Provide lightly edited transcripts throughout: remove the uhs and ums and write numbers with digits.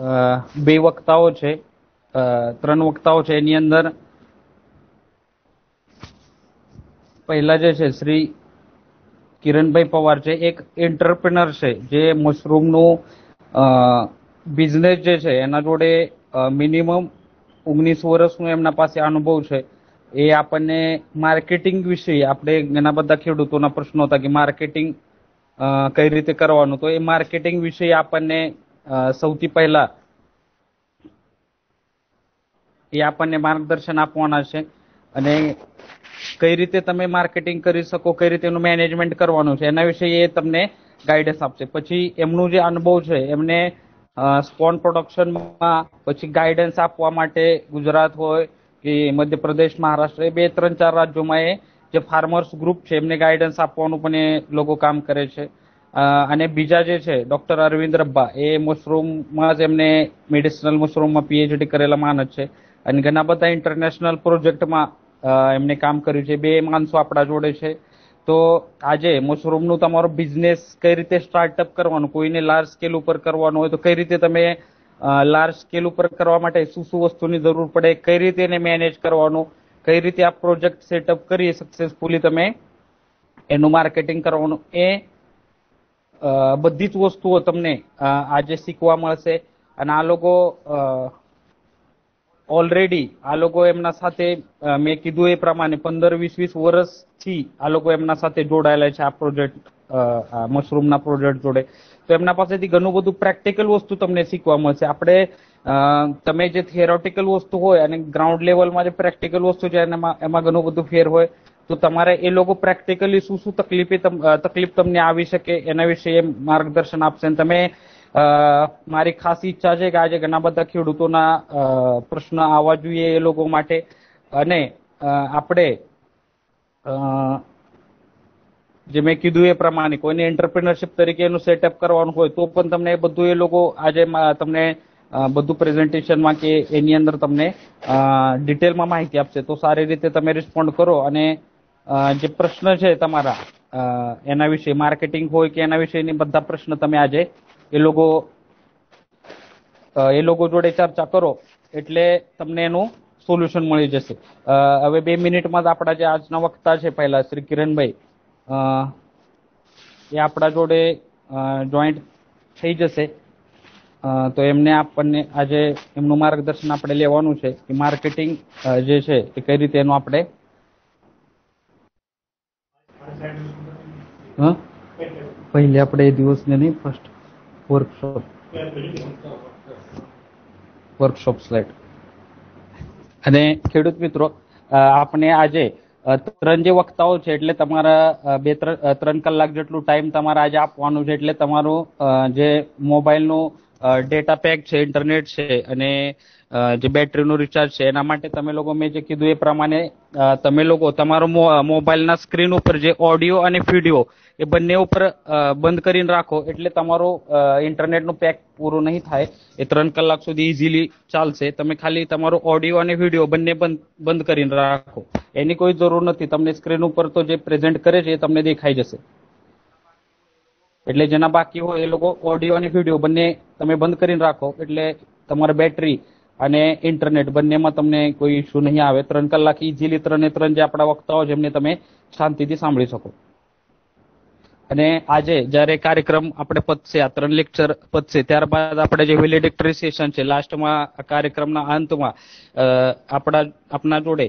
બે વક્તાઓ છે, ત્રણ વક્તાઓ છે. એની અંદર પહેલા જે છે શ્રી કિરણભાઈ પવાર છે, એક એન્ટરપ્રેનર છે જે મશરૂમનું બિઝનેસ જે છે એના જોડે મિનિમમ 19 વર્ષનો એમના પાસે અનુભવ છે. એ આપણને માર્કેટિંગ વિશે, આપણે ઘણા બધા ખેડૂતોના પ્રશ્નો હતા કે માર્કેટિંગ કઈ રીતે કરવાનું, તો એ માર્કેટિંગ વિશે આપણને સૌથી પહેલા એ આપણને માર્ગદર્શન આપવાના છે અને કઈ રીતે તમે માર્કેટિંગ કરી શકો, કઈ રીતે એનું મેનેજમેન્ટ કરવાનું છે એના વિશે એ તમને ગાઈડન્સ આપશે. પછી એમનું જે અનુભવ છે એમને સ્પોન પ્રોડક્શનમાં પછી ગાઈડન્સ આપવા માટે ગુજરાત હોય કે મધ્યપ્રદેશ, મહારાષ્ટ્ર, એ 2-3-4 રાજ્યોમાં એ જે ફાર્મર્સ ગ્રુપ છે એમને ગાઈડન્સ આપવાનું પણ એ લોકો કામ કરે છે. અને બીજા જે છે ડોક્ટર અરવિંદ રબ્બા, એ મશરૂમમાં જ એમને મેડિસિનલ મશરૂમમાં પીએચડી કરેલા માણસ છે અને ઘણા બધા ઇન્ટરનેશનલ પ્રોજેક્ટમાં એમને કામ કર્યું છે. બે માણસો આપણા જોડે છે. તો આજે મશરૂમનું તમારો બિઝનેસ કઈ રીતે સ્ટાર્ટઅપ કરવાનું, કોઈને લાર્જ સ્કેલ ઉપર કરવાનું હોય તો કઈ રીતે તમે લાર્જ સ્કેલ ઉપર કરવા માટે શું શું વસ્તુની જરૂર પડે, કઈ રીતે એને મેનેજ કરવાનું, કઈ રીતે આ પ્રોજેક્ટ સેટઅપ કરી સક્સેસફુલી તમે એનું માર્કેટિંગ કરવાનું, એ બધી જ વસ્તુઓ તમને આજે શીખવા મળશે. અને આ લોકો ઓલરેડી આ લોકો એમના સાથે મેં કીધું એ પ્રમાણે 15-20 વર્ષથી આ લોકો એમના સાથે જોડાયેલા છે આ પ્રોજેક્ટ, મશરૂમના પ્રોજેક્ટ જોડે. તો એમના પાસેથી ઘણું બધું પ્રેક્ટિકલ વસ્તુ તમને શીખવા મળશે. આપણે તમે જે થિયોરેટિકલ વસ્તુ હોય અને ગ્રાઉન્ડ લેવલમાં જે પ્રેક્ટિકલ વસ્તુ છે એમાં ઘણું બધું ફેર હોય. તો તમારે એ લોકો પ્રેક્ટિકલી શું શું તકલીફ તમને આવી શકે એના વિશે એ માર્ગદર્શન આપશે. તમે મારી ખાસ ઈચ્છા છે કે આજે ઘણા બધા ખેડૂતોના પ્રશ્ન આવવા જોઈએ એ લોકો માટે, અને આપણે જે મેં કીધું એ પ્રમાણે કોઈને એન્ટરપ્રિનરશિપ તરીકે એનું સેટઅપ કરવાનું હોય તો પણ તમને બધું એ લોકો આજે તમને બધું પ્રેઝન્ટેશનમાં કે એની અંદર તમને ડિટેલમાં માહિતી આપશે. તો સારી રીતે તમે રિસ્પોન્ડ કરો અને જે પ્રશ્ન છે તમારા એના વિશે, માર્કેટિંગ હોય કે એના વિશેની બધા પ્રશ્ન તમે આજે એ લોકો જોડે ચર્ચા કરો એટલે તમને એનું સોલ્યુશન મળી જશે. હવે 2 મિનિટમાં આપણા જે આજના વક્તા છે પહેલા શ્રી કિરણભાઈ, એ આપણા જોડે જોઈન્ટ થઈ જશે. તો એમને આપણને આજે એમનું માર્ગદર્શન આપણે લેવાનું છે કે માર્કેટિંગ જે છે એ કઈ રીતે એનું આપણે પહેલે આપણે એ દિવસને નહીં, ફર્સ્ટ વર્કશોપ સ્લાઇડ. અને ખેડૂત મિત્રો, આપણે આજે 3 જે વક્તાઓ છે એટલે તમારા 2-3 કલાક જેટલું ટાઈમ તમારે આજે આપવાનું છે. એટલે તમારું જે મોબાઈલનું ડેટા પેક છે, ઇન્ટરનેટ છે અને જે બેટરીનું રિચાર્જ છે એના માટે તમે લોકો મેં જે કીધું એ પ્રમાણે તમે લોકો તમારો મોબાઈલના સ્ક્રીન ઉપર જે ઓડિયો અને વિડીયો એ બંને ઉપર બંધ કરીને રાખો એટલે તમારું ઇન્ટરનેટનું પેક પૂરું નહીં થાય. એ 3 કલાક સુધી ઇઝીલી ચાલશે. તમે ખાલી તમારો ઓડિયો અને વિડીયો બંને બંધ કરીને રાખો, એની કોઈ જરૂર નથી. તમને સ્ક્રીન ઉપર તો જે પ્રેઝન્ટ કરે છે એ તમને દેખાઈ જશે. એટલે જેના બાકી હોય એ લોકો ઓડિયો અને વિડીયો બંને તમે બંધ કરીને રાખો એટલે તમારા બેટરી અને ઇન્ટરનેટ બંનેમાં તમને કોઈ ઇસ્યુ નહીં આવે. 3 કલાક ઇઝીલી 3 જે આપણા વક્તાઓ છે એમને તમે શાંતિથી સાંભળી શકો. અને આજે જ્યારે કાર્યક્રમ આપણે પતશે, આ 3 લેક્ચર પતશે, ત્યારબાદ આપણે જે વેલિડિક્ટરી સેશન છે લાસ્ટમાં કાર્યક્રમના અંતમાં આપણા જોડે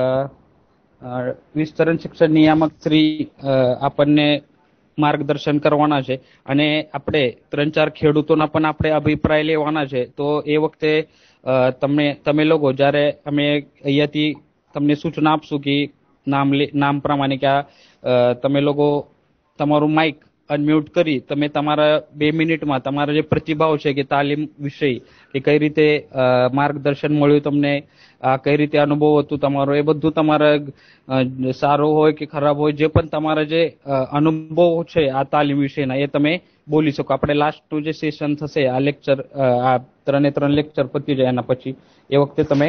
વિસ્તરણ શિક્ષણ નિયામક શ્રી આપણને માર્ગદર્શન કરવાના છે અને આપણે 3-4 ખેડૂતોના પણ આપણે અભિપ્રાય લેવાના છે. તો એ વખતે તમે લોકો જ્યારે અમે અહીંયાથી તમને સૂચના આપશું કે નામ પ્રમાણે કે તમે લોકો તમારું માઇક અનમ્યુટ કરી તમે તમારા 2 મિનિટમાં તમારા જે પ્રતિભાવ છે કે તાલીમ વિષય કે કઈ રીતે માર્ગદર્શન મળ્યું તમને, કઈ રીતે અનુભવ હતું તમારો, એ બધું તમારા સારો હોય કે ખરાબ હોય, જે પણ તમારા જે અનુભવ છે આ તાલીમ વિશેના એ તમે બોલી શકો. આપણે લાસ્ટનું જે સેશન થશે આ લેક્ચર, આ 3 લેક્ચર પતી જાય એના પછી એ વખતે તમે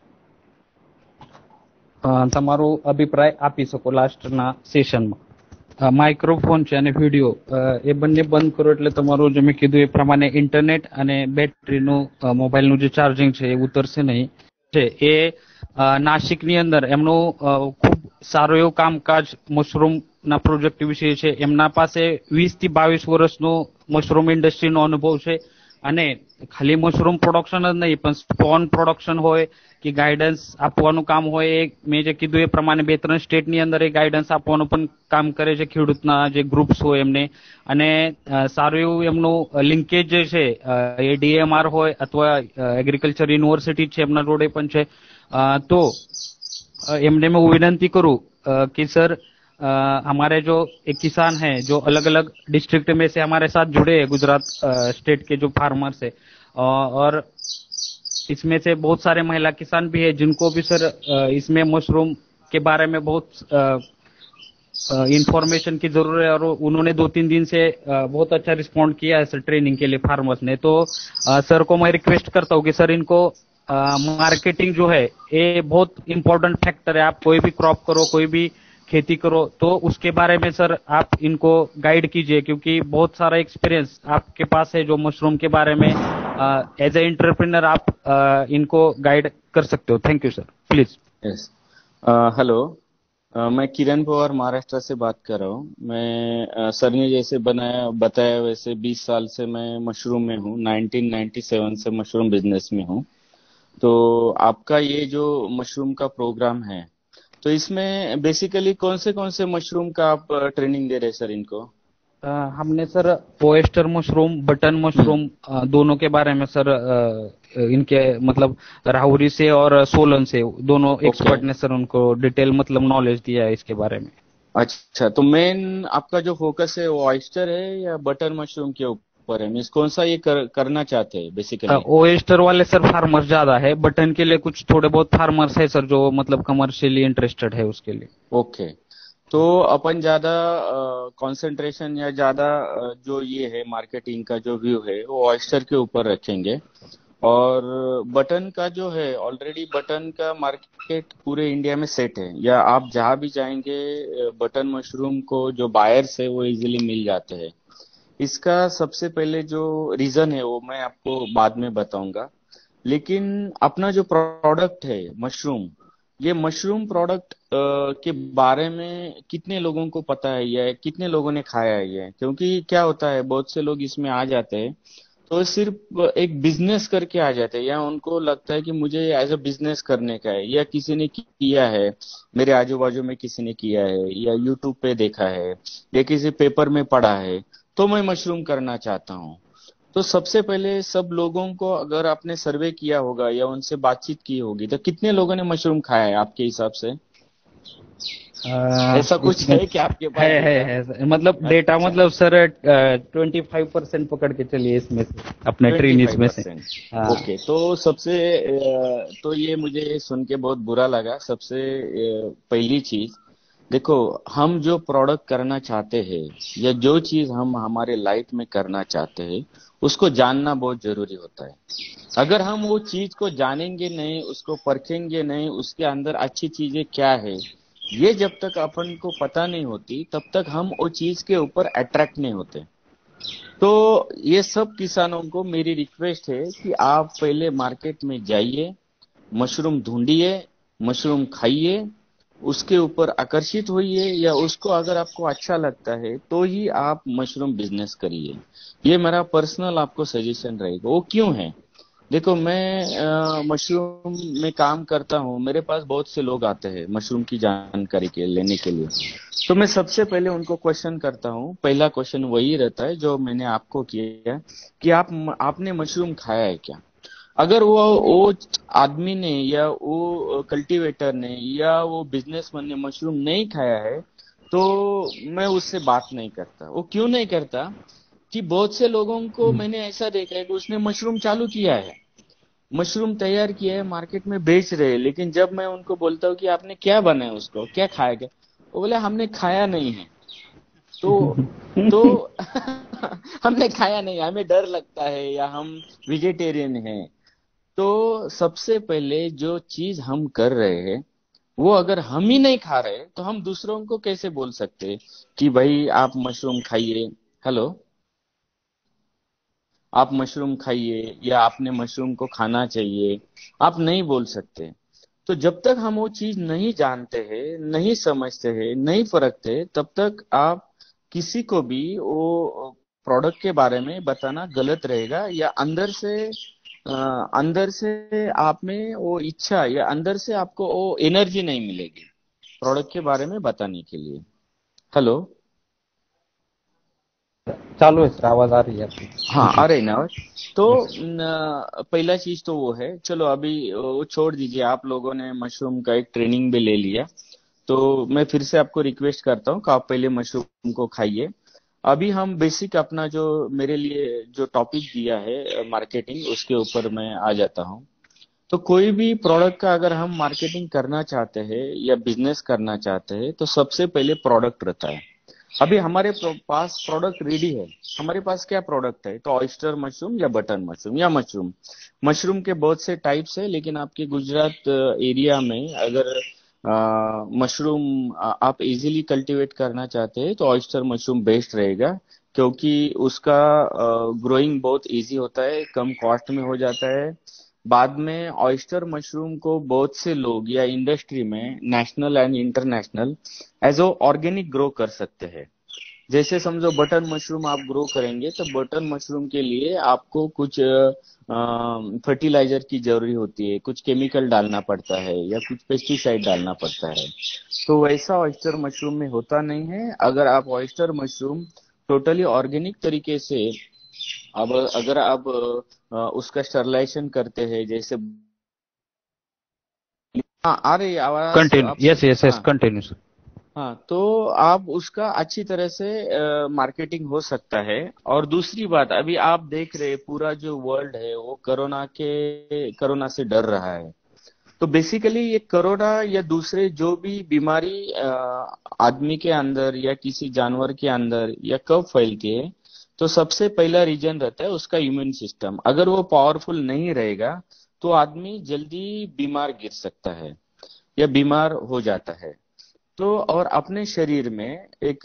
તમારો અભિપ્રાય આપી શકો લાસ્ટના સેશનમાં. માઇક્રોફોન છે અને વિડીયો એ બંને બંધ કરો એટલે તમારું જે મેં કીધું એ પ્રમાણે ઇન્ટરનેટ અને બેટરીનું મોબાઈલનું જે ચાર્જિંગ છે એ ઉતરશે નહીં. છે એ નાસિકની અંદર એમનું ખૂબ સારું એવું કામકાજ મશરૂમના પ્રોજેક્ટ વિશે છે. એમના પાસે 20 થી 22 વર્ષનો મશરૂમ ઇન્ડસ્ટ્રીનો અનુભવ છે અને ખાલી મશરૂમ પ્રોડક્શન જ નહીં પણ સ્પોન પ્રોડક્શન હોય કે ગાઈડન્સ આપવાનું કામ હોય એ મેં જે કીધું એ પ્રમાણે 2-3 સ્ટેટની અંદર એ ગાઈડન્સ આપવાનું પણ કામ કરે છે ખેડૂતના જે ગ્રુપ્સ હોય એમને. અને સારું એવું એમનું લિંકેજ જે છે એ DMR હોય અથવા એગ્રીકલ્ચર યુનિવર્સિટી છે એમના જોડે પણ છે. तो एमने मैं विनंती करूं कि सर हमारे जो एक किसान हैं जो अलग अलग डिस्ट्रिक्ट में से हमारे साथ जुड़े हैं, गुजरात स्टेट के जो फार्मर्स है और इसमें से बहुत सारे महिला किसान भी है जिनको भी सर इसमें मशरूम के बारे में बहुत इंफॉर्मेशन की जरूरत है और उन्होंने 2-3 दिन से बहुत अच्छा रिस्पॉन्ड किया है सर ट्रेनिंग के लिए फार्मर्स ने. तो सर को मैं रिक्वेस्ट करता हूँ कि सर इनको मार्केटिंग जो है ये बहुत इम्पोर्टेंट फैक्टर है. आप कोई भी क्रॉप करो, कोई भी खेती करो तो उसके बारे में सर आप इनको गाइड कीजिए क्योंकि बहुत सारा एक्सपीरियंस आपके पास है जो मशरूम के बारे में एज ए एंटरप्रेन्योर आप इनको गाइड कर सकते हो. Thank you sir. Please. Yes. Hello, मैं किरण पवार महाराष्ट्र से बात कर रहा हूँ. मैं सर ने जैसे बताया वैसे 20 साल से मैं मशरूम में हूँ. 1997 से मशरूम बिजनेस में हूँ. तो आपका ये जो मशरूम का प्रोग्राम है तो इसमें बेसिकली कौन से मशरूम का आप ट्रेनिंग दे रहे हैं सर इनको? हमने sir oyster mushroom, button mushroom दोनों के बारे में सर इनके मतलब राहुरी से और सोलन से दोनों एक्सपर्ट ने सर उनको डिटेल मतलब नॉलेज दिया है इसके बारे में. अच्छा, तो मेन आपका जो फोकस है वो ऑयस्टर है या बटर मशरूम के ऊपर है? मीन्स कौन सा ये करना चाहते हैं बेसिकली? ओएस्टर वाले सर फार्मर्स ज्यादा है, बटन के लिए कुछ थोड़े बहुत फार्मर्स है सर जो मतलब कमर्शियली इंटरेस्टेड है उसके लिए. ओके. तो अपन ज्यादा कंसंट्रेशन या ज्यादा जो ये है मार्केटिंग का जो व्यू है वो ऑयस्टर के ऊपर रखेंगे और बटन का जो है ऑलरेडी बटन का मार्केट पूरे इंडिया में सेट है या आप जहां भी जाएंगे बटन मशरूम को जो बायर्स है वो इजीली मिल जाते हैं. इसका सबसे पहले जो रीजन है वो मैं आपको बाद में बताऊंगा. लेकिन अपना जो प्रोडक्ट है मशरूम, ये मशरूम प्रोडक्ट के बारे में कितने लोगों को पता है या कितने लोगों ने खाया है ये? क्योंकि क्या होता है बहुत से लोग इसमें आ जाते हैं तो सिर्फ एक बिजनेस करके आ जाते हैं या उनको लगता है कि मुझे एज अ बिजनेस करने का है या किसी ने किया है, मेरे आजू बाजू में किसी ने किया है या यूट्यूब पे देखा है या किसी पेपर में पढ़ा है तो मैं मशरूम करना चाहता हूँ. तो सबसे पहले सब लोगों को अगर आपने सर्वे किया होगा या उनसे बातचीत की होगी तो कितने लोगों ने मशरूम खाया है आपके हिसाब से? ऐसा कुछ है कि आपके पास? है मतलब डेटा मतलब सर 25% पकड़ के चलिए इसमें से अपने ट्रेनिंग्स में से. ओके. तो सबसे तो ये मुझे सुन के बहुत बुरा लगा. सबसे पहली चीज देखो, हम जो प्रोडक्ट करना चाहते हैं या जो चीज हम हमारे लाइफ में करना चाहते हैं उसको जानना बहुत जरूरी होता है. अगर हम वो चीज को जानेंगे नहीं, उसको परखेंगे नहीं, उसके अंदर अच्छी चीजें क्या है ये जब तक अपन को पता नहीं होती तब तक हम वो चीज के ऊपर अट्रैक्ट नहीं होते. तो ये सब किसानों को मेरी रिक्वेस्ट है कि आप पहले मार्केट में जाइए, मशरूम ढूंढिए, मशरूम खाइए, उसके ऊपर आकर्षित होइए या उसको अगर आपको अच्छा लगता है तो ही आप मशरूम बिजनेस करिए. ये मेरा पर्सनल आपको सजेशन रहेगा. वो क्यों है? देखो, मैं मशरूम में काम करता हूँ, मेरे पास बहुत से लोग आते हैं मशरूम की जानकारी लेने के लिए. तो मैं सबसे पहले उनको क्वेश्चन करता हूँ. पहला क्वेश्चन वही रहता है जो मैंने आपको किया कि आपने मशरूम खाया है क्या? अगर वो आदमी ने या वो कल्टीवेटर ने या वो बिजनेसमैन ने मशरूम नहीं खाया है तो मैं उससे बात नहीं करता. वो क्यों नहीं करता कि बहुत से लोगों को मैंने ऐसा देखा है कि उसने मशरूम चालू किया है, मशरूम तैयार किया है, मार्केट में बेच रहे हैं, लेकिन जब मैं उनको बोलता हूँ कि आपने क्या बनाया, उसको क्या खाया, क्या, वो बोले हमने खाया नहीं है. तो हमने खाया नहीं, हमें डर लगता है या हम वेजिटेरियन हैं. तो सबसे पहले जो चीज हम कर रहे हैं वो अगर हम ही नहीं खा रहे तो हम दूसरों को कैसे बोल सकते कि भाई आप मशरूम खाइए। हेलो, आप मशरूम खाइए या आपने मशरूम को खाना चाहिए, आप नहीं बोल सकते। तो जब तक हम वो चीज नहीं जानते हैं, नहीं समझते हैं, नहीं परखते, तब तक आप किसी को भी वो प्रोडक्ट के बारे में बताना गलत रहेगा, या अंदर से आप में वो इच्छा, या अंदर से आपको वो एनर्जी नहीं मिलेगी प्रोडक्ट के बारे में बताने के लिए। हेलो। चालू है सर, आवाज आ रही है आपकी। हाँ, जी। आ रही ना आवाज। तो यस। पहला चीज तो वो है। चलो अभी वो छोड़ दीजिए, आप लोगों ने मशरूम का एक ट्रेनिंग भी ले लिया, तो मैं फिर से आपको रिक्वेस्ट करता हूँ कि आप पहले मशरूम को खाइए। अभी हम बेसिक अपना जो मेरे लिए जो टॉपिक दिया है मार्केटिंग, उसके ऊपर मैं आ जाता हूँ। तो कोई भी प्रोडक्ट का अगर हम मार्केटिंग करना चाहते हैं या बिजनेस करना चाहते हैं, तो सबसे पहले प्रोडक्ट रहता है। अभी हमारे पास प्रोडक्ट रेडी है। हमारे पास क्या प्रोडक्ट है? तो ऑयस्टर मशरूम या बटन मशरूम या मशरूम। मशरूम के बहुत से टाइप्स है, लेकिन आपके गुजरात एरिया में अगर मशरूम आप इजीली कल्टीवेट करना चाहते हैं, तो ऑयस्टर मशरूम बेस्ट रहेगा, क्योंकि उसका ग्रोइंग बहुत इजी होता है, कम कॉस्ट में हो जाता है। बाद में ऑयस्टर मशरूम को बहुत से लोग या इंडस्ट्री में नेशनल एंड इंटरनेशनल एज ओ ऑर्गेनिक ग्रो कर सकते हैं। जैसे समझो बटन मशरूम आप ग्रो करेंगे, तो बटन मशरूम के लिए आपको कुछ फर्टिलाइजर की जरूरी होती है, कुछ केमिकल डालना पड़ता है या कुछ पेस्टिसाइड डालना पड़ता है। तो वैसा ऑयस्टर मशरूम में होता नहीं है। अगर आप ऑयस्टर मशरूम टोटली ऑर्गेनिक तरीके से, अब अगर आप उसका स्टरलाइजेशन करते हैं, जैसे हाँ आ रही है आवाज कंटिन्यू, आपको? यस यस यस, हाँ। Continue sir. हाँ, तो आप उसका अच्छी तरह से मार्केटिंग हो सकता है। और दूसरी बात, अभी आप देख रहे हैं पूरा जो वर्ल्ड है वो कोरोना से डर रहा है। तो बेसिकली ये कोरोना या दूसरे जो भी बीमारी आदमी के अंदर या किसी जानवर के अंदर या कब फैलती है, तो सबसे पहला रीजन रहता है उसका इम्यून सिस्टम। अगर वो पावरफुल नहीं रहेगा, तो आदमी जल्दी बीमार गिर सकता है या बीमार हो जाता है। तो और अपने शरीर में एक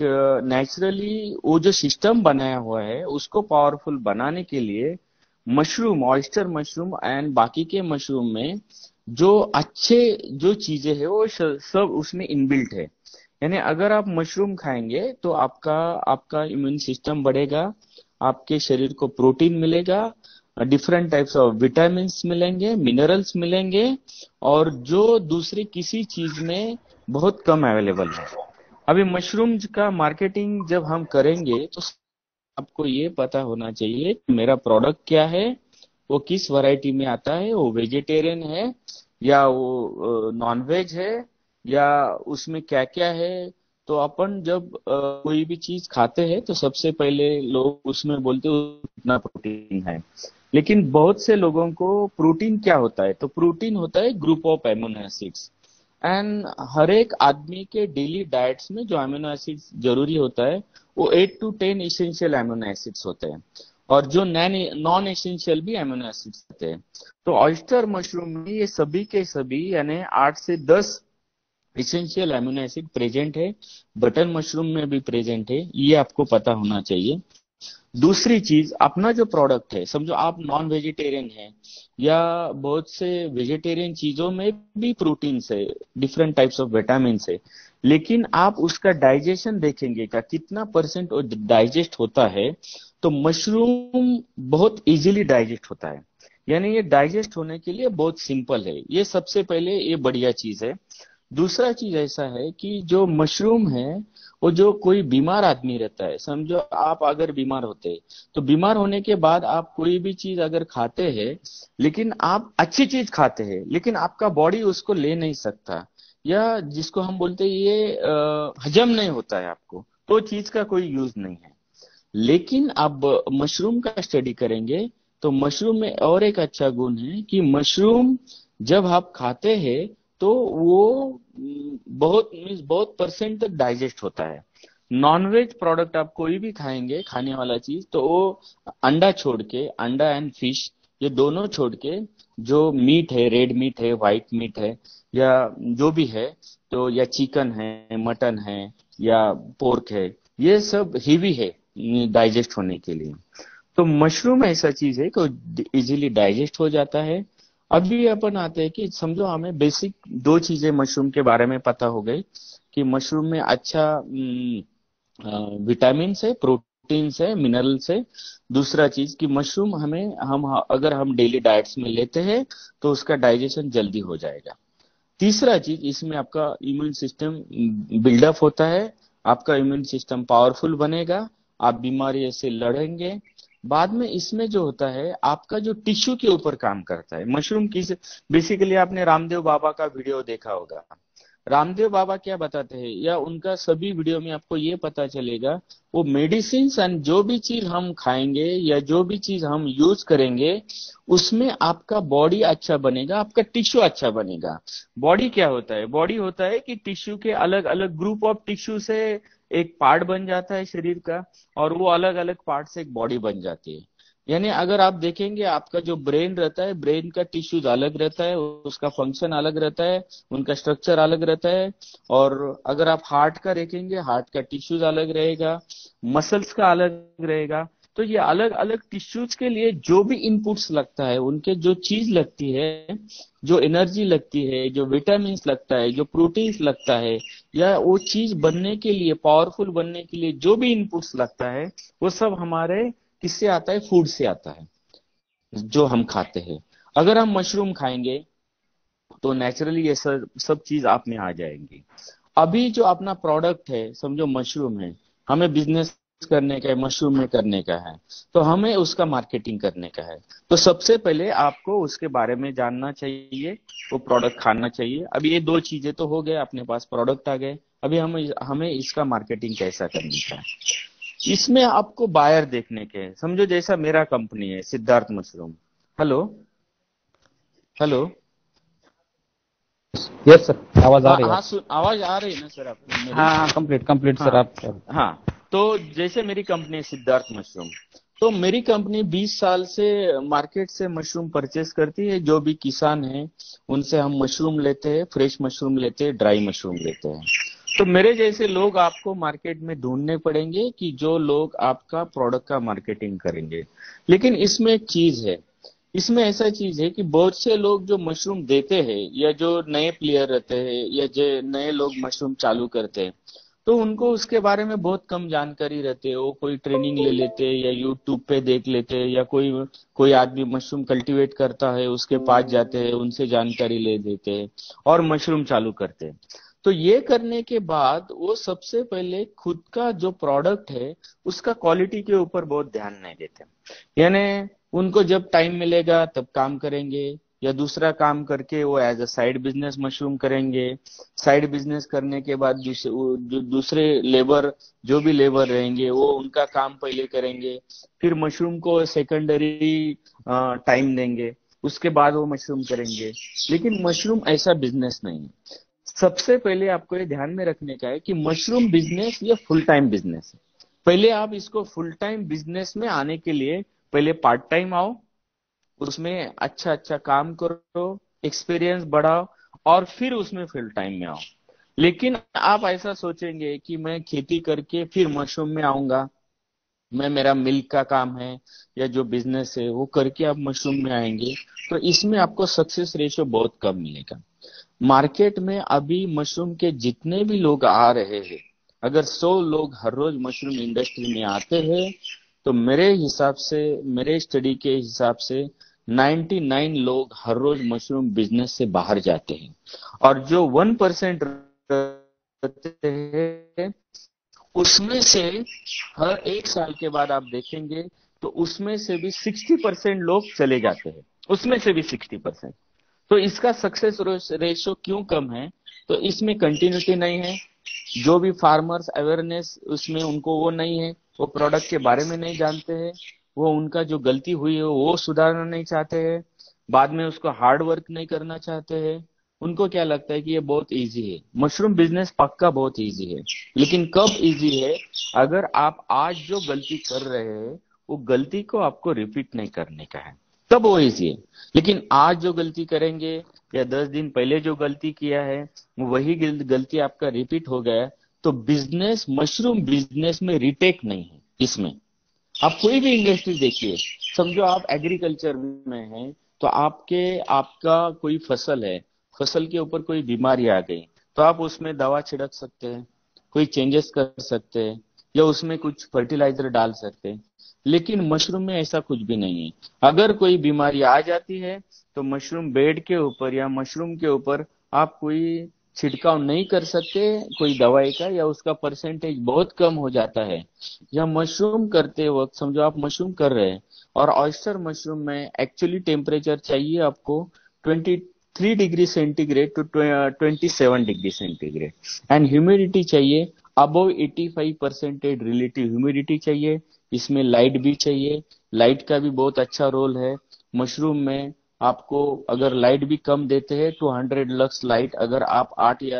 नेचुरली वो जो सिस्टम बनाया हुआ है, उसको पावरफुल बनाने के लिए मशरूम, ऑयस्टर मशरूम एंड बाकी के मशरूम में जो अच्छे जो चीजें है वो सब उसमें इनबिल्ट है। यानी अगर आप मशरूम खाएंगे तो आपका आपका इम्यून सिस्टम बढ़ेगा, आपके शरीर को प्रोटीन मिलेगा, डिफरेंट टाइप्स ऑफ विटामिन मिलेंगे, मिनरल्स मिलेंगे, और जो दूसरी किसी चीज में बहुत कम अवेलेबल है। अभी मशरूम का मार्केटिंग जब हम करेंगे, तो आपको ये पता होना चाहिए कि मेरा प्रोडक्ट क्या है, वो किस वैरायटी में आता है, वो वेजिटेरियन है या वो नॉन वेज है, या उसमें क्या क्या है। तो अपन जब कोई भी चीज खाते हैं, तो सबसे पहले लोग उसमें बोलते हैं कितना प्रोटीन है। लेकिन बहुत से लोगों को प्रोटीन क्या होता है? तो प्रोटीन होता है group of amino acids. And हर एक आदमी के डेली डाइट्स में जो अमीनो एसिड्स जरूरी होता है, वो 8 to 10 इसेंशियल अमीनो एसिड्स होते हैं, और जो नॉन एसेंशियल भी अमीनो एसिड्स होते हैं। तो ऑयस्टर मशरूम में ये सभी के सभी यानी 8 से 10 इसेंशियल अमीनो एसिड प्रेजेंट है। बटन मशरूम में भी प्रेजेंट है, ये आपको पता होना चाहिए। दूसरी चीज, अपना जो प्रोडक्ट है, समझो आप नॉन वेजिटेरियन है, या बहुत से वेजिटेरियन चीजों में भी प्रोटीन है, डिफरेंट टाइप्स ऑफ विटामिन है, लेकिन आप उसका डाइजेशन देखेंगे का कितना परसेंट डाइजेस्ट होता है। तो मशरूम बहुत इजीली डाइजेस्ट होता है, यानी ये डाइजेस्ट होने के लिए बहुत सिंपल है। ये सबसे पहले ये बढ़िया चीज है। दूसरा चीज ऐसा है कि जो मशरूम है, वो जो कोई बीमार आदमी रहता है, समझो आप अगर बीमार होते हैं, तो बीमार होने के बाद आप कोई भी चीज अगर खाते हैं, लेकिन आप अच्छी चीज खाते हैं, लेकिन आपका बॉडी उसको ले नहीं सकता, या जिसको हम बोलते हैं ये हजम नहीं होता है आपको, तो चीज का कोई यूज नहीं है। लेकिन अब मशरूम का स्टडी करेंगे, तो मशरूम में और एक अच्छा गुण है कि मशरूम जब आप खाते हैं, तो वो बहुत परसेंट तक डाइजेस्ट होता है। नॉनवेज प्रोडक्ट आप कोई भी खाएंगे, खाने वाला चीज, तो वो अंडा छोड़ के, अंडा एंड फिश, ये दोनों छोड़ के जो मीट है, रेड मीट है, व्हाइट मीट है, या जो भी है, तो या चिकन है, मटन है, या पोर्क है, ये सब हेवी है डाइजेस्ट होने के लिए। तो मशरूम ऐसा चीज है कि इजीली डाइजेस्ट हो जाता है। अभी अपन आते हैं कि समझो हमें बेसिक दो चीजें मशरूम के बारे में पता हो गई, कि मशरूम में अच्छा विटामिन है, प्रोटीन्स है, मिनरल्स है। दूसरा चीज कि मशरूम हम अगर हम डेली डाइट्स में लेते हैं तो उसका डाइजेशन जल्दी हो जाएगा। तीसरा चीज, इसमें आपका इम्यून सिस्टम बिल्डअप होता है, आपका इम्यून सिस्टम पावरफुल बनेगा, आप बीमारी से लड़ेंगे। बाद में इसमें जो होता है, आपका जो टिश्यू के ऊपर काम करता है मशरूम की। बेसिकली आपने रामदेव बाबा का वीडियो देखा होगा। रामदेव बाबा क्या बताते हैं, या उनका सभी वीडियो में आपको ये पता चलेगा, वो मेडिसिन एंड जो भी चीज हम खाएंगे या जो भी चीज हम यूज करेंगे, उसमें आपका बॉडी अच्छा बनेगा, आपका टिश्यू अच्छा बनेगा। बॉडी क्या होता है? बॉडी होता है कि टिश्यू के अलग अलग ग्रुप ऑफ टिश्यू से एक पार्ट बन जाता है शरीर का, और वो अलग अलग पार्ट से एक बॉडी बन जाती है। यानी अगर आप देखेंगे, आपका जो ब्रेन रहता है, ब्रेन का टिश्यूज अलग रहता है, उसका फंक्शन अलग रहता है, उनका स्ट्रक्चर अलग रहता है। और अगर आप हार्ट का देखेंगे, हार्ट का टिश्यूज अलग रहेगा, मसल्स का अलग रहेगा। तो ये अलग अलग टिश्यूज के लिए जो भी इनपुट्स लगता है, उनके जो चीज लगती है, जो एनर्जी लगती है, जो विटामिन लगता है, जो प्रोटीन्स लगता है, या वो चीज बनने के लिए, पावरफुल बनने के लिए जो भी इनपुट्स लगता है, वो सब हमारे किससे आता है? फूड से आता है, जो हम खाते हैं। अगर हम मशरूम खाएंगे तो नेचुरली ये सब सब चीज आप में आ जाएंगी। अभी जो अपना प्रोडक्ट है, समझो मशरूम है, हमें बिजनेस करने का है, मशरूम में करने का है, तो हमें उसका मार्केटिंग करने का है। तो सबसे पहले आपको उसके बारे में जानना चाहिए, वो प्रोडक्ट खाना चाहिए। अभी ये दो चीजें तो हो गए, अपने पास प्रोडक्ट आ गए। अभी हमें इसका मार्केटिंग कैसा करने का है। इसमें आपको बायर देखने के हैं। समझो जैसा मेरा कंपनी है Siddharth mushroom. Hello, hello. Yes sir, आवाज आ हाँ रही है हाँ, आप? आवाज आ रही है ना सर आपको मेरी? हाँ हाँ, कंप्लीट कंप्लीट हाँ सर आप। हाँ। तो जैसे मेरी कंपनी है सिद्धार्थ मशरूम, तो मेरी कंपनी 20 साल से मार्केट से मशरूम परचेस करती है। जो भी किसान है उनसे हम मशरूम लेते हैं, फ्रेश मशरूम लेते हैं, ड्राई मशरूम लेते हैं। तो मेरे जैसे लोग आपको मार्केट में ढूंढने पड़ेंगे, कि जो लोग आपका प्रोडक्ट का मार्केटिंग करेंगे। लेकिन इसमें एक चीज है, इसमें ऐसा चीज है कि बहुत से लोग जो मशरूम देते हैं, या जो नए प्लेयर रहते हैं, या जो नए लोग मशरूम चालू करते हैं, तो उनको उसके बारे में बहुत कम जानकारी रहती है। वो कोई ट्रेनिंग ले लेते हैं, या यूट्यूब पे देख लेते हैं, या कोई कोई आदमी मशरूम कल्टीवेट करता है उसके पास जाते हैं, उनसे जानकारी ले लेते हैं और मशरूम चालू करते हैं। तो ये करने के बाद वो सबसे पहले खुद का जो प्रोडक्ट है उसका क्वालिटी के ऊपर बहुत ध्यान नहीं देते। यानी उनको जब टाइम मिलेगा तब काम करेंगे, या दूसरा काम करके वो as a side business mushroom करेंगे। साइड बिजनेस करने के बाद जो दूसरे लेबर, जो भी लेबर रहेंगे, वो उनका काम पहले करेंगे, फिर मशरूम को सेकेंडरी टाइम देंगे, उसके बाद वो मशरूम करेंगे। लेकिन मशरूम ऐसा बिजनेस नहीं है। सबसे पहले आपको ये ध्यान में रखने का है कि मशरूम बिजनेस ये फुल टाइम बिजनेस है। पहले आप इसको फुल टाइम बिजनेस में आने के लिए पहले पार्ट टाइम आओ, उसमें अच्छा अच्छा काम करो, एक्सपीरियंस बढ़ाओ, और फिर उसमें फुल टाइम में आओ। लेकिन आप ऐसा सोचेंगे कि मैं खेती करके फिर मशरूम में आऊंगा, मैं मेरा मिल्क का काम है या जो बिजनेस है वो करके आप मशरूम में आएंगे, तो इसमें आपको सक्सेस रेशियो बहुत कम मिलेगा। मार्केट में अभी मशरूम के जितने भी लोग आ रहे हैं, अगर 100 लोग हर रोज मशरूम इंडस्ट्री में आते हैं, तो मेरे हिसाब से, मेरे स्टडी के हिसाब से 99 लोग हर रोज मशरूम बिजनेस से बाहर जाते हैं। और जो 1% रहते हैं, उसमें से हर एक साल के बाद आप देखेंगे तो उसमें से भी 60% लोग चले जाते हैं, उसमें से भी 60%। तो इसका सक्सेस रेशो क्यों कम है? तो इसमें कंटिन्यूटी नहीं है। जो भी फार्मर्स अवेयरनेस उसमें उनको वो नहीं है, वो प्रोडक्ट के बारे में नहीं जानते हैं, वो उनका जो गलती हुई है वो सुधारना नहीं चाहते हैं, बाद में उसको हार्ड वर्क नहीं करना चाहते हैं। उनको क्या लगता है कि ये बहुत इजी है, मशरूम बिजनेस पक्का बहुत इजी है। लेकिन कब इजी है? अगर आप आज जो गलती कर रहे हैं वो गलती को आपको रिपीट नहीं करने का है। तब वो इजी है। लेकिन आज जो गलती करेंगे या 10 दिन पहले जो गलती किया है वही गलती आपका रिपीट हो गया, तो बिजनेस, मशरूम बिजनेस में रिटेक नहीं है इसमें। आप कोई भी इंडस्ट्री देखिए, समझो आप एग्रीकल्चर में हैं, तो आपका कोई फसल है, फसल के ऊपर कोई बीमारी आ गई, तो आप उसमें दवा छिड़क सकते हैं, कोई चेंजेस कर सकते हैं, या उसमें कुछ फर्टिलाइजर डाल सकते हैं। लेकिन मशरूम में ऐसा कुछ भी नहीं है। अगर कोई बीमारी आ जाती है तो मशरूम बेड के ऊपर या मशरूम के ऊपर आप कोई छिड़काव नहीं कर सकते कोई दवाई का, या उसका परसेंटेज बहुत कम हो जाता है। या मशरूम करते वक्त समझो आप मशरूम कर रहे हैं, और ऑयस्टर मशरूम में एक्चुअली टेम्परेचर चाहिए आपको 23 degree centigrade to 27 degree centigrade, and humidity चाहिए अबव 85% रिलेटिव ह्यूमिडिटी चाहिए। इसमें लाइट भी चाहिए, लाइट का भी बहुत अच्छा रोल है मशरूम में। आपको अगर लाइट भी कम देते हैं, 200 लक्स लाइट अगर आप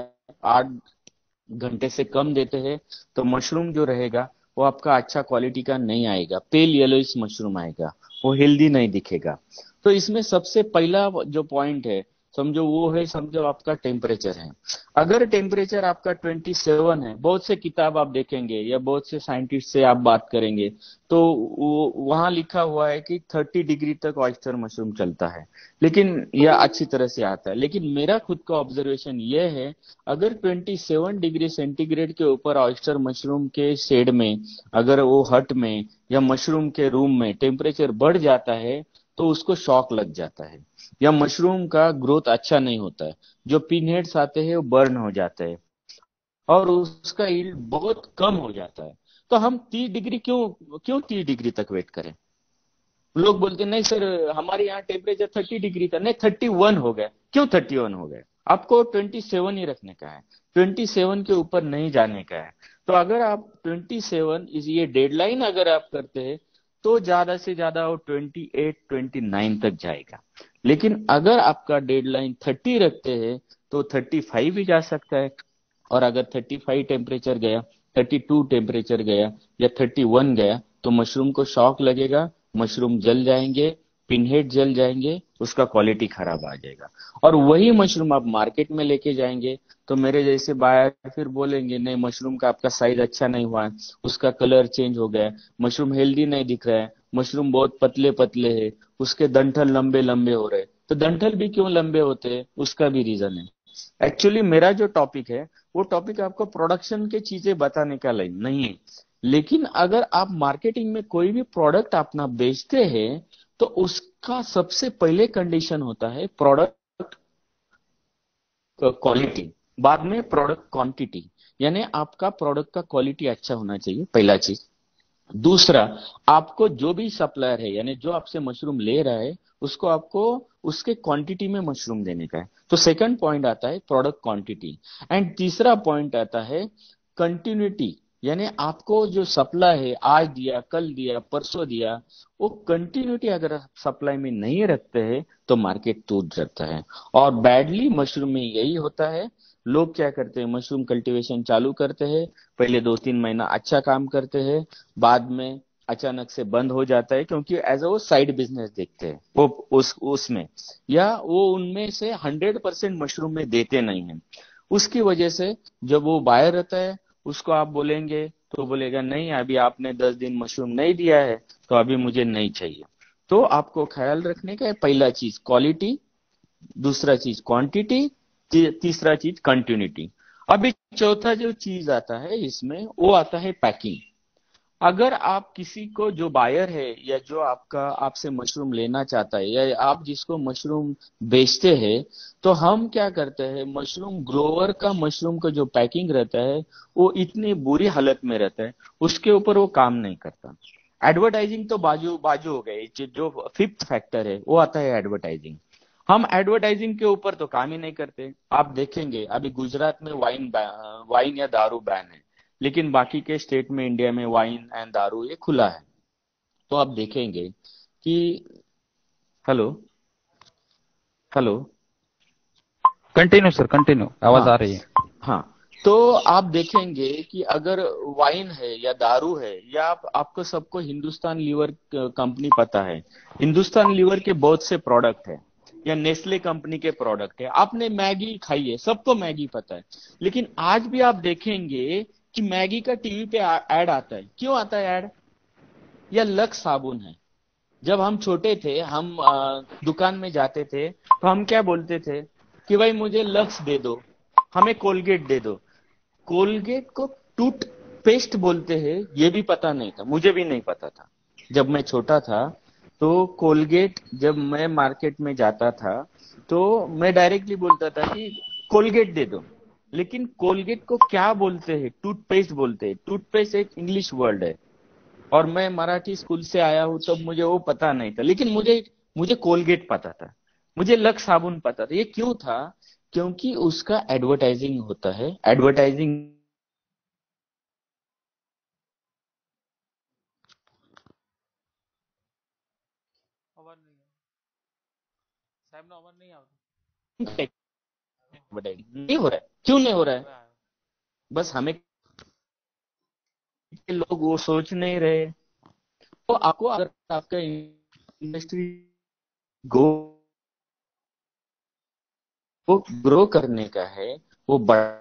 8 घंटे से कम देते हैं, तो मशरूम जो रहेगा वो आपका अच्छा क्वालिटी का नहीं आएगा, पेल येलोइश मशरूम आएगा, वो हेल्दी नहीं दिखेगा। तो इसमें सबसे पहला जो पॉइंट है समझो वो है, समझो आपका टेम्परेचर है। अगर टेम्परेचर आपका 27 है, बहुत से किताब आप देखेंगे या बहुत से साइंटिस्ट से आप बात करेंगे, तो वहां लिखा हुआ है कि 30 डिग्री तक ऑयस्टर मशरूम चलता है, लेकिन यह अच्छी तरह से आता है। लेकिन मेरा खुद का ऑब्जर्वेशन यह है, अगर 27 डिग्री सेंटीग्रेड के ऊपर ऑयस्टर मशरूम के शेड में, अगर वो हट में या मशरूम के रूम में टेम्परेचर बढ़ जाता है, तो उसको शॉक लग जाता है, या मशरूम का ग्रोथ अच्छा नहीं होता है, जो पिनहेड्स आते हैं वो बर्न हो जाते हैं, और उसका यील्ड बहुत कम हो जाता है। तो हम 30 डिग्री क्यों क्यों 30 डिग्री तक वेट करें? लोग बोलते नहीं सर, हमारे यहाँ टेम्परेचर 30 डिग्री था, नहीं 31 हो गया। क्यों 31 हो गया? आपको 27 ही रखने का है, 27 के ऊपर नहीं जाने का है। तो अगर आप 27 इस ये डेडलाइन अगर आप करते हैं, तो ज्यादा से ज्यादा वो 28 29 तक जाएगा। लेकिन अगर आपका डेडलाइन 30 रखते हैं, तो 35 भी जा सकता है। और अगर 35 टेम्परेचर गया, 32 टेम्परेचर गया, या 31 गया, तो मशरूम को शॉक लगेगा, मशरूम जल जाएंगे, पिनहेड जल जाएंगे, उसका क्वालिटी खराब आ जाएगा। और वही मशरूम आप मार्केट में लेके जाएंगे, तो मेरे जैसे बायर फिर बोलेंगे नहीं, मशरूम का आपका साइज अच्छा नहीं हुआ है, उसका कलर चेंज हो गया है, मशरूम हेल्दी नहीं दिख रहा है, मशरूम बहुत पतले पतले है, उसके डंठल लंबे लंबे हो रहे हैं। तो डंठल भी क्यों लंबे होते हैं, उसका भी रीजन है। एक्चुअली मेरा जो टॉपिक है, वो टॉपिक आपको प्रोडक्शन के चीजें बताने का नहीं है। लेकिन अगर आप मार्केटिंग में कोई भी प्रोडक्ट अपना बेचते हैं, तो उसका सबसे पहले कंडीशन होता है प्रोडक्ट क्वालिटी, बाद में प्रोडक्ट क्वांटिटी। यानी आपका प्रोडक्ट का क्वालिटी अच्छा होना चाहिए, पहला चीज। दूसरा, आपको जो भी सप्लायर है, यानी जो आपसे मशरूम ले रहा है, उसको आपको उसके क्वांटिटी में मशरूम देने का है। तो सेकंड पॉइंट आता है प्रोडक्ट क्वांटिटी। एंड तीसरा पॉइंट आता है कंटिन्यूटी, यानी आपको जो सप्लाई है, आज दिया, कल दिया, परसों दिया, वो कंटिन्यूटी अगर आप सप्लाई में नहीं रखते हैं, तो मार्केट टूट जाता है। और बैडली मशरूम में यही होता है। लोग क्या करते हैं, मशरूम कल्टीवेशन चालू करते हैं, पहले 2 3 महीना अच्छा काम करते हैं, बाद में अचानक से बंद हो जाता है, क्योंकि एज वो साइड बिजनेस देखते हैं वो उसमें, या वो उनमें से 100% मशरूम में देते नहीं है। उसकी वजह से जब वो बायर रहता है, उसको आप बोलेंगे तो बोलेगा नहीं, अभी आपने 10 दिन मशरूम नहीं दिया है, तो अभी मुझे नहीं चाहिए। तो आपको ख्याल रखने का है, पहला चीज क्वालिटी, दूसरा चीज क्वांटिटी, तीसरा चीज कंटिन्यूटी। अभी चौथा जो चीज आता है इसमें, वो आता है पैकिंग। अगर आप किसी को, जो बायर है या जो आपका आपसे मशरूम लेना चाहता है, या आप जिसको मशरूम बेचते हैं, तो हम क्या करते हैं, मशरूम ग्रोवर का मशरूम का जो पैकिंग रहता है, वो इतनी बुरी हालत में रहता है, उसके ऊपर वो काम नहीं करता। एडवर्टाइजिंग तो बाजू बाजू हो गई, जो फिफ्थ फैक्टर है वो आता है एडवर्टाइजिंग। हम एडवर्टाइजिंग के ऊपर तो काम ही नहीं करते। आप देखेंगे अभी गुजरात में वाइन या दारू बैन है, लेकिन बाकी के स्टेट में इंडिया में वाइन एंड दारू ये खुला है। तो आप देखेंगे कि, hello, hello, continue sir, continue, आवाज हाँ आ रही है। हाँ, तो आप देखेंगे कि अगर वाइन है या दारू है या आपको सबको हिंदुस्तान लीवर कंपनी पता है, हिंदुस्तान लीवर के बहुत से प्रोडक्ट है, या नेस्ले कंपनी के प्रोडक्ट है, आपने मैगी खाई है, सबको मैगी पता है। लेकिन आज भी आप देखेंगे कि मैगी का टीवी पे ऐड आता है। क्यों आता है ऐड? या लक्स साबुन है। जब हम छोटे थे, हम दुकान में जाते थे तो हम क्या बोलते थे कि भाई मुझे लक्स दे दो, हमें कोलगेट दे दो। कोलगेट को टूथ पेस्ट बोलते हैं, ये भी पता नहीं था, मुझे भी नहीं पता था जब मैं छोटा था। तो कोलगेट, जब मैं मार्केट में जाता था तो मैं डायरेक्टली बोलता था कि कोलगेट दे दो। लेकिन कोलगेट को क्या बोलते हैं? टूथपेस्ट बोलते हैं। टूथपेस्ट एक इंग्लिश वर्ड है, और मैं मराठी स्कूल से आया हूं तब मुझे वो पता नहीं था। लेकिन मुझे मुझे कोलगेट पता था, मुझे लक्स साबुन पता था। ये क्यों था? क्योंकि उसका एडवर्टाइजिंग होता है, एडवर्टाइजिंग। અવાજ નહીં આવે. સાહેબનો અવાજ નહીં આવતો. एडवर्टाइजिंग नहीं हो रहा है। क्यों नहीं हो रहा है? હવે આવ્યો. बस हमें, लोग वो सोच नहीं रहे। तो आपको, अगर आपका इंडस्ट्री गो वो ग्रो करने का है, वो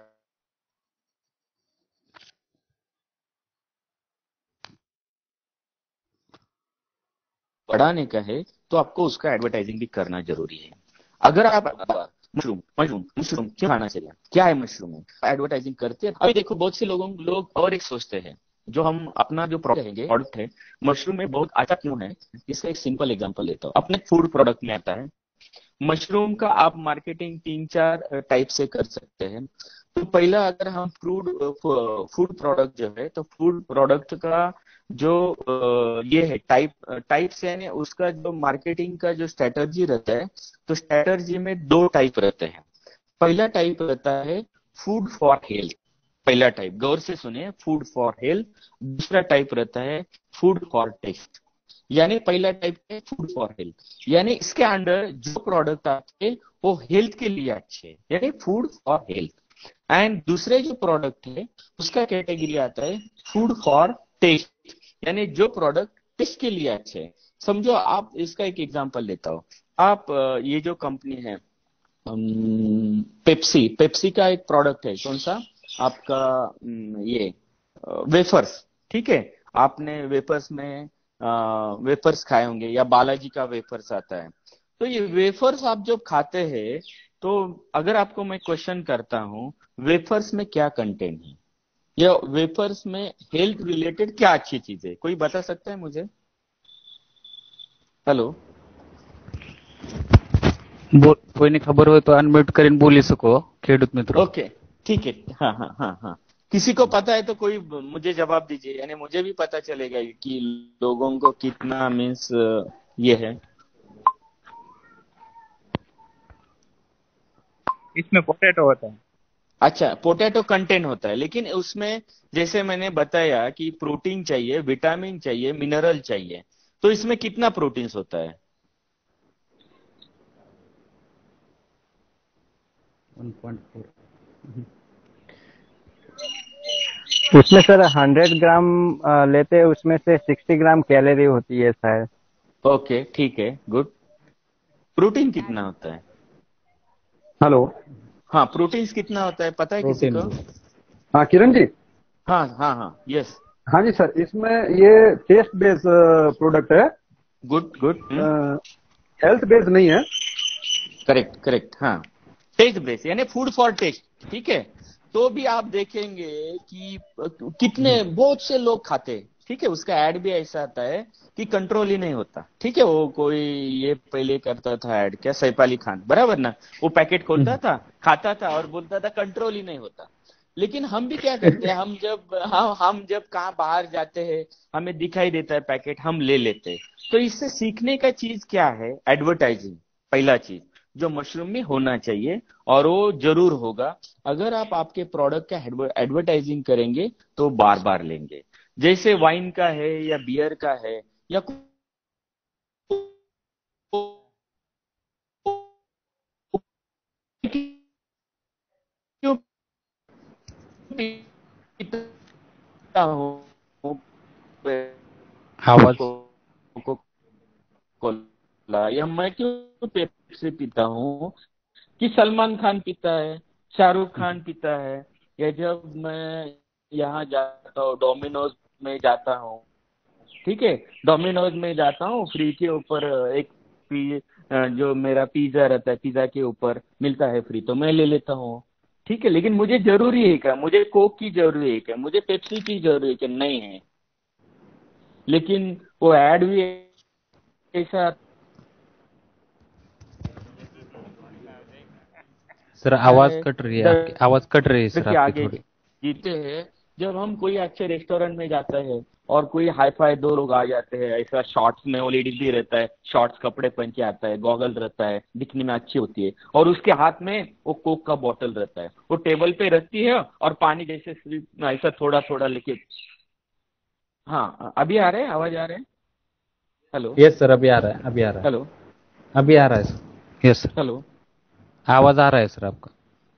बढ़ाने का है, तो आपको उसका एडवर्टाइजिंग भी करना जरूरी है। अगर आप मशरूम मशरूम मशरूम क्यों खाना चाहिए, क्या है मशरूम में, एडवर्टाइजिंग करते हैं। अभी देखो, बहुत से लोग और एक सोचते हैं, जो हम अपना जो प्रोडक्ट है, मशरूम में बहुत अच्छा क्यों है। इसका एक सिंपल एग्जांपल लेता हूँ, अपने फूड प्रोडक्ट में आता है। मशरूम का आप मार्केटिंग तीन चार टाइप से कर सकते हैं। तो पहला, अगर हम फूड फूड प्रोडक्ट जो है, तो फूड प्रोडक्ट का जो ये है टाइप्स, यानी उसका जो मार्केटिंग का जो स्ट्रेटजी रहता है, तो स्ट्रेटजी में दो टाइप रहते हैं। पहला टाइप रहता है फूड फॉर हेल्थ। पहला टाइप गौर से सुने, फूड फॉर हेल्थ। दूसरा टाइप रहता है फूड फॉर टेस्ट। यानी पहला टाइप है फूड फॉर हेल्थ, यानी इसके अंडर जो प्रोडक्ट आते हैं वो हेल्थ के लिए अच्छे हैं, यानी फूड फॉर हेल्थ। एंड दूसरे जो प्रोडक्ट है, उसका कैटेगरी आता है फूड फॉर टेस्ट, यानी जो प्रोडक्ट टेस्ट के लिए अच्छे हैं। समझो, आप इसका एक एग्जांपल लेता हूं। आप ये जो कंपनी है, पेप्सी पेप्सी का एक प्रोडक्ट है, कौन सा आपका, ये वेफर्स, ठीक है। आपने वेफर्स में वेफर्स खाए होंगे, या बालाजी का वेफर्स आता है। तो ये वेफर्स आप जब खाते हैं, तो अगर आपको मैं क्वेश्चन करता हूं, वेफर्स में क्या कंटेंट है, या वेफर्स में हेल्थ रिलेटेड क्या अच्छी चीज है, कोई बता सकता है मुझे? हेलो? કોઈને ખબર હોય તો અનમ્યુટ કરીને બોલી શકો ખેડૂત મિત્રો. ओके, ठीक है। हाँ हाँ हाँ हाँ, किसी को पता है तो कोई मुझे जवाब दीजिए, यानी मुझे भी पता चलेगा कि लोगों को कितना मीन्स ये है। इसमें पोटैटो होता है। अच्छा, पोटैटो कंटेंट होता है, लेकिन उसमें जैसे मैंने बताया कि प्रोटीन चाहिए, विटामिन चाहिए, मिनरल चाहिए। तो इसमें कितना प्रोटीन्स होता है? 1.4. उसमें सर 100 ग्राम लेते हैं, उसमें से 60 ग्राम कैलोरी होती है शायद। ओके, ठीक है, गुड। प्रोटीन कितना होता है? हेलो। हाँ, प्रोटीन्स कितना होता है, पता है किसी પ્રોટીન को? हाँ किरण जी। हाँ हाँ हाँ, यस। हाँ जी सर, इसमें ये टेस्ट बेस्ड प्रोडक्ट है, गुड गुड। हेल्थ बेस्ड नहीं है। करेक्ट करेक्ट, हाँ। टेस्ट बेस यानी फूड फॉर टेस्ट, ठीक है। तो भी आप देखेंगे कि कितने बहुत से लोग खाते हैं, ठीक है। उसका ऐड भी ऐसा आता है कि कंट्रोल ही नहीं होता, ठीक है। वो कोई ये पहले करता था ऐड, क्या, सैफ अली खान, बराबर ना? वो पैकेट खोलता था, खाता था और बोलता था कंट्रोल ही नहीं होता। लेकिन हम भी क्या करते हैं, हम जब कहाँ बाहर जाते हैं, हमें दिखाई देता है पैकेट, हम ले लेते हैं। तो इससे सीखने का चीज क्या है? एडवर्टाइजिंग, पहला चीज जो मशरूम में होना चाहिए, और वो जरूर होगा। अगर आप आपके प्रोडक्ट का एडवर्टाइजिंग करेंगे तो बार बार लेंगे। जैसे वाइन का है या बियर का है, या पीता हूँ आवाज कोको कोला, या मैं क्यों पेप्सी पीता हूँ कि सलमान खान पीता है, शाहरुख खान पीता है, या जब मैं यहाँ जाता हूँ डोमिनोज में जाता हूँ, ठीक है, डोमिनोज में जाता हूँ, फ्री के ऊपर एक जो मेरा पिज्जा रहता है, पिज्जा के ऊपर मिलता है फ्री, तो मैं ले लेता हूँ, ठीक है। लेकिन मुझे जरूरी है क्या, मुझे कोक की जरूरी है क्या, मुझे पेप्सी की जरूरी है क्या, नहीं है। लेकिन वो ऐड भी ऐसा सर, आवाज है, कट रही है आपकी, डर आवाज कट रही है सर के आपकी आगे थोड़ी। जीते हैं। जब हम कोई अच्छे रेस्टोरेंट में जाते हैं और कोई हाई फाई दो लोग आ जाते हैं, ऐसा शॉर्ट्स में, वो लेडीज भी रहता है, शॉर्ट्स कपड़े पहन के आता है, गॉगल रहता है, दिखने में अच्छी होती है, और उसके हाथ में वो कोक का बोतल रहता है, वो टेबल पे रखती है और पानी जैसे ऐसा थोड़ा थोड़ा लेके। हाँ, अभी आ रहे हैं, आवाज आ रहे हैं? हेलो? यस सर, अभी आ रहा है, अभी आ रहा है, हेलो? अभी आ रहा है सर। Yes sir, hello? आवाज आ रहा है सर आपका,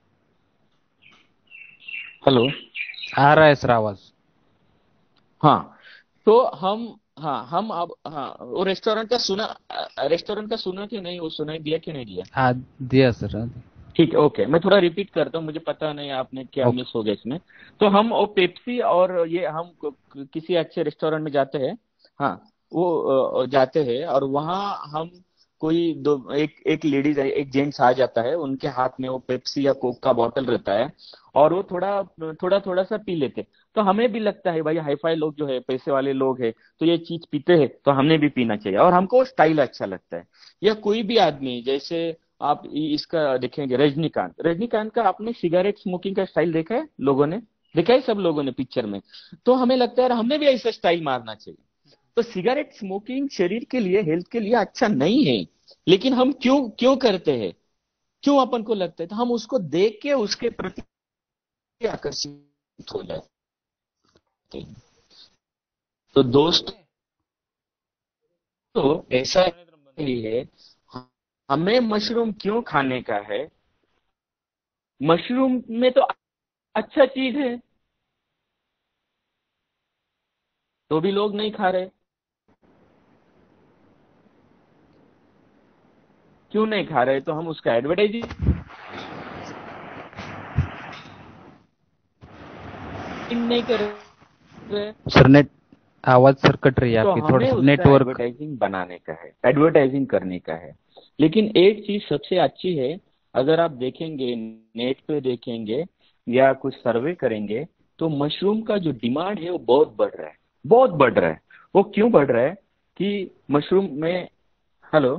हेलो? आ रहा है सर आवाज। हाँ, तो हम अब, हाँ, वो रेस्टोरेंट का सुना कि नहीं, वो सुनाई दिया कि नहीं दिया? हाँ, दिया सर, हाँ, ठीक है, ओके, मैं थोड़ा रिपीट करता हूँ, मुझे पता नहीं आपने क्या ओके। मिस हो गया इसमें। तो हम वो पेप्सी और ये हम किसी अच्छे रेस्टोरेंट में जाते हैं, हाँ, वो जाते हैं, और वहाँ हम कोई दो, एक एक लेडीज, एक जेंट्स आ जाता है, उनके हाथ में वो पेप्सी या कोक का बॉटल रहता है, और वो थोड़ा थोड़ा थोड़ा सा पी लेते। तो हमें भी लगता है भाई, हाई फाई लोग जो है, पैसे वाले लोग हैं, तो ये चीज पीते हैं, तो हमें भी पीना चाहिए, और हमको स्टाइल अच्छा लगता है। या कोई भी आदमी, जैसे आप इसका देखेंगे, रजनीकांत, रजनीकांत का आपने सिगरेट स्मोकिंग का स्टाइल देखा है, लोगों ने देखा है, सब लोगों ने पिक्चर में। तो हमें लगता है यार, हमें भी ऐसा स्टाइल मारना चाहिए। तो सिगरेट स्मोकिंग शरीर के लिए, हेल्थ के लिए अच्छा नहीं है, लेकिन हम क्यों क्यों करते हैं, क्यों अपन को लगता है, तो हम उसको देख के उसके प्रति आकर्षित हो जाते हैं। तो दोस्त, तो ऐसा ही है, हमें मशरूम क्यों खाने का है, मशरूम में तो अच्छा चीज है, तो भी लोग नहीं खा रहे, क्यों नहीं खा रहे, तो हम उसका एडवर्टाइजिंग नहीं कर रहे। सर नेट, आवाज सर कट रही है तो आपकी, थोड़ा हमें सा उसका नेटवर्क। एडवर्टाइजिंग बनाने का है, एडवर्टाइजिंग करने का है। लेकिन एक चीज सबसे अच्छी है, अगर आप देखेंगे, नेट पे देखेंगे या कुछ सर्वे करेंगे, तो मशरूम का जो डिमांड है वो बहुत बढ़ रहा है, बहुत बढ़ रहा है। वो क्यों बढ़ रहा है कि मशरूम में, हेलो?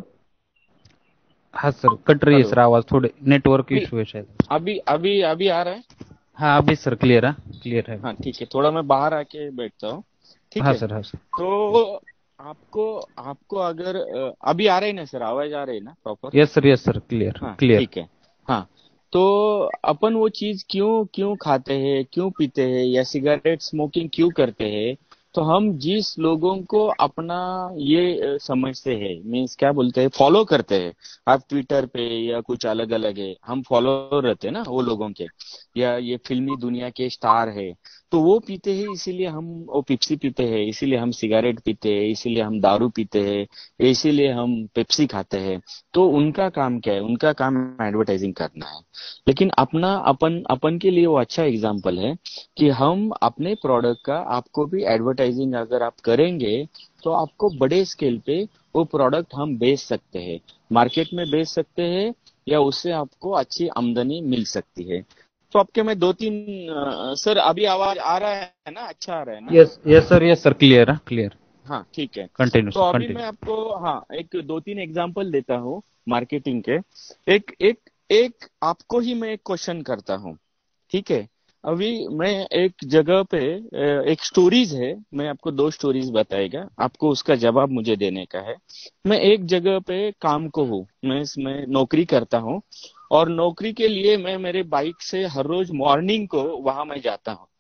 हाँ सर, कट रही है हेलो? सर आवाज, थोड़े नेटवर्क अभी इशू है शायद। अभी आ रहा है? हाँ अभी सर क्लियर है, क्लियर है। हाँ, ठीक है, थोड़ा मैं बाहर आके बैठता हूँ, ठीक हाँ है। सर, हाँ सर। तो आपको आपको अगर अभी आ रही है ना सर, आवाज आ रही है ना proper? Yes sir, yes sir, clear हाँ, क्लियर। ठीक है। हाँ, तो अपन वो चीज क्यों क्यों खाते हैं, क्यों पीते हैं, या सिगरेट स्मोकिंग क्यों करते हैं, तो हम जिस लोगों को अपना ये समझते हैं, मीन्स क्या बोलते हैं, फॉलो करते हैं, आप ट्विटर पे या कुछ अलग अलग है, हम फॉलो रहते हैं ना वो लोगों के, या ये फिल्मी दुनिया के स्टार है, तो वो पीते हैं, इसीलिए हम वो पेप्सी पीते हैं, इसीलिए हम सिगरेट पीते हैं, इसीलिए हम दारू पीते हैं, इसीलिए हम पेप्सी खाते हैं। तो उनका काम क्या है, उनका काम एडवर्टाइजिंग करना है। लेकिन अपना अपन अपन के लिए वो अच्छा एग्जाम्पल है कि हम अपने प्रोडक्ट का, आपको भी एडवर्टाइजिंग अगर आप करेंगे, तो आपको बड़े स्केल पे वो प्रोडक्ट हम बेच सकते हैं, मार्केट में बेच सकते हैं, या उससे आपको अच्छी आमदनी मिल सकती है। तो आपके मैं दो तीन सर, अभी आवाज आ रहा है ना, अच्छा आ रहा है ना? Yes yes sir, yes sir, clear है, क्लियर। हाँ, ठीक है। कंटिन्यू तो सर, अभी मैं कंटिन्यू। आपको, हाँ, एक दो तीन एग्जांपल देता हूँ मार्केटिंग के। एक एक एक आपको ही मैं एक क्वेश्चन करता हूँ, ठीक है। अभी मैं एक जगह पे, एक स्टोरीज है, मैं आपको दो स्टोरीज बताएगा, आपको उसका जवाब मुझे देने का है। मैं एक जगह पे काम को हूँ, मैं इसमें नौकरी करता हूँ, और नौकरी के लिए मैं मेरे बाइक से हर रोज मॉर्निंग को वहां मैं जाता हूँ,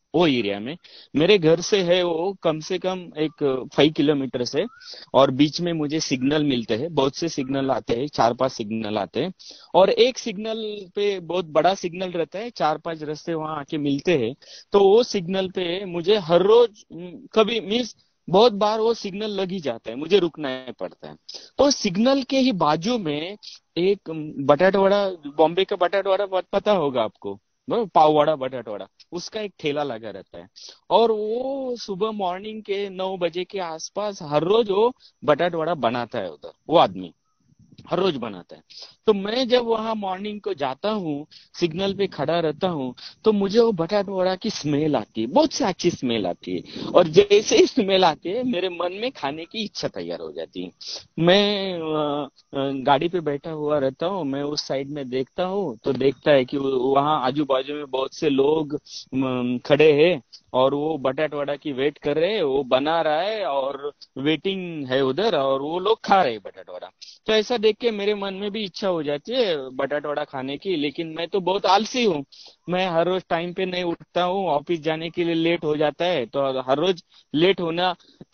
वो एरिया में मेरे घर से है, वो कम से कम एक 5 किलोमीटर से। और बीच में मुझे सिग्नल मिलते हैं, बहुत से सिग्नल आते हैं, 4-5 सिग्नल आते हैं। और एक सिग्नल पे बहुत बड़ा सिग्नल रहता है, 4-5 रास्ते वहां आके मिलते हैं। तो वो सिग्नल पे मुझे हर रोज कभी मीन्स बहुत बार वो सिग्नल लग ही जाता है, मुझे रुकना पड़ता है। तो सिग्नल के ही बाजू में एक बटाटा वड़ा, बॉम्बे का बटाटा वड़ा पता होगा आपको, पाव वड़ा बटाटा वड़ा, उसका एक ठेला लगा रहता है। और वो सुबह मॉर्निंग के 9 बजे के आसपास हर रोज वो बटाटा वड़ा बनाता है उधर, वो आदमी हर रोज बनाता है। तो मैं जब वहां मॉर्निंग को जाता हूँ, सिग्नल पे खड़ा रहता हूँ, तो मुझे वो बटाटा वड़ा की स्मेल आती है, बहुत सी अच्छी स्मेल आती है। और जैसे ही स्मेल आती है, मेरे मन में खाने की इच्छा तैयार हो जाती है। मैं गाड़ी पे बैठा हुआ रहता हूँ, मैं उस साइड में देखता हूँ, तो देखता है कि वहां आजू बाजू में बहुत से लोग खड़े हैं, और वो बटाटा वड़ा की वेट कर रहे हैं, वो बना रहा है और वेटिंग है उधर, और वो लोग खा रहे हैं बटाटा वड़ा। तो ऐसा देख के मेरे मन में भी इच्छा हो जाती है बटाटा वड़ा खाने की। लेकिन मैं तो बहुत आलसी हूँ, मैं हर रोज टाइम पे नहीं उठता हूँ, ऑफिस जाने के लिए लेट हो जाता है, तो हर रोज लेट होना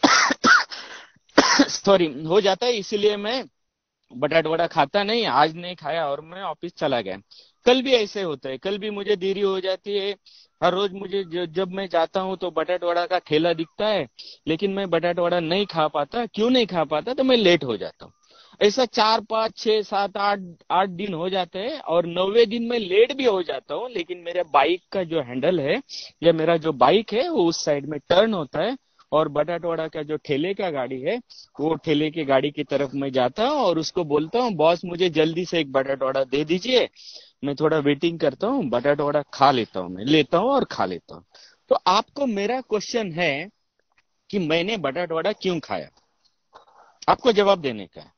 सॉरी हो जाता है, इसीलिए मैं बटाटा वड़ा खाता नहीं, आज नहीं खाया और मैं ऑफिस चला गया। कल भी ऐसे होता है, कल भी मुझे देरी हो जाती है। हर रोज मुझे जब मैं जाता हूँ तो बटाटा वड़ा का ठेला दिखता है, लेकिन मैं बटाटा वड़ा नहीं खा पाता। क्यों नहीं खा पाता? तो मैं लेट हो जाता हूँ। ऐसा 4, 5, 6, 7, 8 दिन हो जाते हैं, और 9वें दिन में लेट भी हो जाता हूँ। लेकिन मेरे बाइक का जो हैंडल है, या मेरा जो बाइक है, वो उस साइड में टर्न होता है, और बटाटा वड़ा का जो ठेले का गाड़ी है, वो ठेले की गाड़ी की तरफ मैं जाता हूँ और उसको बोलता हूँ, बॉस मुझे जल्दी से एक बटाटा वड़ा दे दीजिए, मैं थोड़ा वेटिंग करता हूँ, बटाटा वड़ा खा लेता हूँ, मैं लेता हूँ और खा लेता हूँ। तो आपको मेरा क्वेश्चन है कि मैंने बटाटा वड़ा क्यों खाया, आपको जवाब देने का है।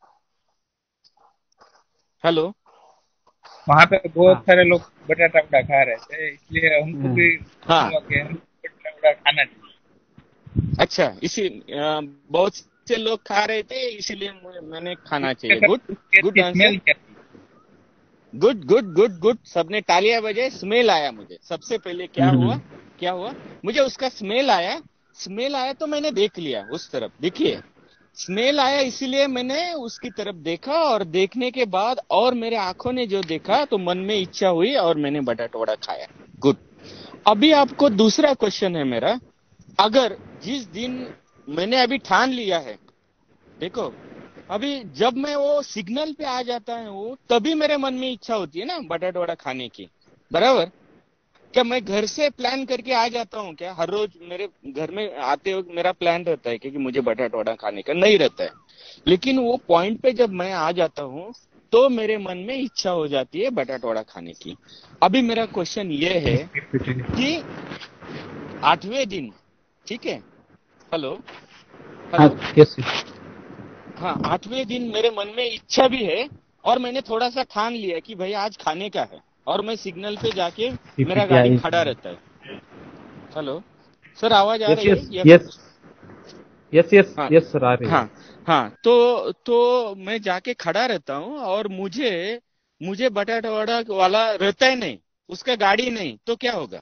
हेलो। वहां पे बहुत हाँ। सारे लोग बटाटा वड़ा खा रहे थे, इसलिए हमको भी हाँ, हुआ कि हमको बटाटा वड़ा खाना चाहिए। अच्छा, बहुत से लोग खा रहे थे, इसीलिए मैंने खाना उसके चाहिए। साथ गुड, गुड उसकी आंसर। स्मेल क्या थी? गुड गुड गुड गुड, सबने तालियां बजाए। स्मेल आया मुझे, सबसे पहले क्या हुआ, क्या हुआ, मुझे उसका स्मेल आया। स्मेल आया तो मैंने देख लिया उस तरफ, देखिए स्मेल आया, इसीलिए मैंने उसकी तरफ देखा, और देखने के बाद और मेरे आंखों ने जो देखा, तो मन में इच्छा हुई और मैंने बटाटा वड़ा खाया। गुड। अभी आपको दूसरा क्वेश्चन है मेरा। अगर जिस दिन मैंने अभी ठान लिया है, देखो अभी जब मैं वो सिग्नल पे आ जाता है, वो तभी मेरे मन में इच्छा होती है ना बटाटा वड़ा खाने की, बराबर? क्या मैं घर से प्लान करके आ जाता हूँ क्या? हर रोज मेरे घर में आते वक्त मेरा प्लान रहता है क्योंकि मुझे बटाटा वड़ा खाने का नहीं रहता है, लेकिन वो पॉइंट पे जब मैं आ जाता हूँ, तो मेरे मन में इच्छा हो जाती है बटाटा वड़ा खाने की। अभी मेरा क्वेश्चन ये है कि 8वें दिन, ठीक है, हेलो, हाँ, हेलो, यस। हाँ, 8वें दिन मेरे मन में इच्छा भी है, और मैंने थोड़ा सा ठान लिया कि भाई आज खाने का है, और मैं सिग्नल पे जाके मेरा पीपीटी गाड़ी आई। खड़ा रहता है। हेलो सर, आवाज आ यस रही है यस या फिर? यस यस यस हाँ, यस सर, आ रही है। हाँ, हाँ, तो मैं जाके खड़ा रहता हूँ, और मुझे मुझे बटाटा वड़ा वाला रहता ही नहीं, उसका गाड़ी नहीं, तो क्या होगा?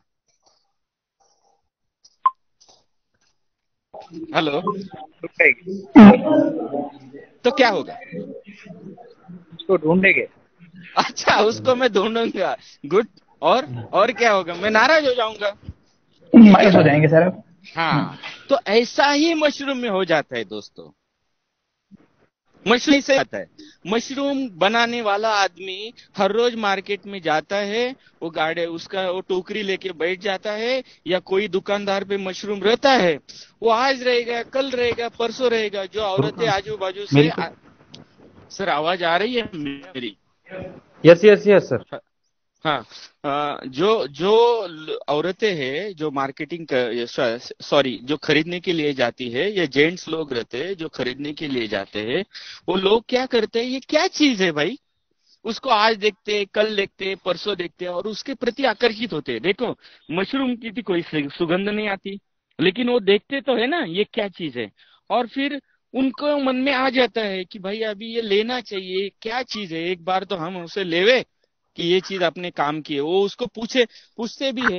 हेलो, ढूंढेंगे, तो क्या होगा? उसको ढूंढेंगे। अच्छा, उसको मैं ढूंढूंगा। गुड। और क्या होगा? मैं नाराज हो जाऊंगा, ठीक मायूस है। हो जाएंगे सर आप। हाँ, तो ऐसा ही मशरूम में हो जाता है दोस्तों। मशरूम से आता है। मशरूम बनाने वाला आदमी हर रोज मार्केट में जाता है, वो गाड़ी उसका वो टोकरी लेके बैठ जाता है, या कोई दुकानदार पे मशरूम रहता है, वो आज रहेगा, कल रहेगा, परसों रहेगा। जो औरतें आजू बाजू से मेरी को। सर, आवाज आ रही है मेरी? Yes yes yes sir. हाँ, जो जो औरतें हैं जो मार्केटिंग सॉरी जो खरीदने के लिए जाती है, या जेंट्स लोग रहते हैं जो खरीदने के लिए जाते हैं, वो लोग क्या करते हैं, ये क्या चीज है भाई, उसको आज देखते, कल देखते, परसों देखते, और उसके प्रति आकर्षित होते हैं। देखो, मशरूम की भी कोई सुगंध नहीं आती, लेकिन वो देखते तो है ना ये क्या चीज है, और फिर उनको मन में आ जाता है कि भाई अभी ये लेना चाहिए, क्या चीज है, एक बार तो हम उसे लेवे कि ये चीज अपने काम की है। वो उसको पूछते भी है,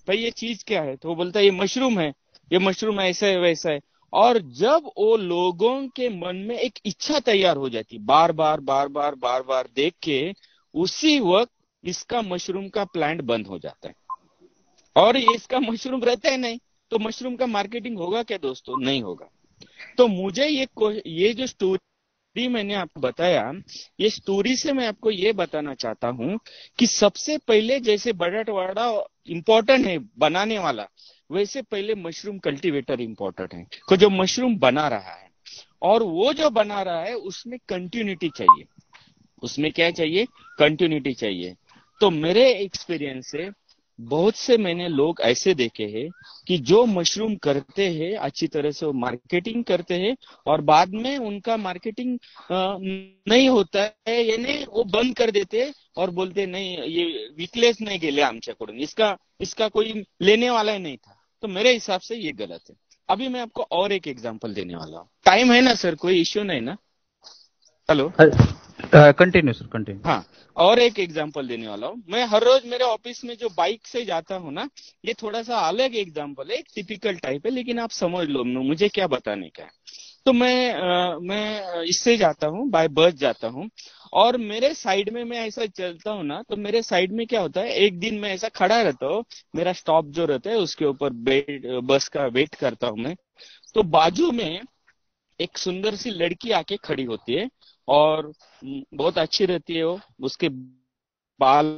भाई ये चीज क्या है, तो वो बोलता है ये मशरूम है, ये मशरूम ऐसा है वैसा है। और जब वो लोगों के मन में एक इच्छा तैयार हो जाती, बार बार बार बार बार बार देख के, उसी वक्त इसका मशरूम का प्लांट बंद हो जाता है और ये इसका मशरूम रहता है नहीं। तो मशरूम का मार्केटिंग होगा क्या दोस्तों? नहीं होगा। तो मुझे ये जो स्टोरी मैंने आपको बताया, ये स्टोरी से मैं आपको ये बताना चाहता हूं कि सबसे पहले जैसे बटाटा इम्पोर्टेंट है बनाने वाला, वैसे पहले मशरूम कल्टीवेटर इम्पोर्टेंट है, को जो मशरूम बना रहा है। और वो जो बना रहा है उसमें कंटिन्यूटी चाहिए, उसमें क्या चाहिए? कंटिन्यूटी चाहिए। तो मेरे एक्सपीरियंस से बहुत से मैंने लोग ऐसे देखे हैं कि जो मशरूम करते हैं अच्छी तरह से, वो मार्केटिंग करते हैं और बाद में उनका मार्केटिंग नहीं होता है, यानी वो बंद कर देते हैं और बोलते नहीं ये विकलेच नहीं गेले आमच्याकडून, इसका कोई लेने वाला ही नहीं था। तो मेरे हिसाब से ये गलत है। अभी मैं आपको और एक एग्जांपल देने वाला हूँ। टाइम है ना सर? कोई इश्यू नहीं ना? Hello, continue sir, continue. हाँ, और एक एग्जांपल देने वाला हूँ। मैं हर रोज मेरे ऑफिस में जो बाइक से जाता हूँ ना, ये थोड़ा सा अलग एग्जांपल है, एक टिपिकल टाइप है, लेकिन आप समझ लो मुझे क्या बताने का है। तो मैं इससे जाता हूँ, बाय बस जाता हूँ, और मेरे साइड में मैं ऐसा चलता हूँ ना, तो मेरे साइड में क्या होता है, एक दिन मैं ऐसा खड़ा रहता हूँ, मेरा स्टॉप जो रहता है उसके ऊपर बस का वेट करता हूँ मैं। तो बाजू में एक सुंदर सी लड़की आके खड़ी होती है और बहुत अच्छी रहती है वो, उसके बाल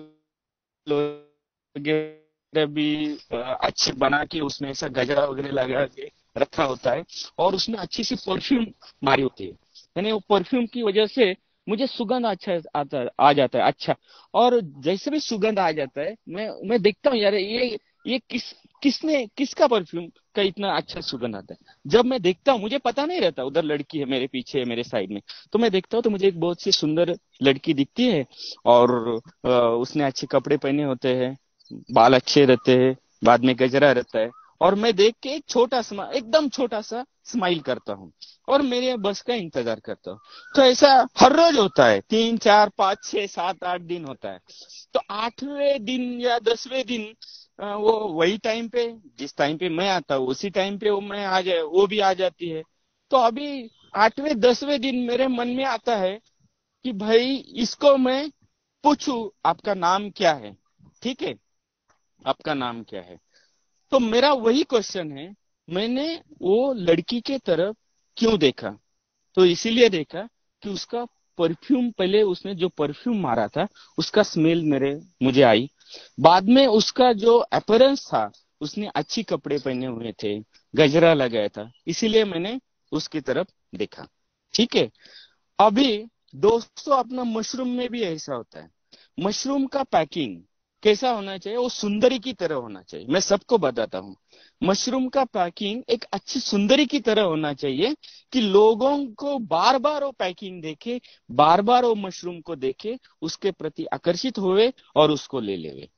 वगैरह भी अच्छे बना के उसमें ऐसा गजरा वगैरह लगा के रखा होता है और उसमें अच्छी सी परफ्यूम मारी होती है, यानी वो परफ्यूम की वजह से मुझे सुगंध अच्छा आ जाता है। अच्छा, और जैसे भी सुगंध आ जाता है, मैं देखता हूँ यार ये किसका परफ्यूम का इतना अच्छा सुगंध आता है। जब मैं देखता हूँ, मुझे पता नहीं रहता उधर लड़की है मेरे पीछे, मेरे साइड में, तो मैं देखता हूँ तो मुझे एक बहुत सी सुंदर लड़की दिखती है और उसने अच्छे कपड़े पहने होते हैं, बाल अच्छे रहते हैं, बाद में गजरा रहता है, और मैं देख के एक एकदम छोटा सा स्माइल करता हूँ और मेरे बस का इंतजार करता हूँ। तो ऐसा हर रोज होता है, 3 4 5 6 7 8 दिन होता है। तो 8वें दिन या 10वें दिन वो वही टाइम पे, जिस टाइम पे मैं आता हूँ उसी टाइम पे वो भी आ जाती है। तो अभी 8वें 10वें दिन मेरे मन में आता है कि भाई इसको मैं पूछूं आपका नाम क्या है, ठीक है, आपका नाम क्या है। तो मेरा वही क्वेश्चन है, मैंने वो लड़की के तरफ क्यों देखा? तो इसीलिए देखा कि उसका परफ्यूम, पहले उसने जो परफ्यूम मारा था उसका स्मेल मुझे आई। बाद में उसका जो अपीयरेंस था, उसने अच्छी कपड़े पहने हुए थे, गजरा लगाया था, इसीलिए मैंने उसकी तरफ देखा। ठीक है। अभी दोस्तों अपना मशरूम में भी ऐसा होता है। मशरूम का पैकिंग कैसा होना चाहिए? वो सुंदरी की तरह होना चाहिए। मैं सबको बताता हूँ, मशरूम का पैकिंग एक अच्छी सुंदरी की तरह होना चाहिए कि लोगों को बार बार वो पैकिंग देखे, बार बार वो मशरूम को देखे, उसके प्रति आकर्षित हुए और उसको ले लेवे।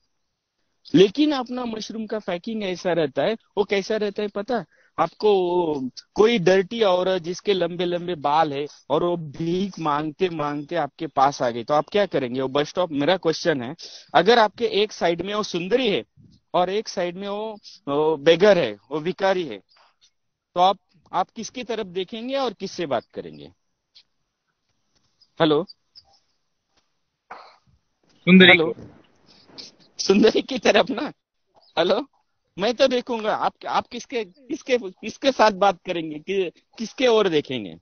लेकिन अपना मशरूम का पैकिंग ऐसा रहता है, वो कैसा रहता है पता आपको? कोई डर्टी औरत जिसके लंबे लंबे बाल है और वो भीख मांगते मांगते आपके पास आ गई, तो आप क्या करेंगे? वो बस स्टॉप, मेरा क्वेश्चन है, अगर आपके एक साइड में वो सुंदरी है और एक साइड में वो बेगर है, वो भिखारी है, तो आप किसकी तरफ देखेंगे और किससे बात करेंगे? हेलो सुंदरी हेलो, को। सुंदरी की तरफ ना। हेलो, मैं तो देखूंगा। आप किसके किसके किसके साथ बात करेंगे किसके ओर देखेंगे?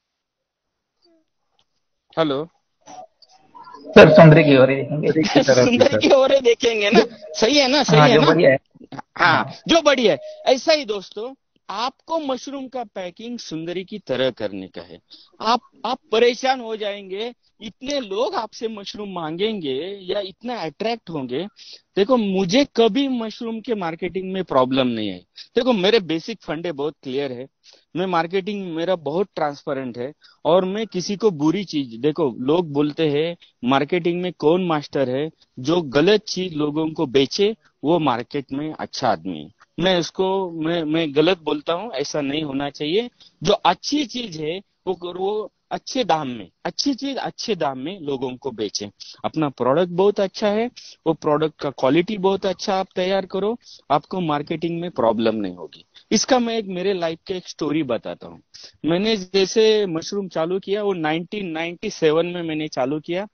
हेलो सर सुंदरी की ओर ही देखेंगे। की तरफ ही सुंदरी सर। की ओर ही देखेंगे ना? सही है ना? हाँ सही है जो ना? बढ़िया है। हाँ, हाँ जो बढ़िया है। ऐसा ही दोस्तों, आपको मशरूम का पैकिंग सुंदरी की तरह करने का है। आप परेशान हो जाएंगे, इतने लोग आपसे मशरूम मांगेंगे या इतना अट्रैक्ट होंगे। देखो, मुझे कभी मशरूम के मार्केटिंग में प्रॉब्लम नहीं है। देखो, मेरे बेसिक फंडे बहुत क्लियर है, मैं मार्केटिंग मेरा बहुत ट्रांसपेरेंट है, और मैं किसी को बुरी चीज, देखो लोग बोलते हैं मार्केटिंग में कौन मास्टर है, जो गलत चीज लोगों को बेचे वो मार्केट में अच्छा आदमी है। मैं गलत बोलता हूँ, ऐसा नहीं होना चाहिए। जो अच्छी चीज है वो अच्छे दाम में, अच्छी चीज अच्छे दाम में लोगों को बेचें। अपना प्रोडक्ट बहुत अच्छा है, वो प्रोडक्ट का क्वालिटी बहुत अच्छा आप तैयार करो, आपको मार्केटिंग में प्रॉब्लम नहीं होगी। इसका मैं एक मेरे लाइफ के एक स्टोरी बताता हूँ। मैंने जैसे मशरूम चालू किया, वो 1997 में मैंने चालू किया।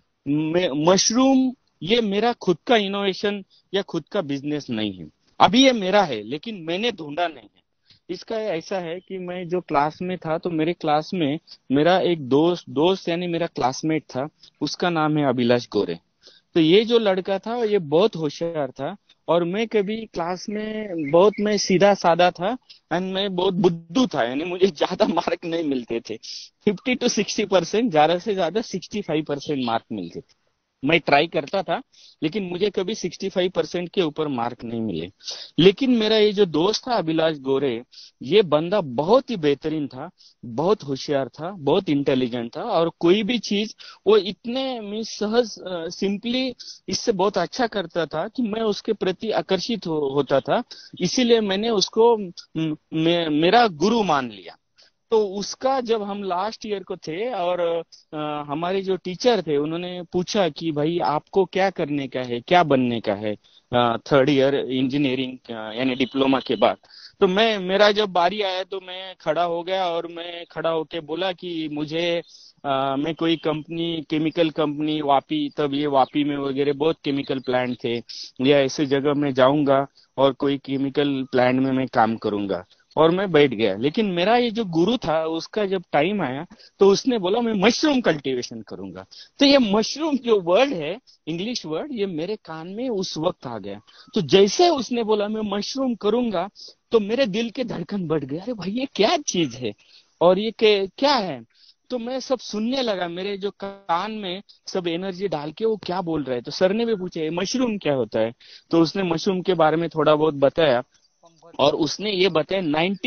मशरूम ये मेरा खुद का इनोवेशन या खुद का बिजनेस नहीं है, अभी ये मेरा है, लेकिन मैंने ढूंढा नहीं है। इसका ऐसा है कि मैं जो क्लास में था, तो मेरे क्लास में मेरा एक दोस्त यानी मेरा क्लासमेट था, उसका नाम है अभिलाष गोरे। तो ये जो लड़का था ये बहुत होशियार था, और मैं कभी क्लास में बहुत मैं सीधा साधा था, एंड मैं बहुत बुद्धू था, यानी मुझे ज्यादा मार्क नहीं मिलते थे। 50 to 60%, ज्यादा से ज्यादा 65% मार्क मिलते थे। मैं ट्राई करता था, लेकिन मुझे कभी 65% के ऊपर मार्क नहीं मिले। लेकिन मेरा ये जो दोस्त था अभिलाष गोरे, ये बंदा बहुत ही बेहतरीन था, बहुत होशियार था, बहुत इंटेलिजेंट था, और कोई भी चीज वो इतने सहज सिंपली इससे बहुत अच्छा करता था कि मैं उसके प्रति आकर्षित होता था। इसीलिए मैंने उसको मेरा गुरु मान लिया। तो उसका जब हम लास्ट ईयर को थे, और हमारे जो टीचर थे उन्होंने पूछा कि भाई आपको क्या करने का है, क्या बनने का है थर्ड ईयर इंजीनियरिंग यानी डिप्लोमा के बाद। तो मेरा जब बारी आया तो मैं खड़ा हो गया, और मैं खड़ा होके बोला कि मुझे मैं कोई कंपनी, केमिकल कंपनी वापी, तब ये वापी में वगैरह बहुत केमिकल प्लांट थे, या ऐसे जगह में जाऊंगा और कोई केमिकल प्लांट में मैं काम करूंगा, और मैं बैठ गया। लेकिन मेरा ये जो गुरु था, उसका जब टाइम आया तो उसने बोला मैं मशरूम कल्टीवेशन करूंगा। तो ये मशरूम जो वर्ड है, इंग्लिश वर्ड, ये मेरे कान में उस वक्त आ गया। तो जैसे उसने बोला मैं मशरूम करूंगा, तो मेरे दिल के धड़कन बढ़ गया, अरे भाई ये क्या चीज है, और ये क्या है। तो मैं सब सुनने लगा, मेरे जो कान में सब एनर्जी डाल के वो क्या बोल रहे हैं। तो सर ने भी पूछा मशरूम क्या होता है, तो उसने मशरूम के बारे में थोड़ा बहुत बताया, और उसने ये बताया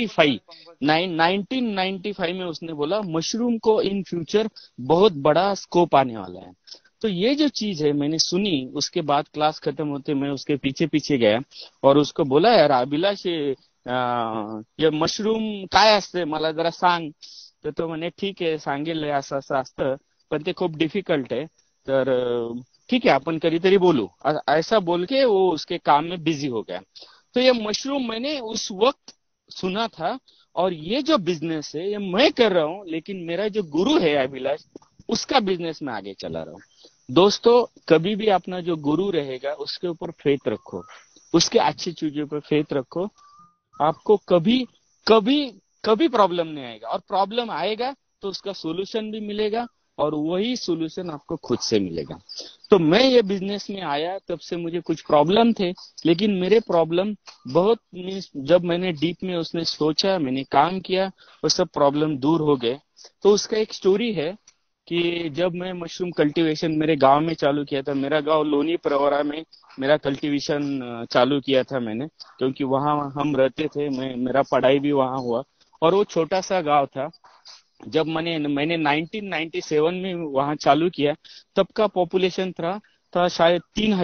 1995 में उसने बोला मशरूम को इन फ्यूचर बहुत बड़ा स्कोप आने वाला है। तो ये जो चीज है मैंने सुनी, उसके बाद क्लास खत्म होते मैं उसके पीछे पीछे गया और उसको बोला यार अभिलाष ये मशरूम काय असते मला जरा सांग. तर तो म्हणे ठीक आहे सांगेल असं असं असतं पण ते खूप डिफिकल्ट आहे तर ठीक है अपन कधीतरी बोलू. ऐसा बोल के वो उसके काम में बिजी हो गया. तो ये मशरूम मैंने उस वक्त सुना था और ये जो बिजनेस है ये मैं कर रहा हूँ, लेकिन मेरा जो गुरु है अभिलाष उसका बिजनेस में आगे चला रहा हूँ. दोस्तों कभी भी अपना जो गुरु रहेगा उसके ऊपर फेथ रखो, उसके अच्छी चीजों पर फेथ रखो, आपको कभी कभी कभी प्रॉब्लम नहीं आएगा, और प्रॉब्लम आएगा तो उसका सोल्यूशन भी मिलेगा और वही सोल्यूशन आपको खुद से मिलेगा. तो मैं ये बिजनेस में आया तब से मुझे कुछ प्रॉब्लम थे, लेकिन मेरे प्रॉब्लम बहुत जब मैंने डीप में उसने सोचा, मैंने काम किया, वो सब प्रॉब्लम दूर हो गए. तो उसका एक स्टोरी है कि जब मैं मशरूम कल्टीवेशन मेरे गांव में चालू किया था, मेरा गांव लोनी प्रवरा में मेरा कल्टीवेशन चालू किया था मैंने, क्योंकि वहां हम रहते थे, मेरा पढ़ाई भी वहां हुआ और वो छोटा सा गांव था. जब मैंने 1997 में वहां चालू किया तब का पॉपुलेशन था शायद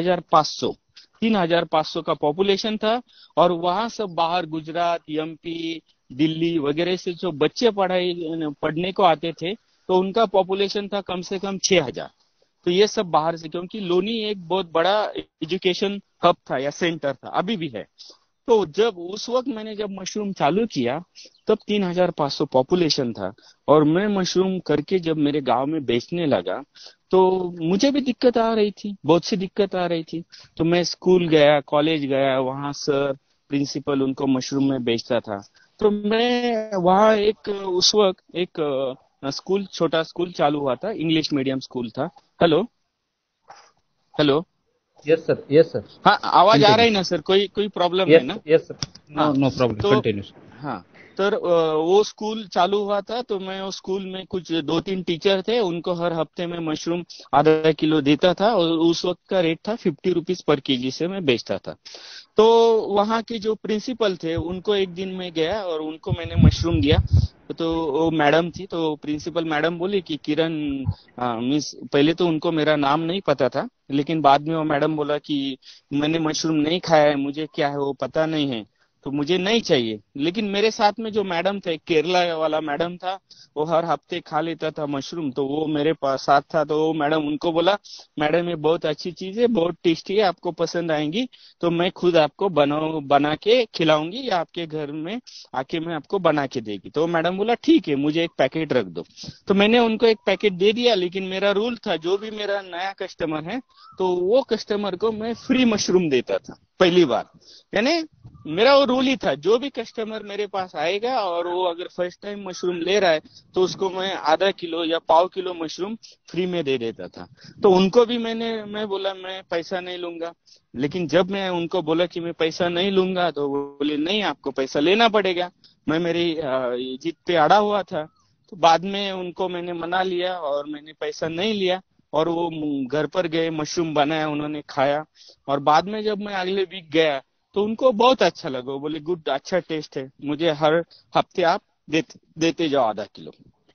3,500 का पॉपुलेशन था. और वहां सब बाहर गुजरात, एमपी, दिल्ली वगैरह से जो बच्चे पढ़ने को आते थे तो उनका पॉपुलेशन था कम से कम 6,000. तो ये सब बाहर से, क्योंकि लोनी एक बहुत बड़ा एजुकेशन हब था या सेंटर था, अभी भी है. तो जब उस वक्त मैंने जब मशरूम चालू किया तब 3,500 पॉपुलेशन था और मैं मशरूम करके जब मेरे गांव में बेचने लगा तो मुझे भी दिक्कत आ रही थी, बहुत सी दिक्कत आ रही थी. तो मैं स्कूल गया, कॉलेज गया, वहां सर प्रिंसिपल उनको मशरूम में बेचता था. तो मैं वहां उस वक्त एक स्कूल, छोटा स्कूल चालू हुआ था, इंग्लिश मीडियम स्कूल था. Hello hello, yes sir. हाँ आवाज आ रही ना सर? कोई प्रॉब्लम है ना? यस सर, हाँ, नो प्रॉब्लम, तो कंटिन्यू. हाँ, तर वो स्कूल चालू हुआ था तो मैं उस स्कूल में कुछ 2-3 टीचर थे, उनको हर हफ्ते में मशरूम आधा किलो देता था और उस वक्त का रेट था 50 रुपीज पर केजी से मैं बेचता था. तो वहाँ के जो प्रिंसिपल थे उनको एक दिन मैं गया और उनको मैंने मशरूम दिया. तो वो मैडम थी, तो प्रिंसिपल मैडम बोली कि किरण मीन्स, पहले तो उनको मेरा नाम नहीं पता था, लेकिन बाद में वो मैडम बोला कि मैंने मशरूम नहीं खाया है, मुझे क्या है वो पता नहीं है. तो मुझे नहीं चाहिए। लेकिन मेरे साथ में जो मैडम थे, केरला वाला मैडम था, वो हर हफ्ते खा लेता था मशरूम, तो वो मेरे पास साथ था। तो वो मैडम, उनको बोला, मैडम ये बहुत अच्छी चीज है, बहुत टेस्टी है, आपको पसंद आएंगी, तो मैं खुद आपको बना के खिलाऊंगी, या आपके घर में आके मैं आपको बना के देगी। तो मैडम बोला ठीक है, मुझे एक पैकेट रख दो। तो मैंने उनको एक पैकेट दे दिया। लेकिन मेरा रूल था, जो भी मेरा नया कस्टमर है तो वो कस्टमर को मैं फ्री मशरूम देता था पहली बार। यानी मेरा वो रूल ही था, जो भी कस्टमर मेरे पास आएगा और वो अगर फर्स्ट टाइम मशरूम ले रहा है तो उसको मैं आधा किलो या पाव किलो मशरूम फ्री में दे देता था। तो उनको भी मैं बोला मैं पैसा नहीं लूंगा। लेकिन जब मैं उनको बोला कि मैं पैसा नहीं लूंगा, तो वो बोले नहीं, आपको पैसा लेना पड़ेगा। मैं मेरी जिद पे अड़ा हुआ था। तो बाद में उनको मैंने मना लिया और मैंने पैसा नहीं लिया, और वो घर पर गए, मशरूम बनाया, उन्होंने खाया। और बाद में जब मैं अगले वीक गया तो उनको बहुत अच्छा लगा। वो बोले गुड, अच्छा टेस्ट है, मुझे हर हफ्ते आप देते जाओ आधा किलो।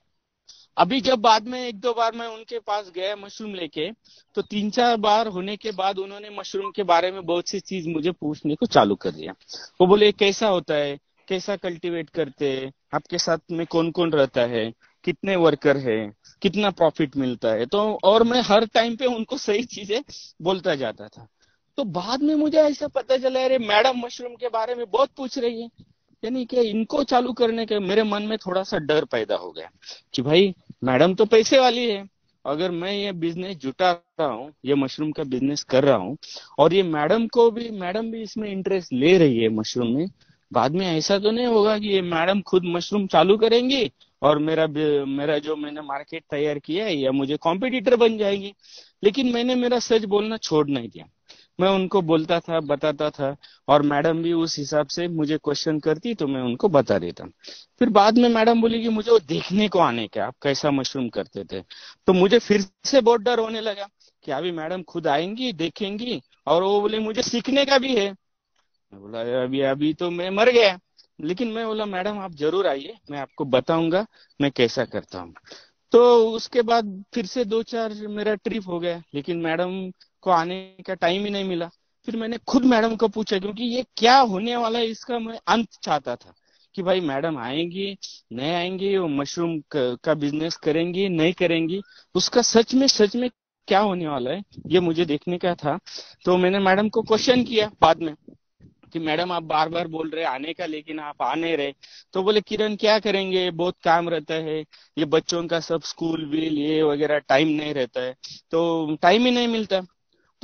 अभी जब बाद में एक दो बार मैं उनके पास गया मशरूम लेके, तो 3-4 बार होने के बाद उन्होंने मशरूम के बारे में बहुत सी चीज मुझे पूछने को चालू कर दिया। वो बोले कैसा होता है, कैसा कल्टीवेट करते हैं, आपके साथ में कौन कौन रहता है, कितने वर्कर है, कितना प्रॉफिट मिलता है। तो और मैं हर टाइम पे उनको सही चीजें बोलता जाता था। तो बाद में मुझे ऐसा पता चला, अरे मैडम मशरूम के बारे में बहुत पूछ रही है, यानी कि इनको चालू करने के मेरे मन में थोड़ा सा डर पैदा हो गया कि भाई मैडम तो पैसे वाली है, अगर मैं ये बिजनेस जुटा रहा हूँ, ये मशरूम का बिजनेस कर रहा हूँ, और ये मैडम भी इसमें इंटरेस्ट ले रही है मशरूम में, बाद में ऐसा तो नहीं होगा कि ये मैडम खुद मशरूम चालू करेंगी और मेरा जो मैंने मार्केट तैयार किया है या मुझे कॉम्पिटिटर बन जाएगी। लेकिन मैंने मेरा सच बोलना छोड़ नहीं दिया। मैं उनको बोलता था, बताता था, और मैडम भी उस हिसाब से मुझे क्वेश्चन करती तो मैं उनको बता देता। फिर बाद में मैडम बोली कि मुझे वो देखने को आने का, आप कैसा मशरूम करते थे। तो मुझे फिर से बहुत डर होने लगा कि अभी मैडम खुद आएंगी, देखेंगी, और वो बोले मुझे सीखने का भी है। मैं बोला अभी अभी तो मैं मर गया। लेकिन मैं बोला मैडम आप जरूर आइए, मैं आपको बताऊंगा मैं कैसा करता हूँ। तो उसके बाद फिर से 2-4 मेरा ट्रिप हो गया, लेकिन मैडम को आने का टाइम ही नहीं मिला। फिर मैंने खुद मैडम को पूछा, क्योंकि ये क्या होने वाला है इसका मैं अंत चाहता था कि भाई मैडम आएंगी नहीं आएंगी, वो मशरूम का बिजनेस करेंगी नहीं करेंगी, उसका सच में क्या होने वाला है ये मुझे देखने का था। तो मैंने मैडम को क्वेश्चन किया बाद में कि मैडम आप बार बार बोल रहे आने का, लेकिन आप आ नहीं रहे। तो बोले किरण क्या करेंगे, बहुत काम रहता है, ये बच्चों का सब स्कूल बिल ये वगैरह, टाइम नहीं रहता है, तो टाइम ही नहीं मिलता। तो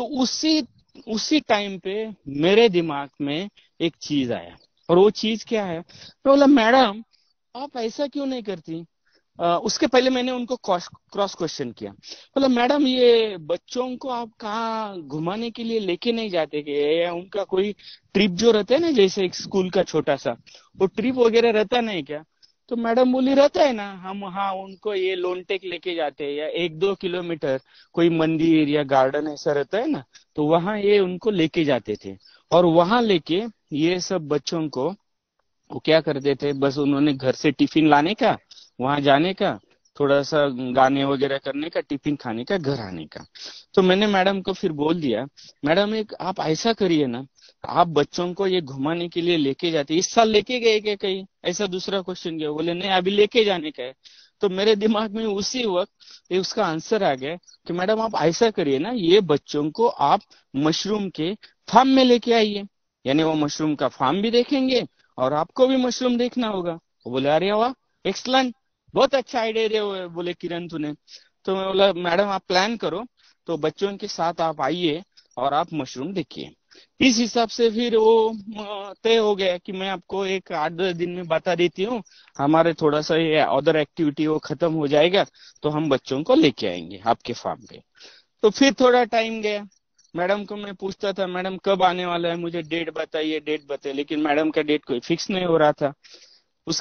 उसी टाइम पे मेरे दिमाग में एक चीज आया, और वो चीज क्या है, तो बोला मैडम आप ऐसा क्यों नहीं करती। उसके पहले मैंने उनको क्रॉस क्वेश्चन किया। बोला मैडम ये बच्चों को आप कहाँ घुमाने के लिए लेके नहीं जाते क्या, या उनका कोई ट्रिप जो रहता है ना, जैसे एक स्कूल का छोटा सा वो ट्रिप वगैरह रहता नहीं क्या। तो मैडम बोली रहता है ना, हम हाँ उनको ये लोनटेक लेके जाते हैं, या 1-2 किलोमीटर कोई मंदिर या गार्डन ऐसा रहता है ना, तो वहां ये उनको लेके जाते थे। और वहां लेके ये सब बच्चों को वो क्या करते थे, बस उन्होंने घर से टिफिन लाने का, वहां जाने का, थोड़ा सा गाने वगैरह करने का, टिफिन खाने का, घर आने का। तो मैंने मैडम को फिर बोल दिया, मैडम एक आप ऐसा करिए ना, आप बच्चों को ये घुमाने के लिए लेके जाते, इस साल लेके गए क्या कहीं, ऐसा दूसरा क्वेश्चन किया। बोले नहीं अभी लेके जाने का है। तो मेरे दिमाग में उसी वक्त उसका आंसर आ गया कि मैडम आप ऐसा करिए ना, ये बच्चों को आप मशरूम के फार्म में लेके आइए, यानी वो मशरूम का फार्म भी देखेंगे और आपको भी मशरूम देखना होगा। वो बोले अरे वाह एक्सलेंट, बहुत अच्छा आइडिया दिया बोले किरण तूने। तो मैं बोला मैडम आप प्लान करो, तो बच्चों के साथ आप आइए और आप मशरूम देखिए। इस हिसाब से फिर वो तय हो गया कि मैं आपको एक 8-10 दिन में बता देती हूँ, हमारे थोड़ा सा ये अदर एक्टिविटी वो खत्म हो जाएगा तो हम बच्चों को लेके आएंगे आपके फार्म पे। तो फिर थोड़ा टाइम गया, मैडम को मैं पूछता था मैडम कब आने वाला है, मुझे डेट बताइए, लेकिन मैडम का डेट कोई फिक्स नहीं हो रहा था। उस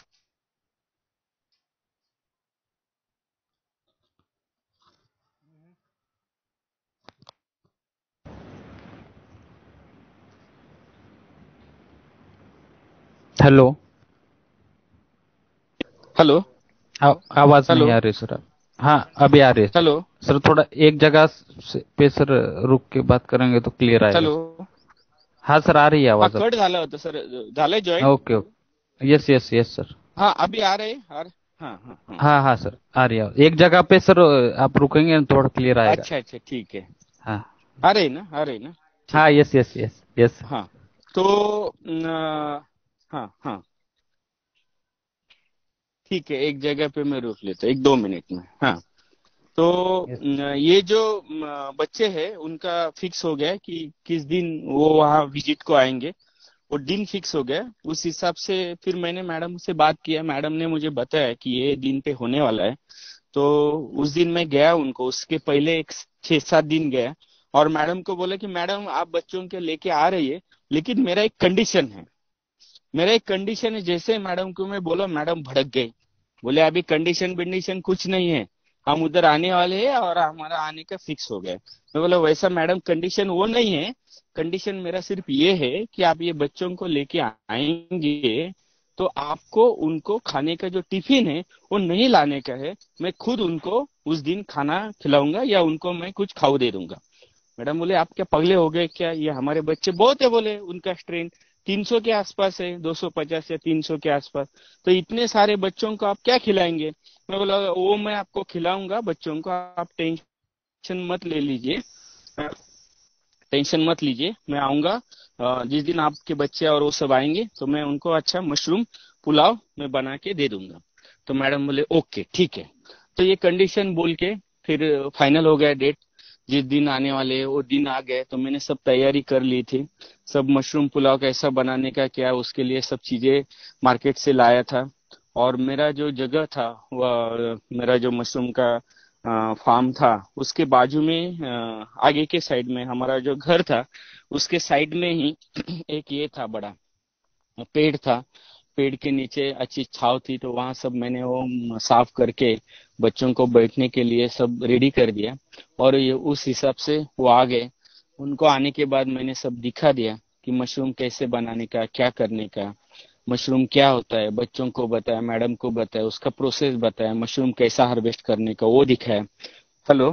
हेलो। हेलो आवाज नहीं हेलो आ रही सर। हाँ अभी आ रही है हेलो सर, थोड़ा एक जगह पे सर रुक के बात करेंगे तो क्लियर आएगा हेलो सर। हाँ सर, आ रही है हाँ आवाज अब। कट झालं होतं सर, झालंय join. Okay okay, yes yes yes sir. हाँ अभी आ रहे हाँ हाँ हाँ. हाँ हाँ सर, आ रही है एक जगह पे सर। आप रुकेंगे ना, थोड़ा क्लियर आएगा। अच्छा अच्छा ठीक है. हाँ आ रहे ना, आ रहे ना. हाँ, ठीक है. Yes yes yes yes. हाँ तो हाँ हाँ ठीक है, एक जगह पे मैं रोक लेता, 1-2 मिनट में. हाँ तो यस ये जो बच्चे हैं उनका फिक्स हो गया है कि किस दिन वो वहाँ विजिट को आएंगे. वो दिन फिक्स हो गया, उस हिसाब से फिर मैंने मैडम से बात किया. मैडम ने मुझे बताया कि ये दिन पे होने वाला है. तो उस दिन मैं गया उनको, उसके पहले एक 6-7 दिन गया और मैडम को बोला कि मैडम आप बच्चों के लेके आ रही है, लेकिन मेरा एक कंडीशन है. मेरा एक कंडीशन है. जैसे मैडम को मैं बोला, मैडम भड़क गई. बोले अभी कंडीशन बिंडीशन कुछ नहीं है, हम उधर आने वाले हैं और हमारा आने का फिक्स हो गया. मैं बोला वैसा मैडम कंडीशन वो नहीं है. कंडीशन मेरा सिर्फ ये है कि आप ये बच्चों को लेके आएंगे तो आपको उनको खाने का जो टिफिन है वो नहीं लाने का है. मैं खुद उनको उस दिन खाना खिलाऊंगा या उनको मैं कुछ खाऊ दे दूंगा. मैडम बोले आप क्या पगले हो गए क्या, ये हमारे बच्चे बहुत है. बोले उनका स्ट्रेन 300 के आसपास है, 250 या 300 के आसपास. तो इतने सारे बच्चों को आप क्या खिलाएंगे. मैं बोला वो मैं आपको खिलाऊंगा बच्चों को, आप टेंशन मत ले लीजिए. टेंशन मत लीजिए, मैं आऊंगा. जिस दिन आपके बच्चे और वो सब आएंगे तो मैं उनको अच्छा मशरूम पुलाव मैं बना के दे दूंगा. तो मैडम बोले ओके ठीक है. तो ये कंडीशन बोल के फिर फाइनल हो गया डेट. जिस दिन आने वाले वो दिन आ गए. तो मैंने सब तैयारी कर ली थी. सब मशरूम पुलाव कैसा बनाने का क्या, उसके लिए सब चीजें मार्केट से लाया था. और मेरा जो जगह था, वह मेरा जो मशरूम का फार्म था, उसके बाजू में आगे के साइड में हमारा जो घर था, उसके साइड में ही एक ये था, बड़ा पेड़ था. पेड़ के नीचे अच्छी छाव थी. तो वहां सब मैंने वो साफ करके बच्चों को बैठने के लिए सब रेडी कर दिया. और ये उस हिसाब से वो आ गए. उनको आने के बाद मैंने सब दिखा दिया कि मशरूम कैसे बनाने का, क्या करने का, मशरूम क्या होता है, बच्चों को बताया, मैडम को बताया, उसका प्रोसेस बताया, मशरूम कैसा हार्वेस्ट करने का वो दिखाया. Hello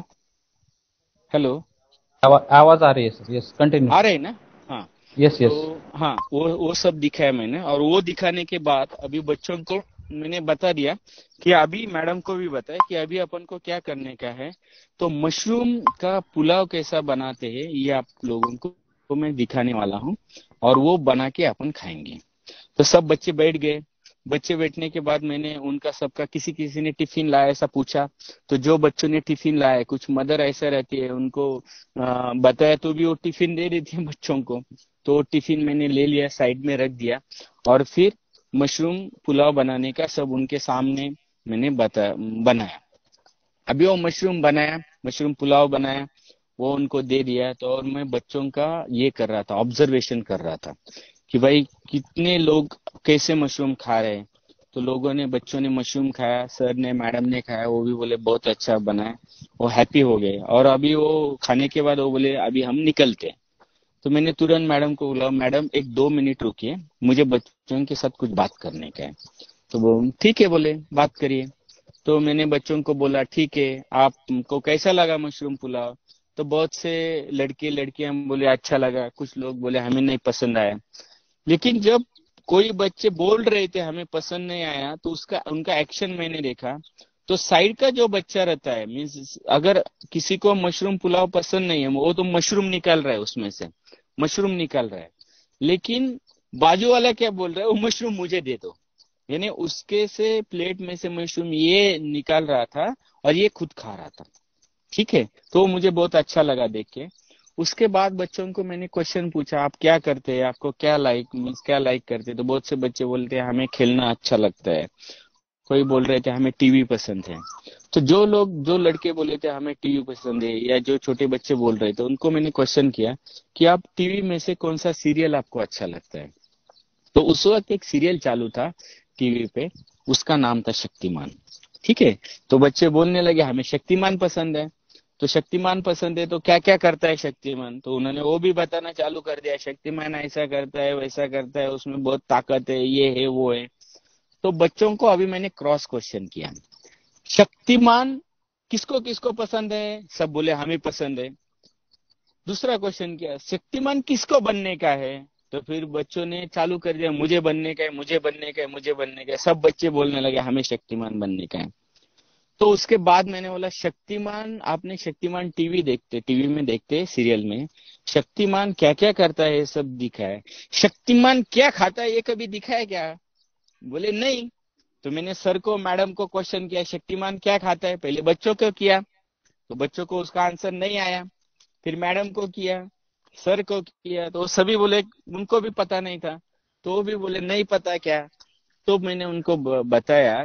hello. आवाज आ रही है सर, यस कंटिन्यू आ सर। रहे हैं ना. हाँ यस तो यस। हाँ वो सब दिखाया मैंने. और वो दिखाने के बाद अभी बच्चों को मैंने बता दिया कि अभी मैडम को भी बताया कि अभी अपन को क्या करने का है. तो मशरूम का पुलाव कैसा बनाते हैं ये आप लोगों को मैं दिखाने वाला हूँ. और वो बना के अपन खाएंगे. तो सब बच्चे बैठ गए. बच्चे बैठने के बाद मैंने उनका सबका किसी किसी ने टिफिन लाया ऐसा पूछा. तो जो बच्चों ने टिफिन लाया, कुछ मदर ऐसा रहती है उनको बताया तो भी वो टिफिन दे देती है बच्चों को. तो टिफिन मैंने ले लिया, साइड में रख दिया. और फिर मशरूम पुलाव बनाने का सब उनके सामने मैंने बनाया. अभी वो मशरूम बनाया, मशरूम पुलाव बनाया, वो उनको दे दिया. तो और मैं बच्चों का ये कर रहा था, ऑब्जर्वेशन कर रहा था कि भाई कितने लोग कैसे मशरूम खा रहे हैं. तो लोगों ने, बच्चों ने मशरूम खाया, सर ने, मैडम ने खाया, वो भी बोले बहुत अच्छा बना है. वो हैप्पी हो गए. और अभी वो खाने के बाद वो बोले अभी हम निकलते हैं. तो मैंने तुरंत मैडम को बोला, मैडम 1-2 मिनट रुकिए, मुझे बच्चों के साथ कुछ बात करने का है. तो वो ठीक है बोले, बात करिए. तो मैंने बच्चों को बोला ठीक है, आपको कैसा लगा मशरूम पुलाव. तो बहुत से लड़के लड़कियां बोले अच्छा लगा, कुछ लोग बोले हमें नहीं पसंद आया. लेकिन जब कोई बच्चे बोल रहे थे हमें पसंद नहीं आया, तो उसका उनका एक्शन मैंने देखा. तो साइड का जो बच्चा रहता है, मीन्स अगर किसी को मशरूम पुलाव पसंद नहीं है, वो तो मशरूम निकाल रहा है, उसमें से मशरूम निकाल रहा है. लेकिन बाजू वाला क्या बोल रहा है, वो मशरूम मुझे दे दो. यानी उसके से प्लेट में से मशरूम ये निकाल रहा था और ये खुद खा रहा था. ठीक है. तो मुझे बहुत अच्छा लगा देख के. उसके बाद बच्चों को मैंने क्वेश्चन पूछा, आप क्या करते हैं, आपको क्या लाइक करते हैं. तो बहुत से बच्चे बोलते हैं हमें खेलना अच्छा लगता है. कोई बोल रहे थे हमें टीवी पसंद है. तो जो लड़के बोले थे हमें टीवी पसंद है, या जो छोटे बच्चे बोल रहे थे, उनको मैंने क्वेश्चन किया कि आप टीवी में से कौन सा सीरियल आपको अच्छा लगता है. तो उस वक्त एक सीरियल चालू था टीवी पे, उसका नाम था शक्तिमान. ठीक है. तो बच्चे बोलने लगे हमें शक्तिमान पसंद है. तो शक्तिमान पसंद है तो क्या क्या करता है शक्तिमान. तो उन्होंने वो भी बताना चालू कर दिया, शक्तिमान ऐसा करता है, वैसा करता है, उसमें बहुत ताकत है, ये है वो है. तो बच्चों को अभी मैंने क्रॉस क्वेश्चन किया, शक्तिमान किसको किसको पसंद है. सब बोले हमें पसंद है. दूसरा क्वेश्चन क्या, शक्तिमान किसको बनने का है? तो फिर बच्चों ने चालू कर दिया, मुझे बनने का है, मुझे बनने का है, मुझे बनने का है। सब बच्चे बोलने लगे हमें शक्तिमान बनने का है। तो उसके बाद मैंने बोला शक्तिमान, आपने शक्तिमान टीवी में देखते सीरियल में, शक्तिमान क्या क्या करता है ये सब दिखा है, शक्तिमान क्या खाता है ये कभी दिखा है क्या? बोले नहीं। तो मैंने सर को मैडम को क्वेश्चन किया शक्तिमान क्या खाता है, पहले बच्चों को किया तो बच्चों को उसका आंसर नहीं आया, फिर मैडम को किया, सर को किया, तो सभी बोले उनको भी पता नहीं था, तो वो भी बोले नहीं पता क्या। तो मैंने उनको बताया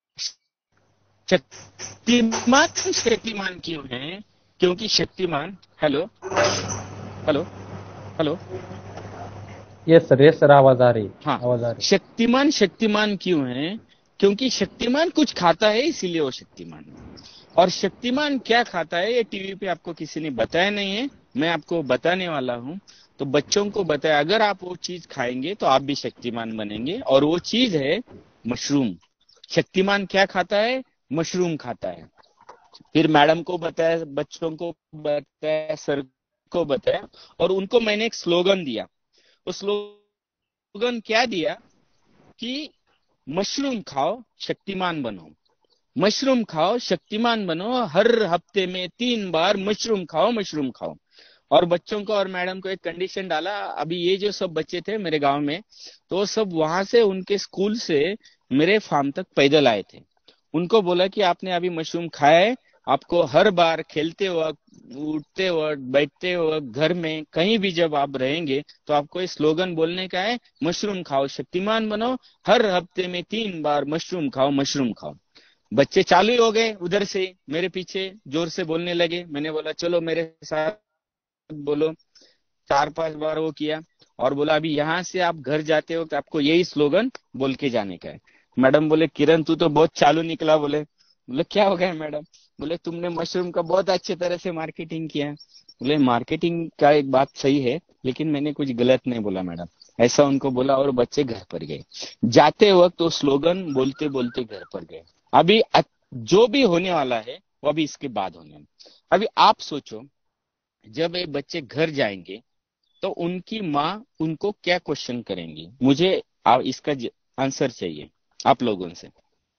शक्तिमान शक्तिमान क्यों है, क्योंकि Shaktimaan, hello hello hello, yes sir आवाज आ रही, हाँ, आवाज आ रही। शक्तिमान शक्तिमान क्यों है, क्योंकि शक्तिमान कुछ खाता है इसीलिए वो शक्तिमान है। और शक्तिमान क्या खाता है ये टीवी पे आपको किसी ने बताया नहीं है, मैं आपको बताने वाला हूँ। तो बच्चों को बताया अगर आप वो चीज खाएंगे तो आप भी शक्तिमान बनेंगे, और वो चीज है मशरूम। शक्तिमान क्या खाता है, मशरूम खाता है। फिर मैडम को बताया, बच्चों को बताया, सर को बताया, और उनको मैंने एक स्लोगन दिया। वो स्लोगन क्या दिया कि मशरूम खाओ शक्तिमान बनो, मशरूम खाओ शक्तिमान बनो, हर हफ्ते में 3 बार मशरूम खाओ, मशरूम खाओ। और बच्चों को और मैडम को एक कंडीशन डाला, अभी ये जो सब बच्चे थे मेरे गांव में, तो सब वहां से उनके स्कूल से मेरे फार्म तक पैदल आए थे। उनको बोला कि आपने अभी मशरूम खाया है, आपको हर बार खेलते वक्त, उठते वक्त, बैठते वक्त, घर में कहीं भी जब आप रहेंगे तो आपको ये स्लोगन बोलने का है, मशरूम खाओ शक्तिमान बनो, हर हफ्ते में 3 बार मशरूम खाओ, मशरूम खाओ। बच्चे चालू ही हो गए उधर से मेरे पीछे जोर से बोलने लगे। मैंने बोला चलो मेरे साथ बोलो। 4-5 बार वो किया और बोला अभी यहाँ से आप घर जाते हो तो आपको यही स्लोगन बोल के जाने का है। मैडम बोले किरण तू तो बहुत चालू निकला। बोले क्या हो गया मैडम? बोले तुमने मशरूम का बहुत अच्छे तरह से मार्केटिंग किया। बोले मार्केटिंग का एक बात सही है, लेकिन मैंने कुछ गलत नहीं बोला मैडम। ऐसा उनको बोला और बच्चे घर पर गए। जाते वक्त वो स्लोगन बोलते बोलते घर पर गए। अभी जो भी होने वाला है वो अभी इसके बाद होने वाला। अभी आप सोचो जब ये बच्चे घर जाएंगे तो उनकी माँ उनको क्या क्वेश्चन करेंगी? मुझे इसका आंसर चाहिए आप लोगों से।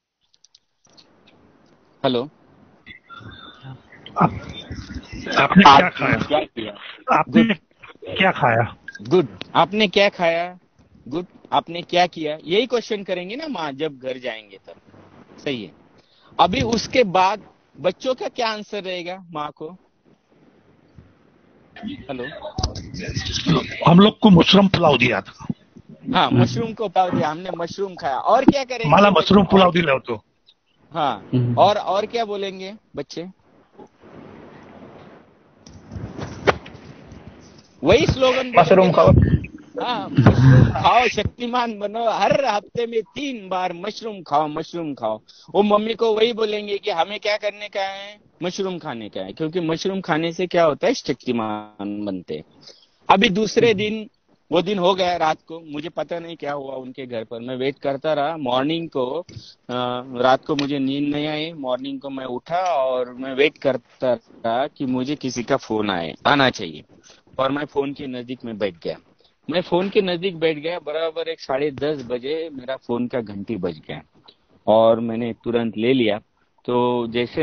हेलो, आपने क्या खाया? क्या किया? आपने क्या खाया? गुड। आपने क्या खाया? गुड। आपने क्या किया? यही क्वेश्चन करेंगे ना माँ जब घर जाएंगे तब। सही है। अभी उसके बाद बच्चों का क्या आंसर रहेगा माँ को? हेलो, हम लोग को मशरूम पुलाव दिया था। हाँ, मशरूम को पुलाव दिया, हमने मशरूम खाया। और क्या करेंगे? मला मशरूम पुलाव दिला होतो। हाँ, और क्या बोलेंगे बच्चे? वही स्लोगन मशरूम खाओ। हाँ, मशरूम खाओ शक्तिमान बनो, हर हफ्ते में 3 बार मशरूम खाओ, मशरूम खाओ। वो मम्मी को वही बोलेंगे कि हमें क्या करने का है? मशरूम खाने का है, क्योंकि मशरूम खाने से क्या होता है? शक्तिमान बनते हैं। अभी दूसरे दिन, वो दिन हो गया रात को, मुझे पता नहीं क्या हुआ उनके घर पर। मैं वेट करता रहा। मॉर्निंग को रात को मुझे नींद नहीं आई। मॉर्निंग को मैं उठा और मैं वेट करता रहा कि मुझे किसी का फोन आना चाहिए, और मैं फोन के नजदीक में बैठ गया। मैं फोन के नजदीक बैठ गया, बराबर 10:30 बजे मेरा फोन का घंटी बज गया और मैंने तुरंत ले लिया। तो जैसे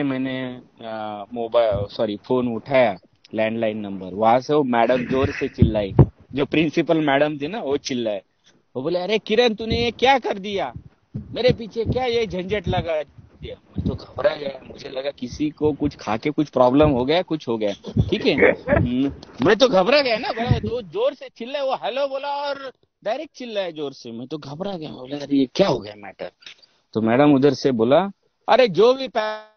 मैंने फोन उठाया, लैंडलाइन नंबर, वहां से वो मैडम जोर से चिल्लाई, जो प्रिंसिपल मैडम थी ना, वो चिल्लाए। वो बोले अरे किरण तूने ये क्या कर दिया, मेरे पीछे क्या ये झंझट लगा दिया। मैं तो घबरा गया, मुझे लगा किसी को कुछ खा के कुछ प्रॉब्लम हो गया, कुछ हो गया। ठीक है, मैं तो घबरा गया ना, बड़ा तो जोर से चिल्लाए। वो हेलो बोला और डायरेक्ट चिल्लाए जोर से। मैं तो घबरा गया, बोला अरे ये क्या हो गया मैटर। तो मैडम उधर से बोला अरे जो भी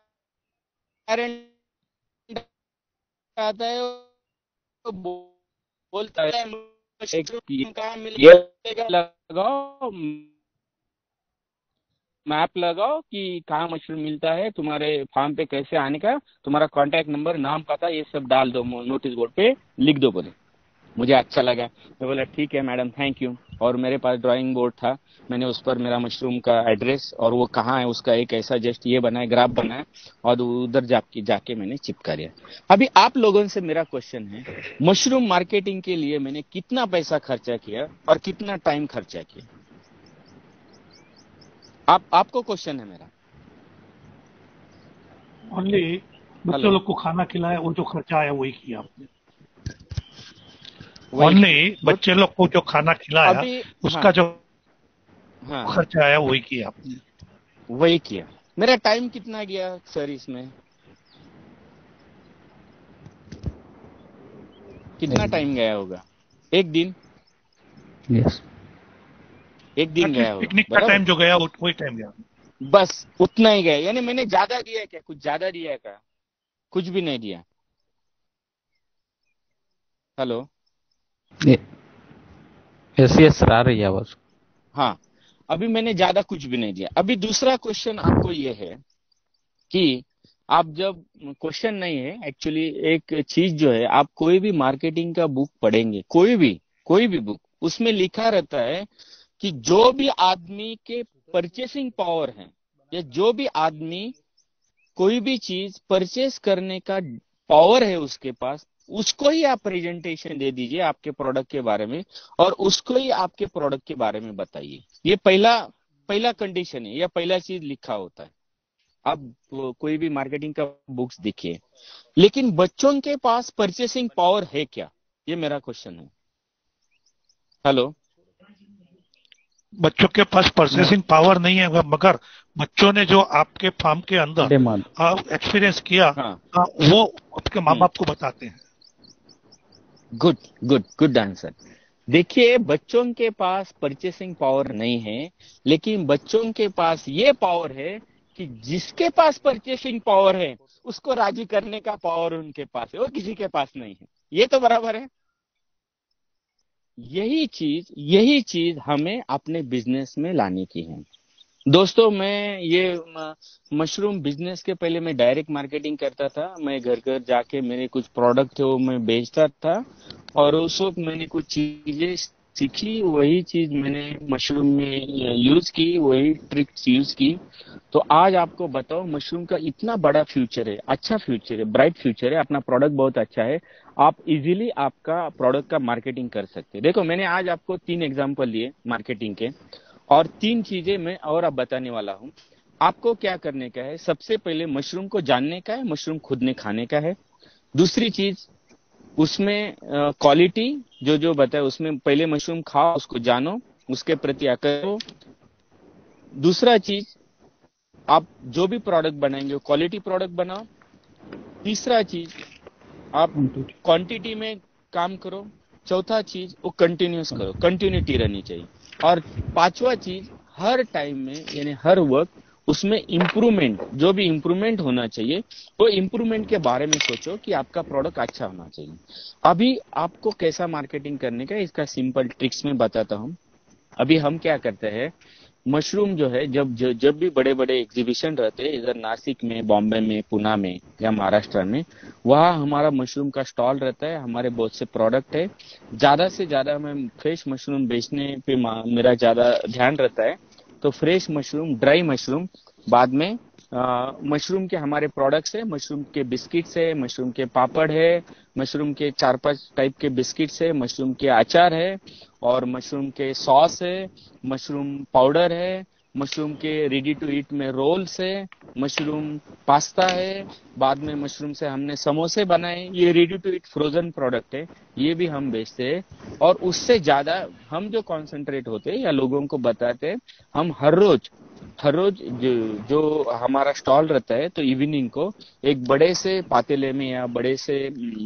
पेरेंट आता है वो बोलता है कहाँ मिलेगा, लगाओ मैप लगाओ कि कहाँ मशरूम मिलता है, तुम्हारे फार्म पे कैसे आने का, तुम्हारा कांटेक्ट नंबर, नाम, पता, ये सब डाल दो, नोटिस बोर्ड पे लिख दो बोले। मुझे अच्छा लगा। मैं बोला ठीक है मैडम, थैंक यू। और मेरे पास ड्राइंग बोर्ड था, मैंने उस पर मेरा मशरूम का एड्रेस और वो कहाँ है उसका एक ऐसा जस्ट ये बनाया, ग्राफ बनाया और उधर जाके मैंने चिपका दिया। अभी आप लोगों से मेरा क्वेश्चन है, मशरूम मार्केटिंग के लिए मैंने कितना पैसा खर्चा किया और कितना टाइम खर्चा किया? आपको क्वेश्चन है मेरा। ओनली बच्चों हेलो, लोग को खाना खिलाया, वो जो खर्चा आया वही किया आपने। वही ओनली बच्चे लोग को जो खाना खिलाया अभी। उसका हाँ जो हाँ, खर्चा आया वही किया आपने। वही किया। मेरा टाइम कितना गया सर इसमें? कितना टाइम गया होगा? एक दिन, यस। एक दिन गया एटलीस्ट होगा, पिकनिक का बराबर। टाइम जो गया वही टाइम गया। बस उतना ही गया, यानी मैंने ज्यादा दिया है क्या? कुछ ज्यादा दिया है क्या? कुछ भी नहीं दिया। हेलो, यस यस सर, आ रही है आवाज। हाँ, अभी मैंने ज्यादा कुछ भी नहीं दिया। अभी दूसरा क्वेश्चन आपको ये है कि आप जब, क्वेश्चन नहीं है एक्चुअली, एक चीज जो है, आप कोई भी मार्केटिंग का बुक पढ़ेंगे, कोई भी बुक, उसमें लिखा रहता है कि जो भी आदमी के परचेसिंग पावर है, या जो भी आदमी कोई भी चीज परचेस करने का पावर है उसके पास, उसको ही आप प्रेजेंटेशन दे दीजिए आपके प्रोडक्ट के बारे में, और उसको ही आपके प्रोडक्ट के बारे में बताइए। ये पहला पहला कंडीशन है, या पहला चीज लिखा होता है। आप कोई भी मार्केटिंग का बुक्स देखिए, लेकिन बच्चों के पास परचेसिंग पावर है क्या? ये मेरा क्वेश्चन है। हेलो, बच्चों के पास परचेसिंग पावर नहीं है, मगर बच्चों ने जो आपके फार्म के अंदर डिमांड। एक्सपीरियंस किया, हाँ, वो आपके माँ बाप को बताते हैं। Good good good answer. देखिए, बच्चों के पास परचेसिंग पावर नहीं है, लेकिन बच्चों के पास ये पावर है कि जिसके पास परचेसिंग पावर है उसको राजी करने का पावर उनके पास है, और किसी के पास नहीं है। ये तो बराबर है। यही चीज हमें अपने बिजनेस में लाने की है। दोस्तों, मैं ये मशरूम बिजनेस के पहले मैं डायरेक्ट मार्केटिंग करता था। मैं घर घर जाके मेरे कुछ प्रोडक्ट थे वो मैं बेचता था, और उस वक्त मैंने कुछ चीजें सीखी, वही चीज मैंने मशरूम में यूज की, वही ट्रिक्स यूज की। तो आज आपको बताओ, मशरूम का इतना बड़ा फ्यूचर है, अच्छा फ्यूचर है, ब्राइट फ्यूचर है, अपना प्रोडक्ट बहुत अच्छा है। आप इजीली आपका प्रोडक्ट का मार्केटिंग कर सकते हैं। देखो, मैंने आज आपको 3 एग्जांपल लिए मार्केटिंग के, और 3 चीजें मैं और अब बताने वाला हूं। आपको क्या करने का है? सबसे पहले मशरूम को जानने का है, मशरूम खुद ने खाने का है। दूसरी चीज, उसमें क्वालिटी जो जो बताए, उसमें पहले मशरूम खाओ, उसको जानो, उसके प्रति आकर्षित हो। दूसरा चीज, आप जो भी प्रोडक्ट बनाएंगे क्वालिटी प्रोडक्ट बनाओ। तीसरा चीज, आप क्वांटिटी में काम करो। चौथा चीज, वो कंटिन्यूस करो, कंटिन्यूटी रहनी चाहिए। और पांचवा चीज, हर टाइम में यानी हर वक्त उसमें इम्प्रूवमेंट, जो भी इम्प्रूवमेंट होना चाहिए, वो इम्प्रूवमेंट के बारे में सोचो कि आपका प्रोडक्ट अच्छा होना चाहिए। अभी आपको कैसा मार्केटिंग करने का, इसका सिंपल ट्रिक्स में बताता हूँ। अभी हम क्या करते हैं, मशरूम जो है, जब भी बड़े बड़े एग्जीबिशन रहते हैं, इधर नासिक में, बॉम्बे में, पुणे में या महाराष्ट्र में, वहाँ हमारा मशरूम का स्टॉल रहता है। हमारे बहुत से प्रोडक्ट है। ज्यादा से ज्यादा मैं फ्रेश मशरूम बेचने पे मेरा ज्यादा ध्यान रहता है। तो फ्रेश मशरूम, ड्राई मशरूम, बाद में मशरूम के हमारे प्रोडक्ट्स है, मशरूम के बिस्किट्स है, मशरूम के पापड़ है, मशरूम के 4-5 टाइप के बिस्किट्स है, मशरूम के अचार है, और मशरूम के सॉस है, मशरूम पाउडर है, मशरूम के रेडी टू ईट में रोल्स है, मशरूम पास्ता है, बाद में मशरूम से हमने समोसे बनाए। ये ready to eat frozen product है, ये भी हम बेचते हैं। और उससे ज्यादा हम जो कॉन्सेंट्रेट होते हैं या लोगों को बताते हैं, हम हर रोज जो हमारा स्टॉल रहता है, तो इवनिंग को एक बड़े से पातेले में या बड़े से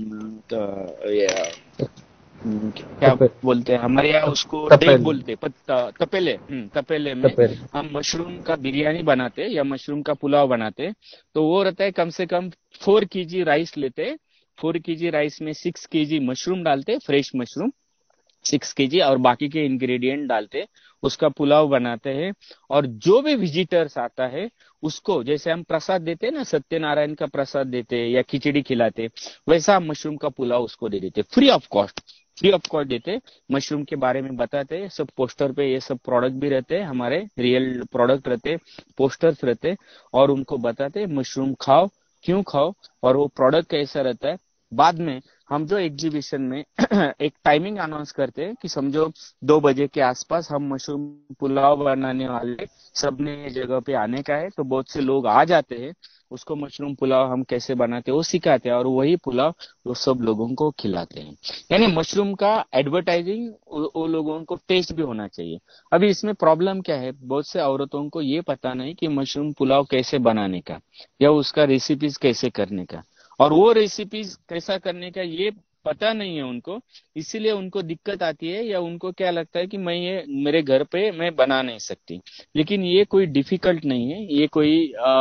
क्या बोलते हैं हमारे यहाँ उसको, डेग बोलते हैं, तपेले में हम मशरूम का बिरयानी बनाते या मशरूम का पुलाव बनाते। तो वो रहता है, कम से कम 4 kg राइस लेते, 4 kg राइस में 6 kg मशरूम डालते, फ्रेश मशरूम 6 kg, और बाकी के इंग्रेडिएंट डालते, उसका पुलाव बनाते हैं। और जो भी विजिटर्स आता है उसको, जैसे हम प्रसाद देते हैं ना, सत्यनारायण का प्रसाद देते या खिचड़ी खिलाते, वैसा हम मशरूम का पुलाव उसको दे देते, free of cost. Free of cost देते, मशरूम के बारे में बताते, सब पोस्टर पे ये सब प्रोडक्ट भी रहते, हमारे रियल प्रोडक्ट रहते, पोस्टर्स रहते, और उनको बताते मशरूम खाओ, क्यों खाओ, और वो प्रोडक्ट कैसा रहता है। बाद में हम जो एग्जीबिशन में एक टाइमिंग अनाउंस करते हैं कि समझो 2 बजे के आसपास हम मशरूम पुलाव बनाने वाले सबने ये जगह पे आने का है, तो बहुत से लोग आ जाते हैं, उसको मशरूम पुलाव हम कैसे बनाते हैं वो सिखाते हैं, और वही पुलाव वो सब लोगों को खिलाते हैं। यानी मशरूम का एडवर्टाइजिंग वो लोगों को टेस्ट भी होना चाहिए। अभी इसमें प्रॉब्लम क्या है, बहुत से औरतों को ये पता नहीं कि मशरूम पुलाव कैसे बनाने का या उसका रेसिपीज कैसे करने का, और वो रेसिपीज कैसा करने का ये पता नहीं है उनको, इसीलिए उनको दिक्कत आती है, या उनको क्या लगता है कि मैं ये मेरे घर पे मैं बना नहीं सकती। लेकिन ये कोई डिफिकल्ट नहीं है, ये कोई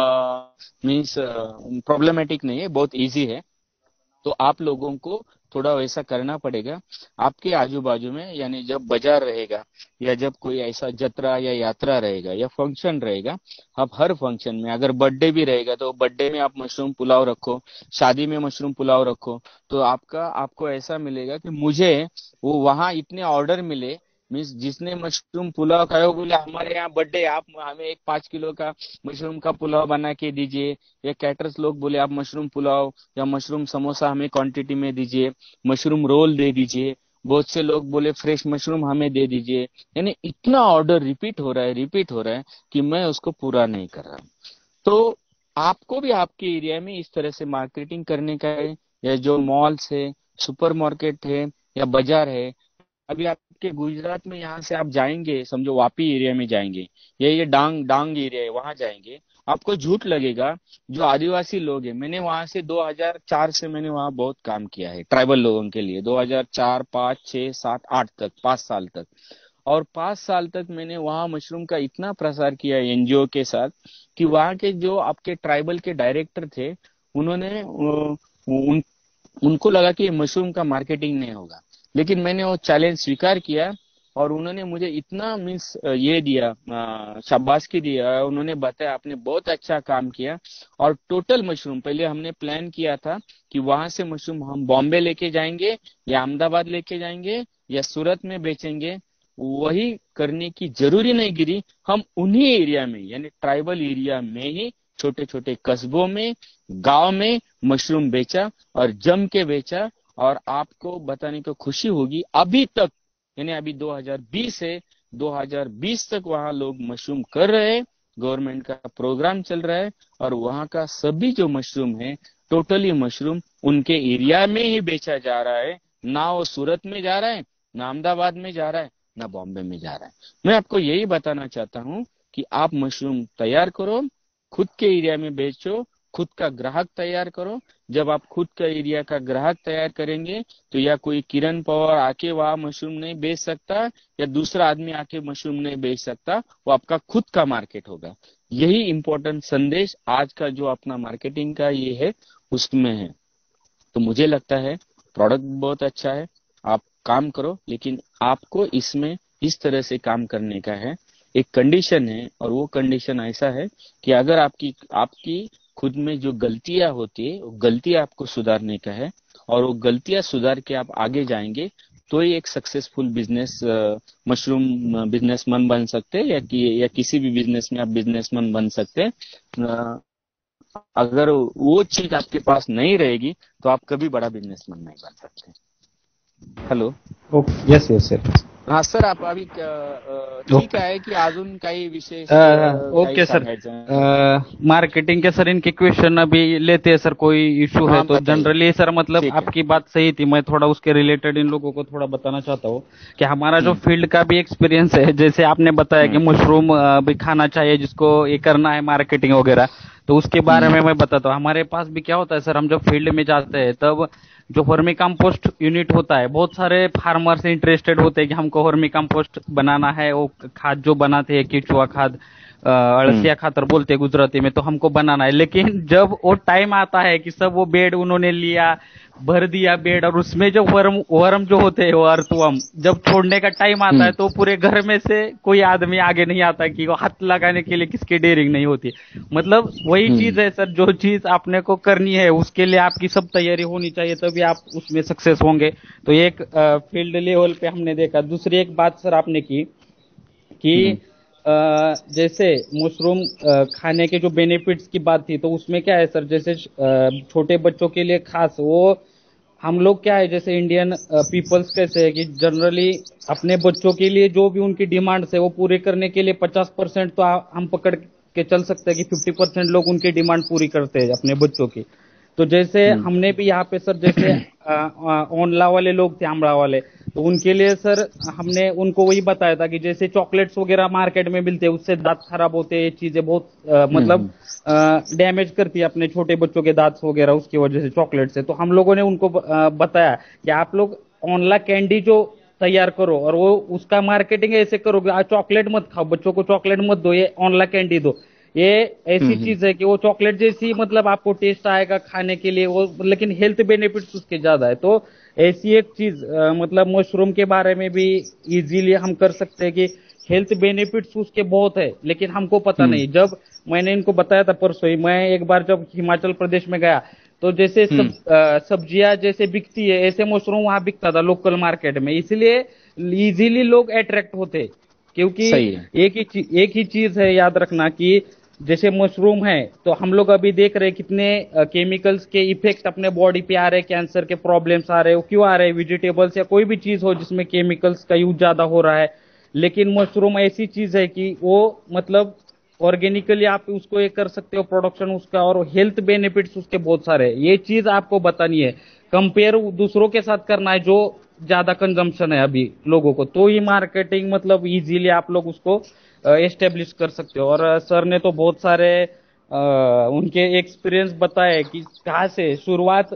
मीन्स प्रॉब्लमेटिक नहीं है, बहुत इजी है। तो आप लोगों को थोड़ा वैसा करना पड़ेगा। आपके आजू बाजू में यानी जब बाजार रहेगा या जब कोई ऐसा जत्रा या यात्रा रहेगा या फंक्शन रहेगा, आप हर फंक्शन में, अगर बर्थडे भी रहेगा तो बर्थडे में आप मशरूम पुलाव रखो, शादी में मशरूम पुलाव रखो, तो आपको ऐसा मिलेगा कि मुझे वो वहां इतने ऑर्डर मिले, मीन्स जिसने मशरूम पुलाव खाया वो बोले हमारे यहाँ बर्थडे, आप हमें एक 5 किलो का मशरूम का पुलाव बना के दीजिए, या कैटरर्स लोग बोले आप मशरूम पुलाव या मशरूम समोसा हमें क्वांटिटी में दीजिए, मशरूम रोल दे दीजिए, बहुत से लोग बोले फ्रेश मशरूम हमें दे दीजिए। यानी इतना ऑर्डर रिपीट हो रहा है कि मैं उसको पूरा नहीं कर रहा। तो आपको भी आपके एरिया में इस तरह से मार्केटिंग करने का है, या जो मॉल्स है, सुपरमार्केट है या बाजार है। अभी आपके गुजरात में यहाँ से आप जाएंगे, समझो वापी एरिया में जाएंगे, या ये डांग डांग एरिया है वहां जाएंगे, आपको झूठ लगेगा, जो आदिवासी लोग हैं, मैंने वहां से 2004 से मैंने वहां बहुत काम किया है ट्राइबल लोगों के लिए, 2004, 5, 6, 7, 8 तक, 5 साल तक। और 5 साल तक मैंने वहां मशरूम का इतना प्रसार किया एनजीओ के साथ कि वहां के जो आपके ट्राइबल के डायरेक्टर थे, उन्होंने उनको लगा कि मशरूम का मार्केटिंग नहीं होगा, लेकिन मैंने वो चैलेंज स्वीकार किया, और उन्होंने मुझे इतना मीन्स ये दिया, शाबाशी दिया, उन्होंने बताया आपने बहुत अच्छा काम किया। और टोटल मशरूम पहले हमने प्लान किया था कि वहां से मशरूम हम बॉम्बे लेके जाएंगे या अहमदाबाद लेके जाएंगे या सूरत में बेचेंगे, वही करने की जरूरी नहीं गिरी। हम उन्हीं एरिया में यानी ट्राइबल एरिया में ही छोटे छोटे कस्बों में, गांव में मशरूम बेचा और जम के बेचा। और आपको बताने को खुशी होगी, अभी तक यानी अभी 2020 से 2020 तक वहां लोग मशरूम कर रहे हैं, गवर्नमेंट का प्रोग्राम चल रहा है, और वहां का सभी जो मशरूम है, टोटली मशरूम उनके एरिया में ही बेचा जा रहा है, ना वो सूरत में जा रहा है, ना अहमदाबाद में जा रहा है, ना बॉम्बे में जा रहा है। मैं आपको यही बताना चाहता हूं कि आप मशरूम तैयार करो, खुद के एरिया में बेचो, खुद का ग्राहक तैयार करो। जब आप खुद का एरिया का ग्राहक तैयार करेंगे तो या कोई किरण पवार आके वहां मशरूम नहीं बेच सकता, या दूसरा आदमी आके मशरूम नहीं बेच सकता, वो आपका खुद का मार्केट होगा। यही इंपॉर्टेंट संदेश आज का जो अपना मार्केटिंग का ये है उसमें है। तो मुझे लगता है प्रोडक्ट बहुत अच्छा है, आप काम करो, लेकिन आपको इसमें इस तरह से काम करने का है। एक कंडीशन है, और वो कंडीशन ऐसा है कि अगर आपकी खुद में जो गलतियां होती है, वो गलतियां आपको सुधारने का है, और वो गलतियां सुधार के आप आगे जाएंगे तो ही एक सक्सेसफुल बिजनेस मशरूम बिजनेसमैन बन सकते हैं, या किसी भी बिजनेस में आप बिजनेसमैन बन सकते हैं। अगर वो चीज आपके पास नहीं रहेगी तो आप कभी बड़ा बिजनेसमैन नहीं बन सकते। हॅलो, येस येस येस हा सर, आप अभी ठीक आहे की अजून काही विशेष ओके सर। मार्केटिंग के सर इनके क्वेश्चन अभी लेते हैं सर, कोई इशू है तो जनरली सर, मतलब आपकी बात सही थी, मैं थोड़ा उसके रिलेटेड इन लोगों को थोड़ा बताना चाहता हूँ कि हमारा जो फील्ड का भी एक्सपीरियंस है, जैसे आपने बताया कि मशरूम भी खाना चाहिए जिसको ये करना है मार्केटिंग वगैरह, तो उसके बारे में मैं बताता हूँ। हमारे पास भी क्या होता है सर, हम जब फील्ड में जाते हैं तब जो वर्मी कंपोस्ट यूनिट होता है, बहुत सारे फार्मर्स इंटरेस्टेड होते हैं कि हमको वर्मी कंपोस्ट बनाना है, वो खाद जो बनाते हैं केचुआ खाद, अड़सिया खातर बोलते हैं गुजराती में, तो हमको बनाना है। लेकिन जब वो टाइम आता है कि सब वो बेड उन्होंने लिया, भर दिया बेड, और उसमें जो वर्म जो होते हैं वो अर्थवर्म, जब छोड़ने का टाइम आता है तो पूरे घर में से कोई आदमी आगे नहीं आता कि वो हाथ लगाने के लिए किसकी डेयरिंग नहीं होती। मतलब वही चीज है सर, जो चीज आपने को करनी है उसके लिए आपकी सब तैयारी होनी चाहिए, तभी आप उसमें सक्सेस होंगे। तो एक फील्ड लेवल पे हमने देखा। दूसरी एक बात सर आपने की कि जैसे मशरूम खाने के जो बेनिफिट्स की बात थी, तो उसमें क्या है सर, जैसे छोटे बच्चों के लिए खास, वो हम लोग क्या है, जैसे इंडियन पीपल्स कैसे है कि जनरली अपने बच्चों के लिए जो भी उनकी डिमांड्स है वो पूरे करने के लिए 50% तो हम पकड़ के चल सकते हैं कि 50% लोग उनकी डिमांड पूरी करते हैं अपने बच्चों की। तो जैसे हमने भी यहाँ पे सर, जैसे ओनला वाले लोग थे, आमड़ा वाले, तो उनके लिए सर हमने उनको वही बताया था कि जैसे चॉकलेट्स वगैरह मार्केट में मिलते हैं, उससे दांत खराब होते हैं, ये चीजें बहुत मतलब डैमेज करती है अपने छोटे बच्चों के दांत वगैरह, उसकी वजह से चॉकलेट से। तो हम लोगों ने उनको बताया कि आप लोग ओनला कैंडी जो तैयार करो और वो उसका मार्केटिंग ऐसे करो कि चॉकलेट मत खाओ, बच्चों को चॉकलेट मत दो, ये ओनला कैंडी दो। ये ऐसी चीज है कि वो चॉकलेट जैसी मतलब आपको टेस्ट आएगा खाने के लिए वो, लेकिन हेल्थ बेनिफिट्स उसके ज्यादा है। तो ऐसी एक चीज मतलब मशरूम के बारे में भी इजीली हम कर सकते हैं कि हेल्थ बेनिफिट्स उसके बहुत है, लेकिन हमको पता नहीं। जब मैंने इनको बताया था परसों ही, मैं एक बार जब हिमाचल प्रदेश में गया, तो जैसे सब्जियां जैसे बिकती है, ऐसे मशरूम वहां बिकता था लोकल मार्केट में, इसलिए इजीली लोग अट्रैक्ट होते, क्योंकि एक ही चीज है याद रखना कि जैसे मशरूम है, तो हम लोग अभी देख रहे हैं कितने केमिकल्स के इफेक्ट अपने बॉडी पे आ रहे हैं, कैंसर के प्रॉब्लम्स आ रहे हैं, क्यों आ रहे हैं? वेजिटेबल्स या कोई भी चीज हो जिसमें केमिकल्स का यूज ज्यादा हो रहा है। लेकिन मशरूम ऐसी चीज है कि वो मतलब ऑर्गेनिकली आप उसको ये कर सकते हो प्रोडक्शन उसका, और हेल्थ बेनिफिट्स उसके बहुत सारे हैं। ये चीज आपको बतानी है, कंपेयर दूसरों के साथ करना है जो ज्यादा कंजम्पशन है अभी लोगों को, तो ही मार्केटिंग मतलब इजीली आप लोग उसको एस्टेब्लिश कर सकते हो। और सर ने तो बहुत सारे उनके एक्सपीरियंस बताए कि कहाँ से शुरुआत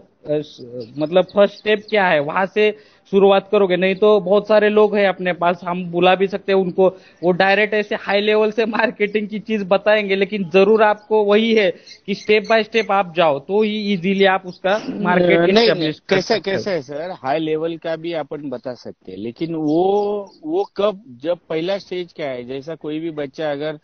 मतलब फर्स्ट स्टेप क्या है, वहां से शुरुआत करोगे। नहीं तो बहुत सारे लोग हैं अपने पास, हम बुला भी सकते हैं उनको, वो डायरेक्ट ऐसे हाई लेवल से मार्केटिंग की चीज बताएंगे, लेकिन जरूर आपको वही है कि स्टेप बाय स्टेप आप जाओ, तो ही इजीली आप उसका मार्केट एस्टेब्लिश कर सकते हो। कैसे है सर, हाई लेवल का भी अपन बता सकते हैं, लेकिन वो कब, जब पहला स्टेज क्या है, जैसा कोई भी बच्चा अगर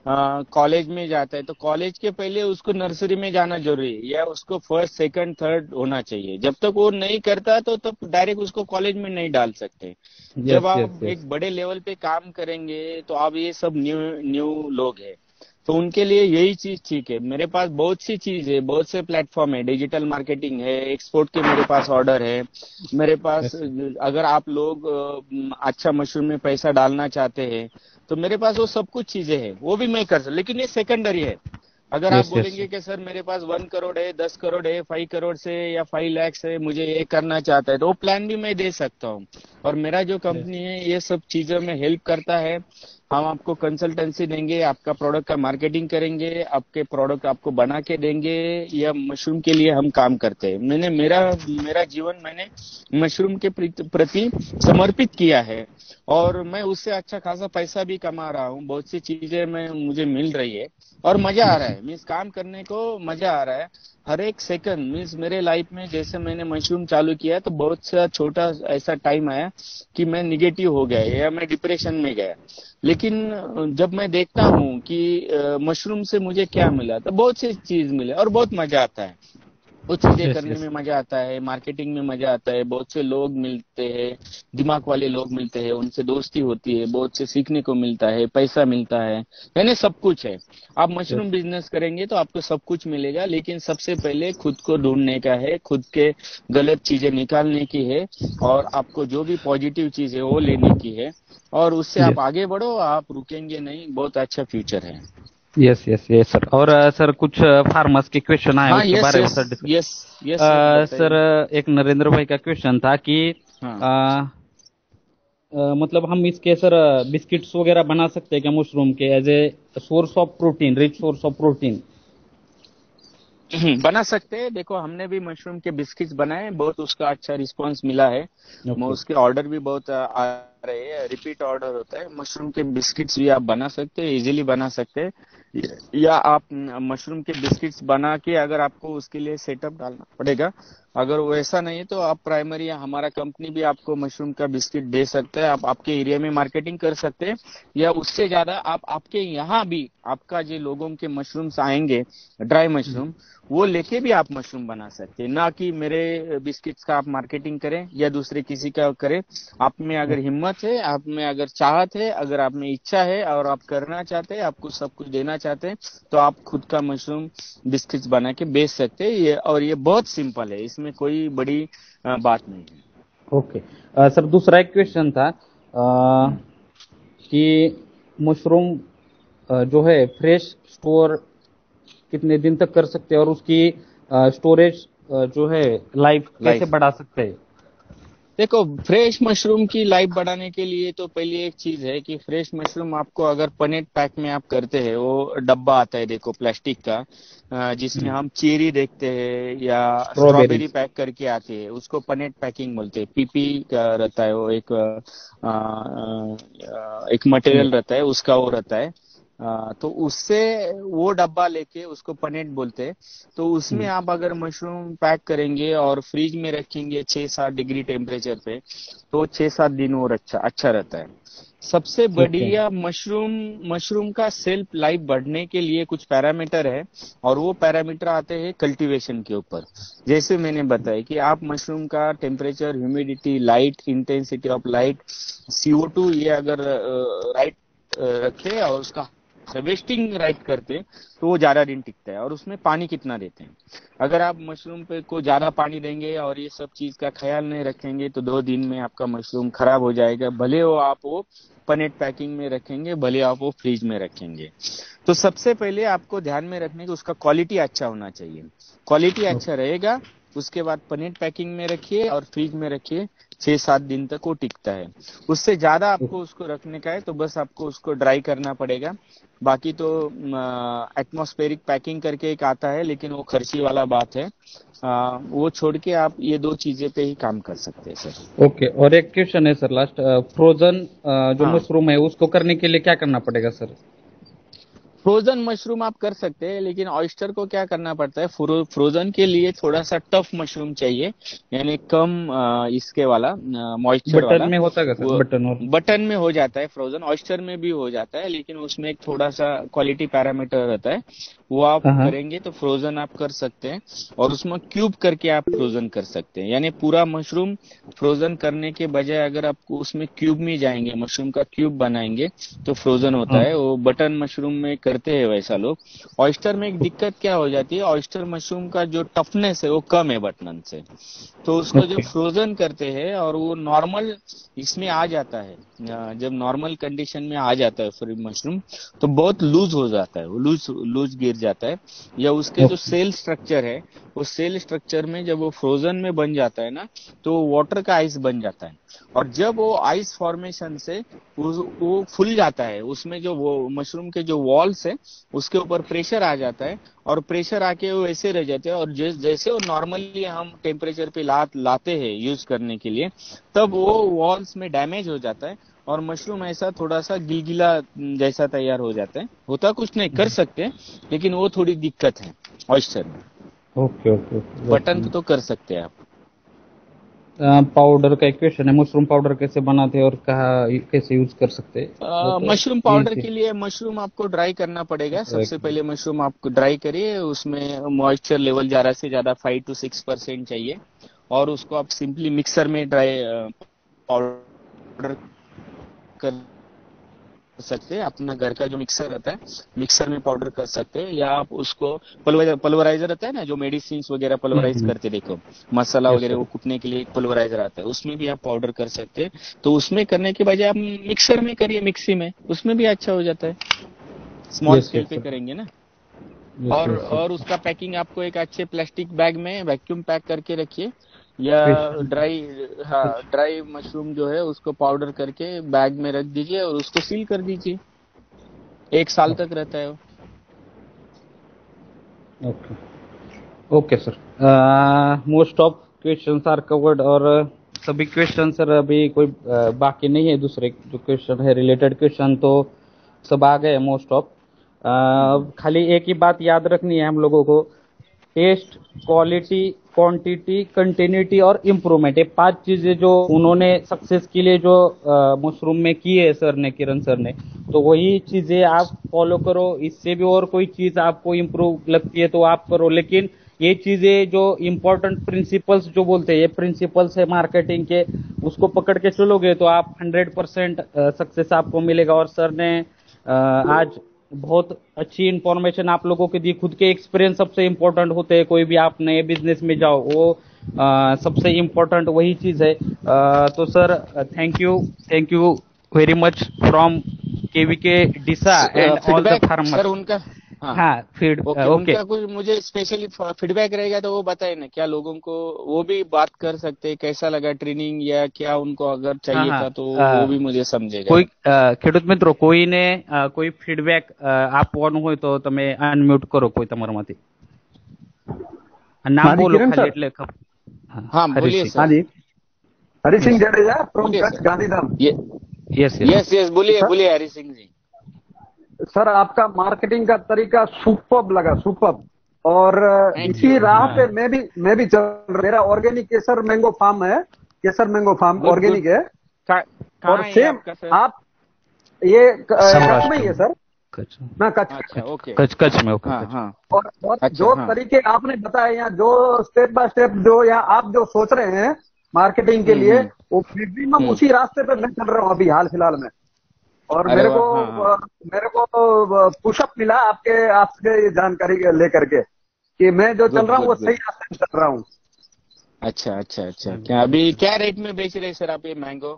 कॉलेज में जाता है तो कॉलेज के पहले उसको नर्सरी में जाना जरूरी है, या उसको फर्स्ट सेकंड थर्ड होना चाहिए। जब तक वो नहीं करता तो तब डायरेक्ट उसको कॉलेज में नहीं डाल सकते। जब आप एक बड़े लेवल पे काम करेंगे तो आप, ये सब न्यू लोग हैं तो उनके लिए यही चीज ठीक है। मेरे पास बहुत सी चीज है, बहुत से प्लेटफॉर्म है, डिजिटल मार्केटिंग है, एक्सपोर्ट के मेरे पास ऑर्डर है मेरे पास। अगर आप लोग अच्छा मशरूम में पैसा डालना चाहते हैं तो मेरे पास वो सब कुछ चीजें हैं, वो भी मैं कर सकता, लेकिन ये सेकेंडरी है। अगर आप बोलेंगे कि सर मेरे पास 1 करोड़ है, 10 करोड़ है, 5 करोड़ से या 5 लाख से मुझे ये करना चाहता है, तो वो प्लान भी मैं दे सकता हूँ। और मेरा जो कंपनी है ये सब चीजों में हेल्प करता है। हम आपको कंसल्टेंसी देंगे, आपका प्रोडक्ट का मार्केटिंग करेंगे, आपके प्रोडक्ट आपको बना के देंगे, या मशरूम के लिए हम काम करते हैं। मैंने मेरा जीवन मैंने मशरूम के प्रति समर्पित किया है, और मैं उससे अच्छा खासा पैसा भी कमा रहा हूँ। बहुत सी चीजें मुझे मिल रही है और मजा आ रहा है, मीन्स काम करने को मजा आ रहा है हर एक सेकंड। मीन्स मेरे लाइफ में जैसे मैंने मशरूम चालू किया तो बहुत सा छोटा ऐसा टाइम आया कि मैं निगेटिव हो गया या मैं डिप्रेशन में गया, लेकिन जब मैं देखता हूँ कि मशरूम से मुझे क्या मिला, तो बहुत सी चीज मिले और बहुत मजा आता है। वो चीजें करने में मजा आता है, मार्केटिंग में मजा आता है, बहुत से लोग मिलते हैं, दिमाग वाले लोग मिलते हैं, उनसे दोस्ती होती है, बहुत से सीखने को मिलता है, पैसा मिलता है, यानी सब कुछ है। आप मशरूम बिजनेस करेंगे तो आपको सब कुछ मिलेगा, लेकिन सबसे पहले खुद को ढूंढने का है, खुद के गलत चीजें निकालने की है, और आपको जो भी पॉजिटिव चीज है वो लेने की है, और उससे आप आगे बढ़ो, आप रुकेंगे नहीं, बहुत अच्छा फ्यूचर है। Yes sir. और सर कुछ फार्मर्स के क्वेश्चन आए उसके बारे में सर डिस्कस। सर एक नरेंद्र भाई का क्वेश्चन था कि मतलब हम इसके सर बिस्किट्स वगैरह बना सकते हैं क्या मशरूम के, as a source of protein, rich source of protein? बना सकते हैं। देखो हमने भी मशरूम के बिस्किट्स बनाए, बहुत उसका अच्छा रिस्पांस मिला है। उसके ऑर्डर भी बहुत रहे हैं, रिपीट ऑर्डर होता है। मशरूम के बिस्किट्स भी आप बना सकते हैं, इजीली बना सकते हैं। या आप मशरूम के बिस्किट्स बना के, अगर आपको उसके लिए सेटअप डालना पड़ेगा, अगर वैसा नहीं है तो आप प्राइमरी या हमारा कंपनी भी आपको मशरूम का बिस्किट दे सकता है। आप आपके एरिया में मार्केटिंग कर सकते हैं, या उससे ज्यादा आप आपके यहाँ भी आपका जो लोगों के मशरूम्स आएंगे ड्राई मशरूम, वो लेके भी आप मशरूम बना सकते हैं। ना कि मेरे बिस्किट्स का आप मार्केटिंग करें या दूसरे किसी का करें। आप में अगर हिम्मत है, आप में अगर चाहत है, अगर आप में इच्छा है और आप करना चाहते हैं, आपको सब कुछ देना चाहते हैं, तो आप खुद का मशरूम बिस्किट्स बना के बेच सकते हैं। ये और ये बहुत सिंपल है, इसमें कोई बड़ी बात नहीं है। ओके सर, दूसरा एक क्वेश्चन था कि मशरूम जो है फ्रेश स्टोर कितने दिन तक कर सकते हैं, और उसकी स्टोरेज जो है लाइफ कैसे बढ़ा सकते हैं? देखो, फ्रेश मशरूम की लाइफ बढ़ाने के लिए तो पहली एक चीज है कि फ्रेश मशरूम आपको अगर पनेट पैक में आप करते हैं, वो डब्बा आता है देखो प्लास्टिक का, जिसमें हम चेरी देखते हैं या स्ट्रॉबेरी पैक करके आते हैं, उसको पनेट पैकिंग बोलते हैं। पीपी का रहता है वो, एक मटेरियल रहता है उसका, वो रहता है। तो उससे वो डब्बा लेके उसको पनेट बोलते हैं। तो उसमें आप अगर मशरूम पैक करेंगे और फ्रिज में रखेंगे 6-7 डिग्री टेम्परेचर पे, तो 6-7 दिन और अच्छा रहता है। सबसे बढ़िया मशरूम का सेल्फ लाइफ बढ़ने के लिए कुछ पैरामीटर है, और वो पैरामीटर आते हैं कल्टीवेशन के ऊपर। जैसे मैंने बताया कि आप मशरूम का temperature, humidity, light, intensity of light, CO2, ये अगर राइट रखे और उसका हार्वेस्टिंग राइट करते, तो वो ज्यादा दिन टिकता है। और उसमें पानी कितना देते हैं, अगर आप मशरूम पे को ज्यादा पानी देंगे और ये सब चीज का ख्याल नहीं रखेंगे, तो 2 दिन में आपका मशरूम खराब हो जाएगा। भले हो आप वो पनेट पैकिंग में रखेंगे, भले आप वो फ्रिज में रखेंगे। तो सबसे पहले आपको ध्यान में रखने की उसका क्वालिटी अच्छा होना चाहिए। क्वालिटी अच्छा रहेगा, उसके बाद पनेट पैकिंग में रखिए और फ्रिज में रखिए, 6-7 दिन तक वो टिकता है। उससे ज्यादा आपको उसको रखने का है तो बस आपको उसको ड्राई करना पड़ेगा। बाकी तो एटमॉस्फेरिक पैकिंग करके एक आता है, लेकिन वो खर्ची वाला बात है। वो छोड़ के आप ये 2 चीजें पे ही काम कर सकते हैं सर। ओके, और एक क्वेश्चन है सर लास्ट, फ्रोजन जो मशरूम है उसको करने के लिए क्या करना पड़ेगा सर? फ्रोजन मशरूम आप कर सकते हैं, लेकिन ऑयस्टर को क्या करना पड़ता है, फ्रोजन के लिए थोड़ा सा टफ मशरूम चाहिए, यानी कम इसके वाला मॉइस्चर वाला। बटन में होता है सर? बटन में हो जाता है फ्रोजन, ऑयस्टर में भी हो जाता है, लेकिन उसमें एक थोड़ा सा क्वालिटी पैरामीटर रहता है, वो आप करेंगे तो फ्रोजन आप कर सकते हैं। और उसमें क्यूब करके आप फ्रोजन कर सकते हैं, यानी पूरा मशरूम फ्रोजन करने के बजाय अगर आप उसमें क्यूब में जाएंगे, मशरूम का क्यूब बनाएंगे, तो फ्रोजन होता है। वो बटन मशरूम में करते हैं वैसा लोग। ऑयस्टर में एक दिक्कत क्या हो जाती है, ऑयस्टर मशरूम का जो टफनेस है वो कम है बटन से, तो उसको जब फ्रोजन करते हैं और वो नॉर्मल इसमें आ जाता है, जब नॉर्मल कंडीशन में आ जाता है फ्री मशरूम, तो बहुत लूज हो जाता है, वो लूज गिर जाता है। या उसके जो सेल स्ट्रक्चर है, उस सेल स्ट्रक्चर में जब वो फ्रोजन में बन जाता है ना, तो वाटर का आइस बन जाता है। और जब वो आइस फॉर्मेशन से वो फूल जाता है, उसमें जो वो मशरूम के जो वॉल्स है उसके ऊपर प्रेशर आ जाता है, और प्रेशर आके वो ऐसे रह जाते हैं। और जैसे वो नॉर्मली हम टेम्परेचर पे लाते हैं यूज करने के लिए, तब वो वॉल्स में डैमेज हो जाता है और मशरूम ऐसा थोड़ा सा गिलगिला जैसा तैयार हो जाता है। होता कुछ नहीं, कर सकते, लेकिन वो थोड़ी दिक्कत है ऑयस्टर में। ओके। बटन तो कर सकते हैं आप। पाउडर का एक क्वेश्चन है, मशरूम पाउडर कैसे बनाते हैं और कैसे यूज कर सकते हैं? मशरूम पाउडर के लिए मशरूम आपको ड्राई करना पड़ेगा। सबसे पहले मशरूम आपको ड्राई करिए, उसमें मॉइस्चर लेवल ज्यादा से ज्यादा 5 to 6% चाहिए, और उसको आप सिंपली मिक्सर में ड्राई पाउडर कर सकते हैं। अपना घर का जो मिक्सर रहता है, मिक्सर में पाउडर कर सकते हैं, या आप उसको पल्वराइजर रहता है ना, जो मेडिसिन वगैरह पल्वराइज करते, देखो मसाला वगैरह वो कूटने के लिए एक पल्वराइजर आता है, उसमें भी आप पाउडर कर सकते हैं। तो उसमें करने के बजाय आप मिक्सर में करिए, मिक्सी में, उसमें भी अच्छा हो जाता है। स्मॉल स्केल पे करेंगे ना। और उसका पैकिंग आपको एक अच्छे प्लास्टिक बैग में वैक्यूम पैक करके रखिए, या ड्राई मशरूम जो है उसको पाउडर करके बैग में रख दीजिए और उसको सील कर दीजिए, 1 साल तक रहता है वो। Okay sir, most of questions are covered, और सभी क्वेश्चन सर अभी कोई बाकी नहीं है, दूसरे जो क्वेश्चन है रिलेटेड क्वेश्चन तो सब आ गए मोस्ट ऑफ। खाली एक ही बात याद रखनी है हम लोगों को, टेस्ट, क्वालिटी, क्वांटिटी, कंटिन्यूटी और इम्प्रूवमेंट, ये 5 चीजें जो उन्होंने सक्सेस के लिए जो मशरूम में की है सर ने, किरण सर ने, तो वही चीजें आप फॉलो करो। इससे भी और कोई चीज आपको इम्प्रूव लगती है तो आप करो, लेकिन ये चीजें जो इम्पोर्टेंट प्रिंसिपल्स जो बोलते हैं, ये प्रिंसिपल्स है मार्केटिंग के, उसको पकड़ के चलोगे तो आप 100% सक्सेस आपको मिलेगा। और सर ने आज बहुत अच्छी इंफॉर्मेशन आप लोगों के दी। खुद के एक्सपीरियंस सबसे इम्पोर्टेंट होते हैं, कोई भी आप नए बिजनेस में जाओ वो सबसे इम्पोर्टेंट वही चीज है। तो sir thank you very much from KVK Deesa and all the farmers. Sir उनका हाँ फिर ओके, उनका कुछ मुझे स्पेशली फीडबैक रहेगा तो वो बताए ना, क्या लोगों को वो भी बात कर सकते हैं, कैसा लगा ट्रेनिंग या क्या उनको अगर चाहिए था तो वो भी मुझे समझेगा। કોઈ ખેડૂત મિત્રો કોઈને કોઈ ફીડબેક આપવાનું હોય તો તમે અનમ્યુટ કરો કોઈ તમારામાંથી, નામ બોલો ખાલી એટલે हाँ बोलिए सर। हाँ जी, हरि सिंह जडेजा फ्रॉम कच्छ गांधीधाम। यस बोलिए हरि सिंह जी। सर आपका मार्केटिंग का तरीका सुपर्ब लगा, सुपर्ब। और इसी राह पे मैं भी चल रहा। मेरा ऑर्गेनिक केसर मैंगो फार्म है, केसर मैंगो फार्म ऑर्गेनिक है। और सेम आप ये कच्छ में ही है सर ना? कच्छ में। और जो तरीके आपने बताए यहाँ, जो स्टेप बाय स्टेप जो यहाँ आप जो सोच रहे हैं मार्केटिंग के लिए, वो मैक्सिमम उसी रास्ते पे मैं चल रहा हूँ अभी हाल फिलहाल में। और मेरे को पुशअप मिला आपके जानकारी लेकर के कि मैं जो चल रहा हूँ वो सही रास्ते में चल रहा हूँ। अच्छा। क्या अभी क्या रेट में बेच रहे हैं सर आप ये मैंगो?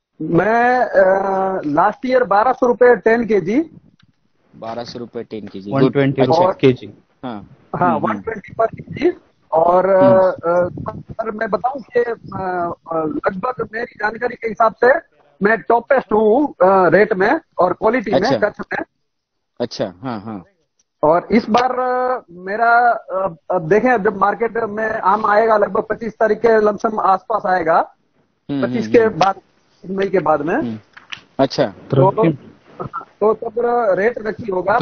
मैं लास्ट ईयर 1200 रुपए 10 kg। 1200 रुपए 10 kg, 120 kg। हाँ 120 पर kg। और सर मैं बताऊं कि लगभग मेरी जानकारी के हिसाब से मैं टॉपेस्ट हूँ रेट में और क्वालिटी में कच्छ में। अच्छा हाँ। और इस बार मेरा अब देखें, जब मार्केट में आम आएगा लगभग 25 तारीख के लमसम आसपास आएगा, 25 के बाद, मई के बाद में। अच्छा तो तब रेट नक्की होगा।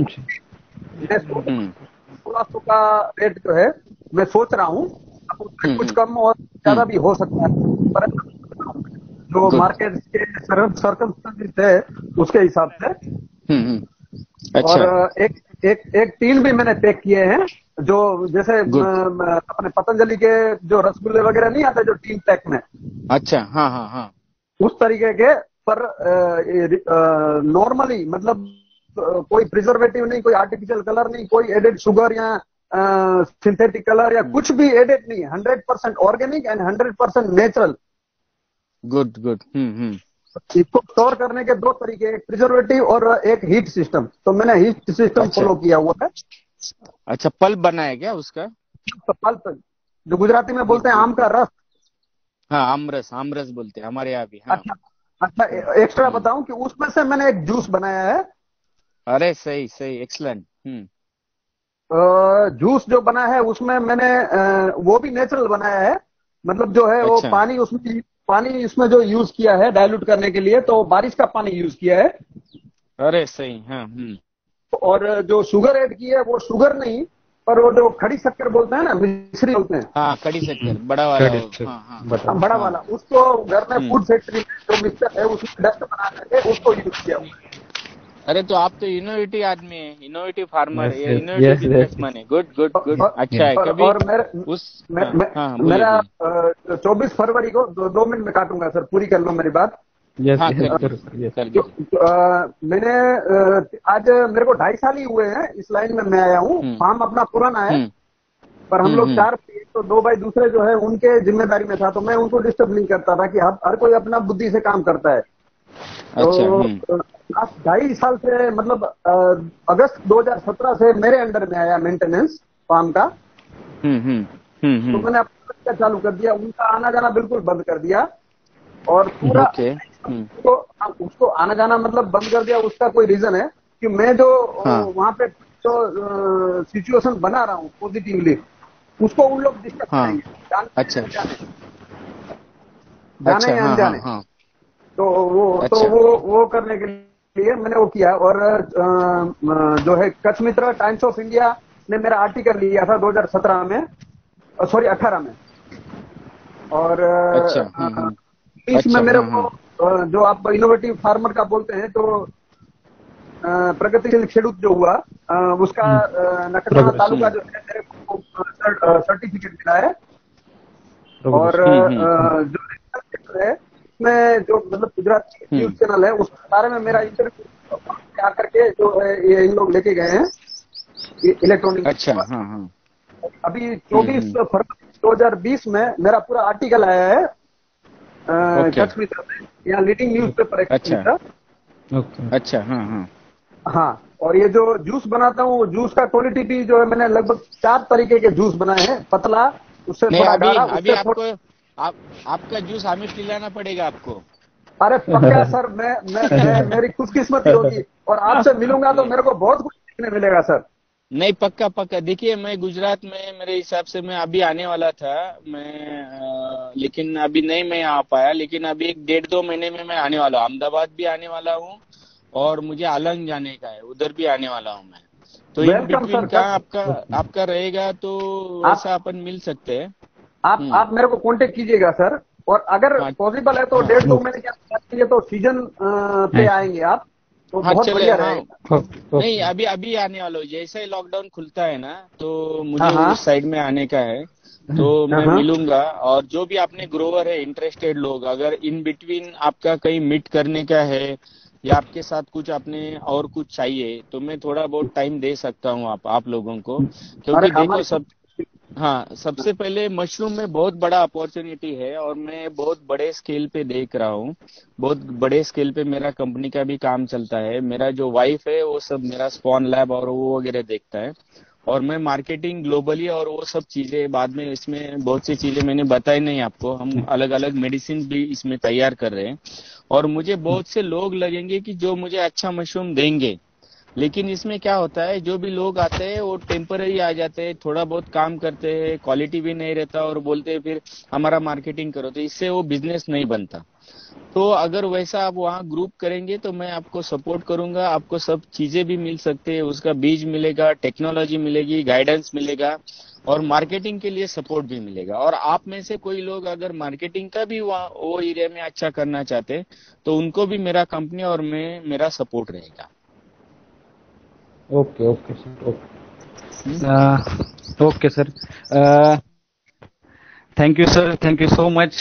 1600 का रेट जो है मैं सोच रहा हूँ, उसमें कुछ कम और ज्यादा भी हो सकता है, पर जो मार्केट के सर्कमस्टेंसेस है उसके हिसाब से। अच्छा। और एक टील भी मैंने पैक किए हैं, जो जैसे अपने पतंजलि के जो रसगुल्ले वगैरह नहीं आते जो टील पैक में। अच्छा हाँ। उस तरीके के, पर नॉर्मली मतलब कोई प्रिजर्वेटिव नहीं, कोई आर्टिफिशियल कलर नहीं, कोई एडेड शुगर या सिंथेटिक कलर या कुछ भी एडेड नहीं है। 100% ऑर्गेनिक एंड 100% नेचुरल। गुड। इसको स्टोर करने के 2 तरीके, एक प्रिजर्वेटिव और एक हीट सिस्टम। तो मैंने हीट सिस्टम फॉलो किया हुआ है। अच्छा, पल्प बनाया क्या उसका? तो पल्प जो गुजराती में बोलते हैं आम का रस। हाँ आमरस बोलते हैं हमारे यहाँ भी। हाँ। अच्छा एक्स्ट्रा बताऊं कि उसमें से मैंने एक जूस बनाया है। अरे सही एक्सलेंट। जूस जो बना है उसमें मैंने वो भी नेचुरल बनाया है। मतलब जो है वो पानी उसमें जो यूज किया है डाइल्यूट करने के लिए, तो बारिश का पानी यूज किया है। अरे सही। हाँ। और जो शुगर ऐड की है वो शुगर नहीं, पर वो जो खड़ी शक्कर बोलते हैं ना, मिश्री बोलते हैं। हाँ खड़ी शक्कर, बड़ा वाला। बड़ा वाला, उसको घर में फूड फैक्ट्री में जो मिक्सर है उसमें डस्ट बना करके उसको यूज किया हुआ है। अरे तो आप तो इनोवेटिव आदमी है, इनोवेटिव फार्मर है, इनोवेटिव बिजनेसमैन है। गुड अच्छा है। कभी और मेरा 24 फरवरी को 2 मिनट में काटूंगा सर, पूरी कर लो मेरी बात। मैंने आज मेरे को 2.5 साल ही हुए हैं इस लाइन में मैं आया हूँ। फार्म अपना पुराना है, पर हम लोग 4 तो 2 भाई दूसरे जो है उनके जिम्मेदारी में था, तो मैं उनको डिस्टर्ब नहीं करता था कि हर कोई अपना बुद्धि से काम करता है। तो लास्ट 2.5 साल से मतलब अगस्त 2017 से मेरे अंडर में आया मेंटेनेंस फार्म का। तो मैंने अपना चालू कर दिया, उनका आना जाना बिल्कुल बंद कर दिया। और पूरा उसको आना जाना मतलब बंद कर दिया। उसका कोई रीजन है कि मैं जो वहां पे जो सिचुएशन बना रहा हूँ पॉजिटिवली, उसको उन लोग डिस्टर्ब करेंगे। अच्छा जाने या अनजाने। हाँ। तो वो करने के लिए मैंने वो किया। और जो है Kutch Mitra Times of India ने मेरा आर्टिकल लिया था 2017 में, सॉरी 18 में। और इसमें मेरे को जो आप इनोवेटिव फार्मर का बोलते हैं, तो प्रगतिशील खेडूत जो हुआ उसका नखत्राना तालुका जो है मेरे को सर्टिफिकेट मिला है। और जो क्षेत्र है उसमें जो मतलब गुजरात की न्यूज चैनल है उस बारे में मेरा इंटरव्यू तैयार करके जो है ये इन लोग लेके गए हैं इलेक्ट्रॉनिक। अच्छा। अभी 24 फरवरी 2020 में मेरा पूरा आर्टिकल आया है कच्छ मित्र में, यहाँ लीडिंग न्यूज पेपर है कच्छ मित्र। अच्छा। हाँ। और ये जो जूस बनाता हूँ, जूस का क्वालिटी भी जो है मैंने लगभग 4 तरीके के जूस बनाए हैं, पतला, उससे थोड़ा गाढ़ा। अभी आपको आपका जूस हमें पिलाना पड़ेगा आपको। अरे पक्का सर, मैं मेरी खुशकिस्मती होगी और आपसे मिलूंगा तो मेरे को बहुत कुछ सीखने मिलेगा सर। नहीं, पक्का। देखिए, मैं गुजरात में मेरे हिसाब से मैं अभी आने वाला था लेकिन अभी नहीं मैं आ पाया, लेकिन अभी 1-1.5-2 महीने में मैं आने वाला हूँ। अहमदाबाद भी आने वाला हूँ और मुझे आलंग जाने का है, उधर भी आने वाला हूँ मैं। तो इन बिटवीन का आपका रहेगा तो ऐसा अपन मिल सकते हैं। आप मेरे को कांटेक्ट कीजिएगा सर। और अगर पॉसिबल है तो 1.5-2 महीने के तो सीजन पे आएंगे आप, तो बहुत बढ़िया रहेगा। नहीं, अभी आने वाला हूँ। जैसे ही लॉकडाउन खुलता है ना तो मुझे उस साइड में आने का है, तो मैं मिलूंगा। और जो भी अपने ग्रोवर है, इंटरेस्टेड लोग, अगर इन बिटवीन आपका कहीं मीट करने का है या आपके साथ कुछ अपने और कुछ चाहिए, तो मैं थोड़ा बहुत टाइम दे सकता हूँ आप लोगों को। क्योंकि देखो सबसे पहले मशरूम में बहुत बड़ा अपॉर्चुनिटी है और मैं बहुत बड़े स्केल पे देख रहा हूँ। बहुत बड़े स्केल पे मेरा कंपनी का भी काम चलता है। मेरा जो वाइफ है वो सब मेरा स्पॉन लैब और वो वगैरह देखता है, और मैं मार्केटिंग ग्लोबली और वो सब चीजें बाद में, इसमें बहुत सी चीजें मैंने बताई नहीं आपको। हम अलग अलग मेडिसिन भी इसमें तैयार कर रहे हैं और मुझे बहुत से लोग लगेंगे कि जो मुझे अच्छा मशरूम देंगे। लेकिन इसमें क्या होता है, जो भी लोग आते हैं वो टेम्पररी आ जाते हैं, थोड़ा बहुत काम करते हैं, क्वालिटी भी नहीं रहता और बोलते हैं फिर हमारा मार्केटिंग करो, तो इससे वो बिजनेस नहीं बनता। तो अगर वैसा आप वहाँ ग्रुप करेंगे तो मैं आपको सपोर्ट करूंगा। आपको सब चीजें भी मिल सकते हैं, उसका बीज मिलेगा, टेक्नोलॉजी मिलेगी, गाइडेंस मिलेगा और मार्केटिंग के लिए सपोर्ट भी मिलेगा। और आप में से कोई लोग अगर मार्केटिंग का भी वो एरिया में अच्छा करना चाहते हैं तो उनको भी मेरा कंपनी और मेरा सपोर्ट रहेगा। Okay sir. Thank you sir, thank you so much.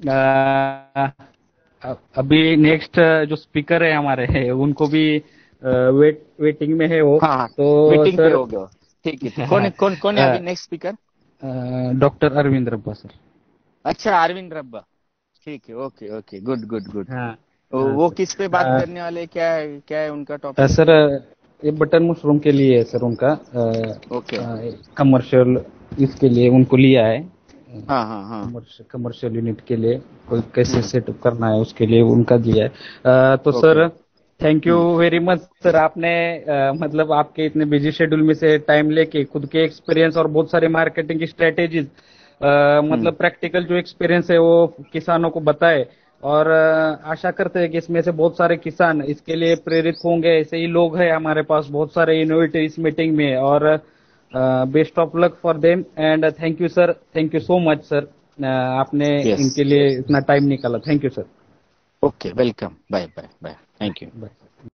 अभी नेक्स्ट जो स्पीकर है हमारे उनको भी वेटिंग में है वो। तो वेटिंग पे हो गया। ठीक है। कौन है अभी नेक्स्ट स्पीकर? डॉक्टर अरविंद रब्बा सर। अच्छा, अरविंद रब्बा, ठीक है। Okay, good. वो किस पे बात करने वाले, क्या है उनका टॉपिक? सर ये बटन मशरूम के लिए है सर, उनका कमर्शियल इसके लिए उनको लिया है। कमर्शियल यूनिट के लिए कोई कैसे सेटअप करना है उसके लिए उनका दिया है। तो sir thank you very much sir. आपने मतलब आपके इतने बिजी शेड्यूल में से टाइम लेके खुद के एक्सपीरियंस और बहुत सारे मार्केटिंग की स्ट्रेटेजीज मतलब प्रैक्टिकल जो एक्सपीरियंस है वो किसानों को बताए, और आशा करते हैं कि इसमें से बहुत सारे किसान इसके लिए प्रेरित होंगे। ऐसे ही लोग हैं हमारे पास बहुत सारे इनोवेटिव इस मीटिंग में, और best of luck for them and thank you sir, thank you so much sir. आपने इनके लिए इतना टाइम निकाला, thank you sir. Okay, welcome, bye, thank you.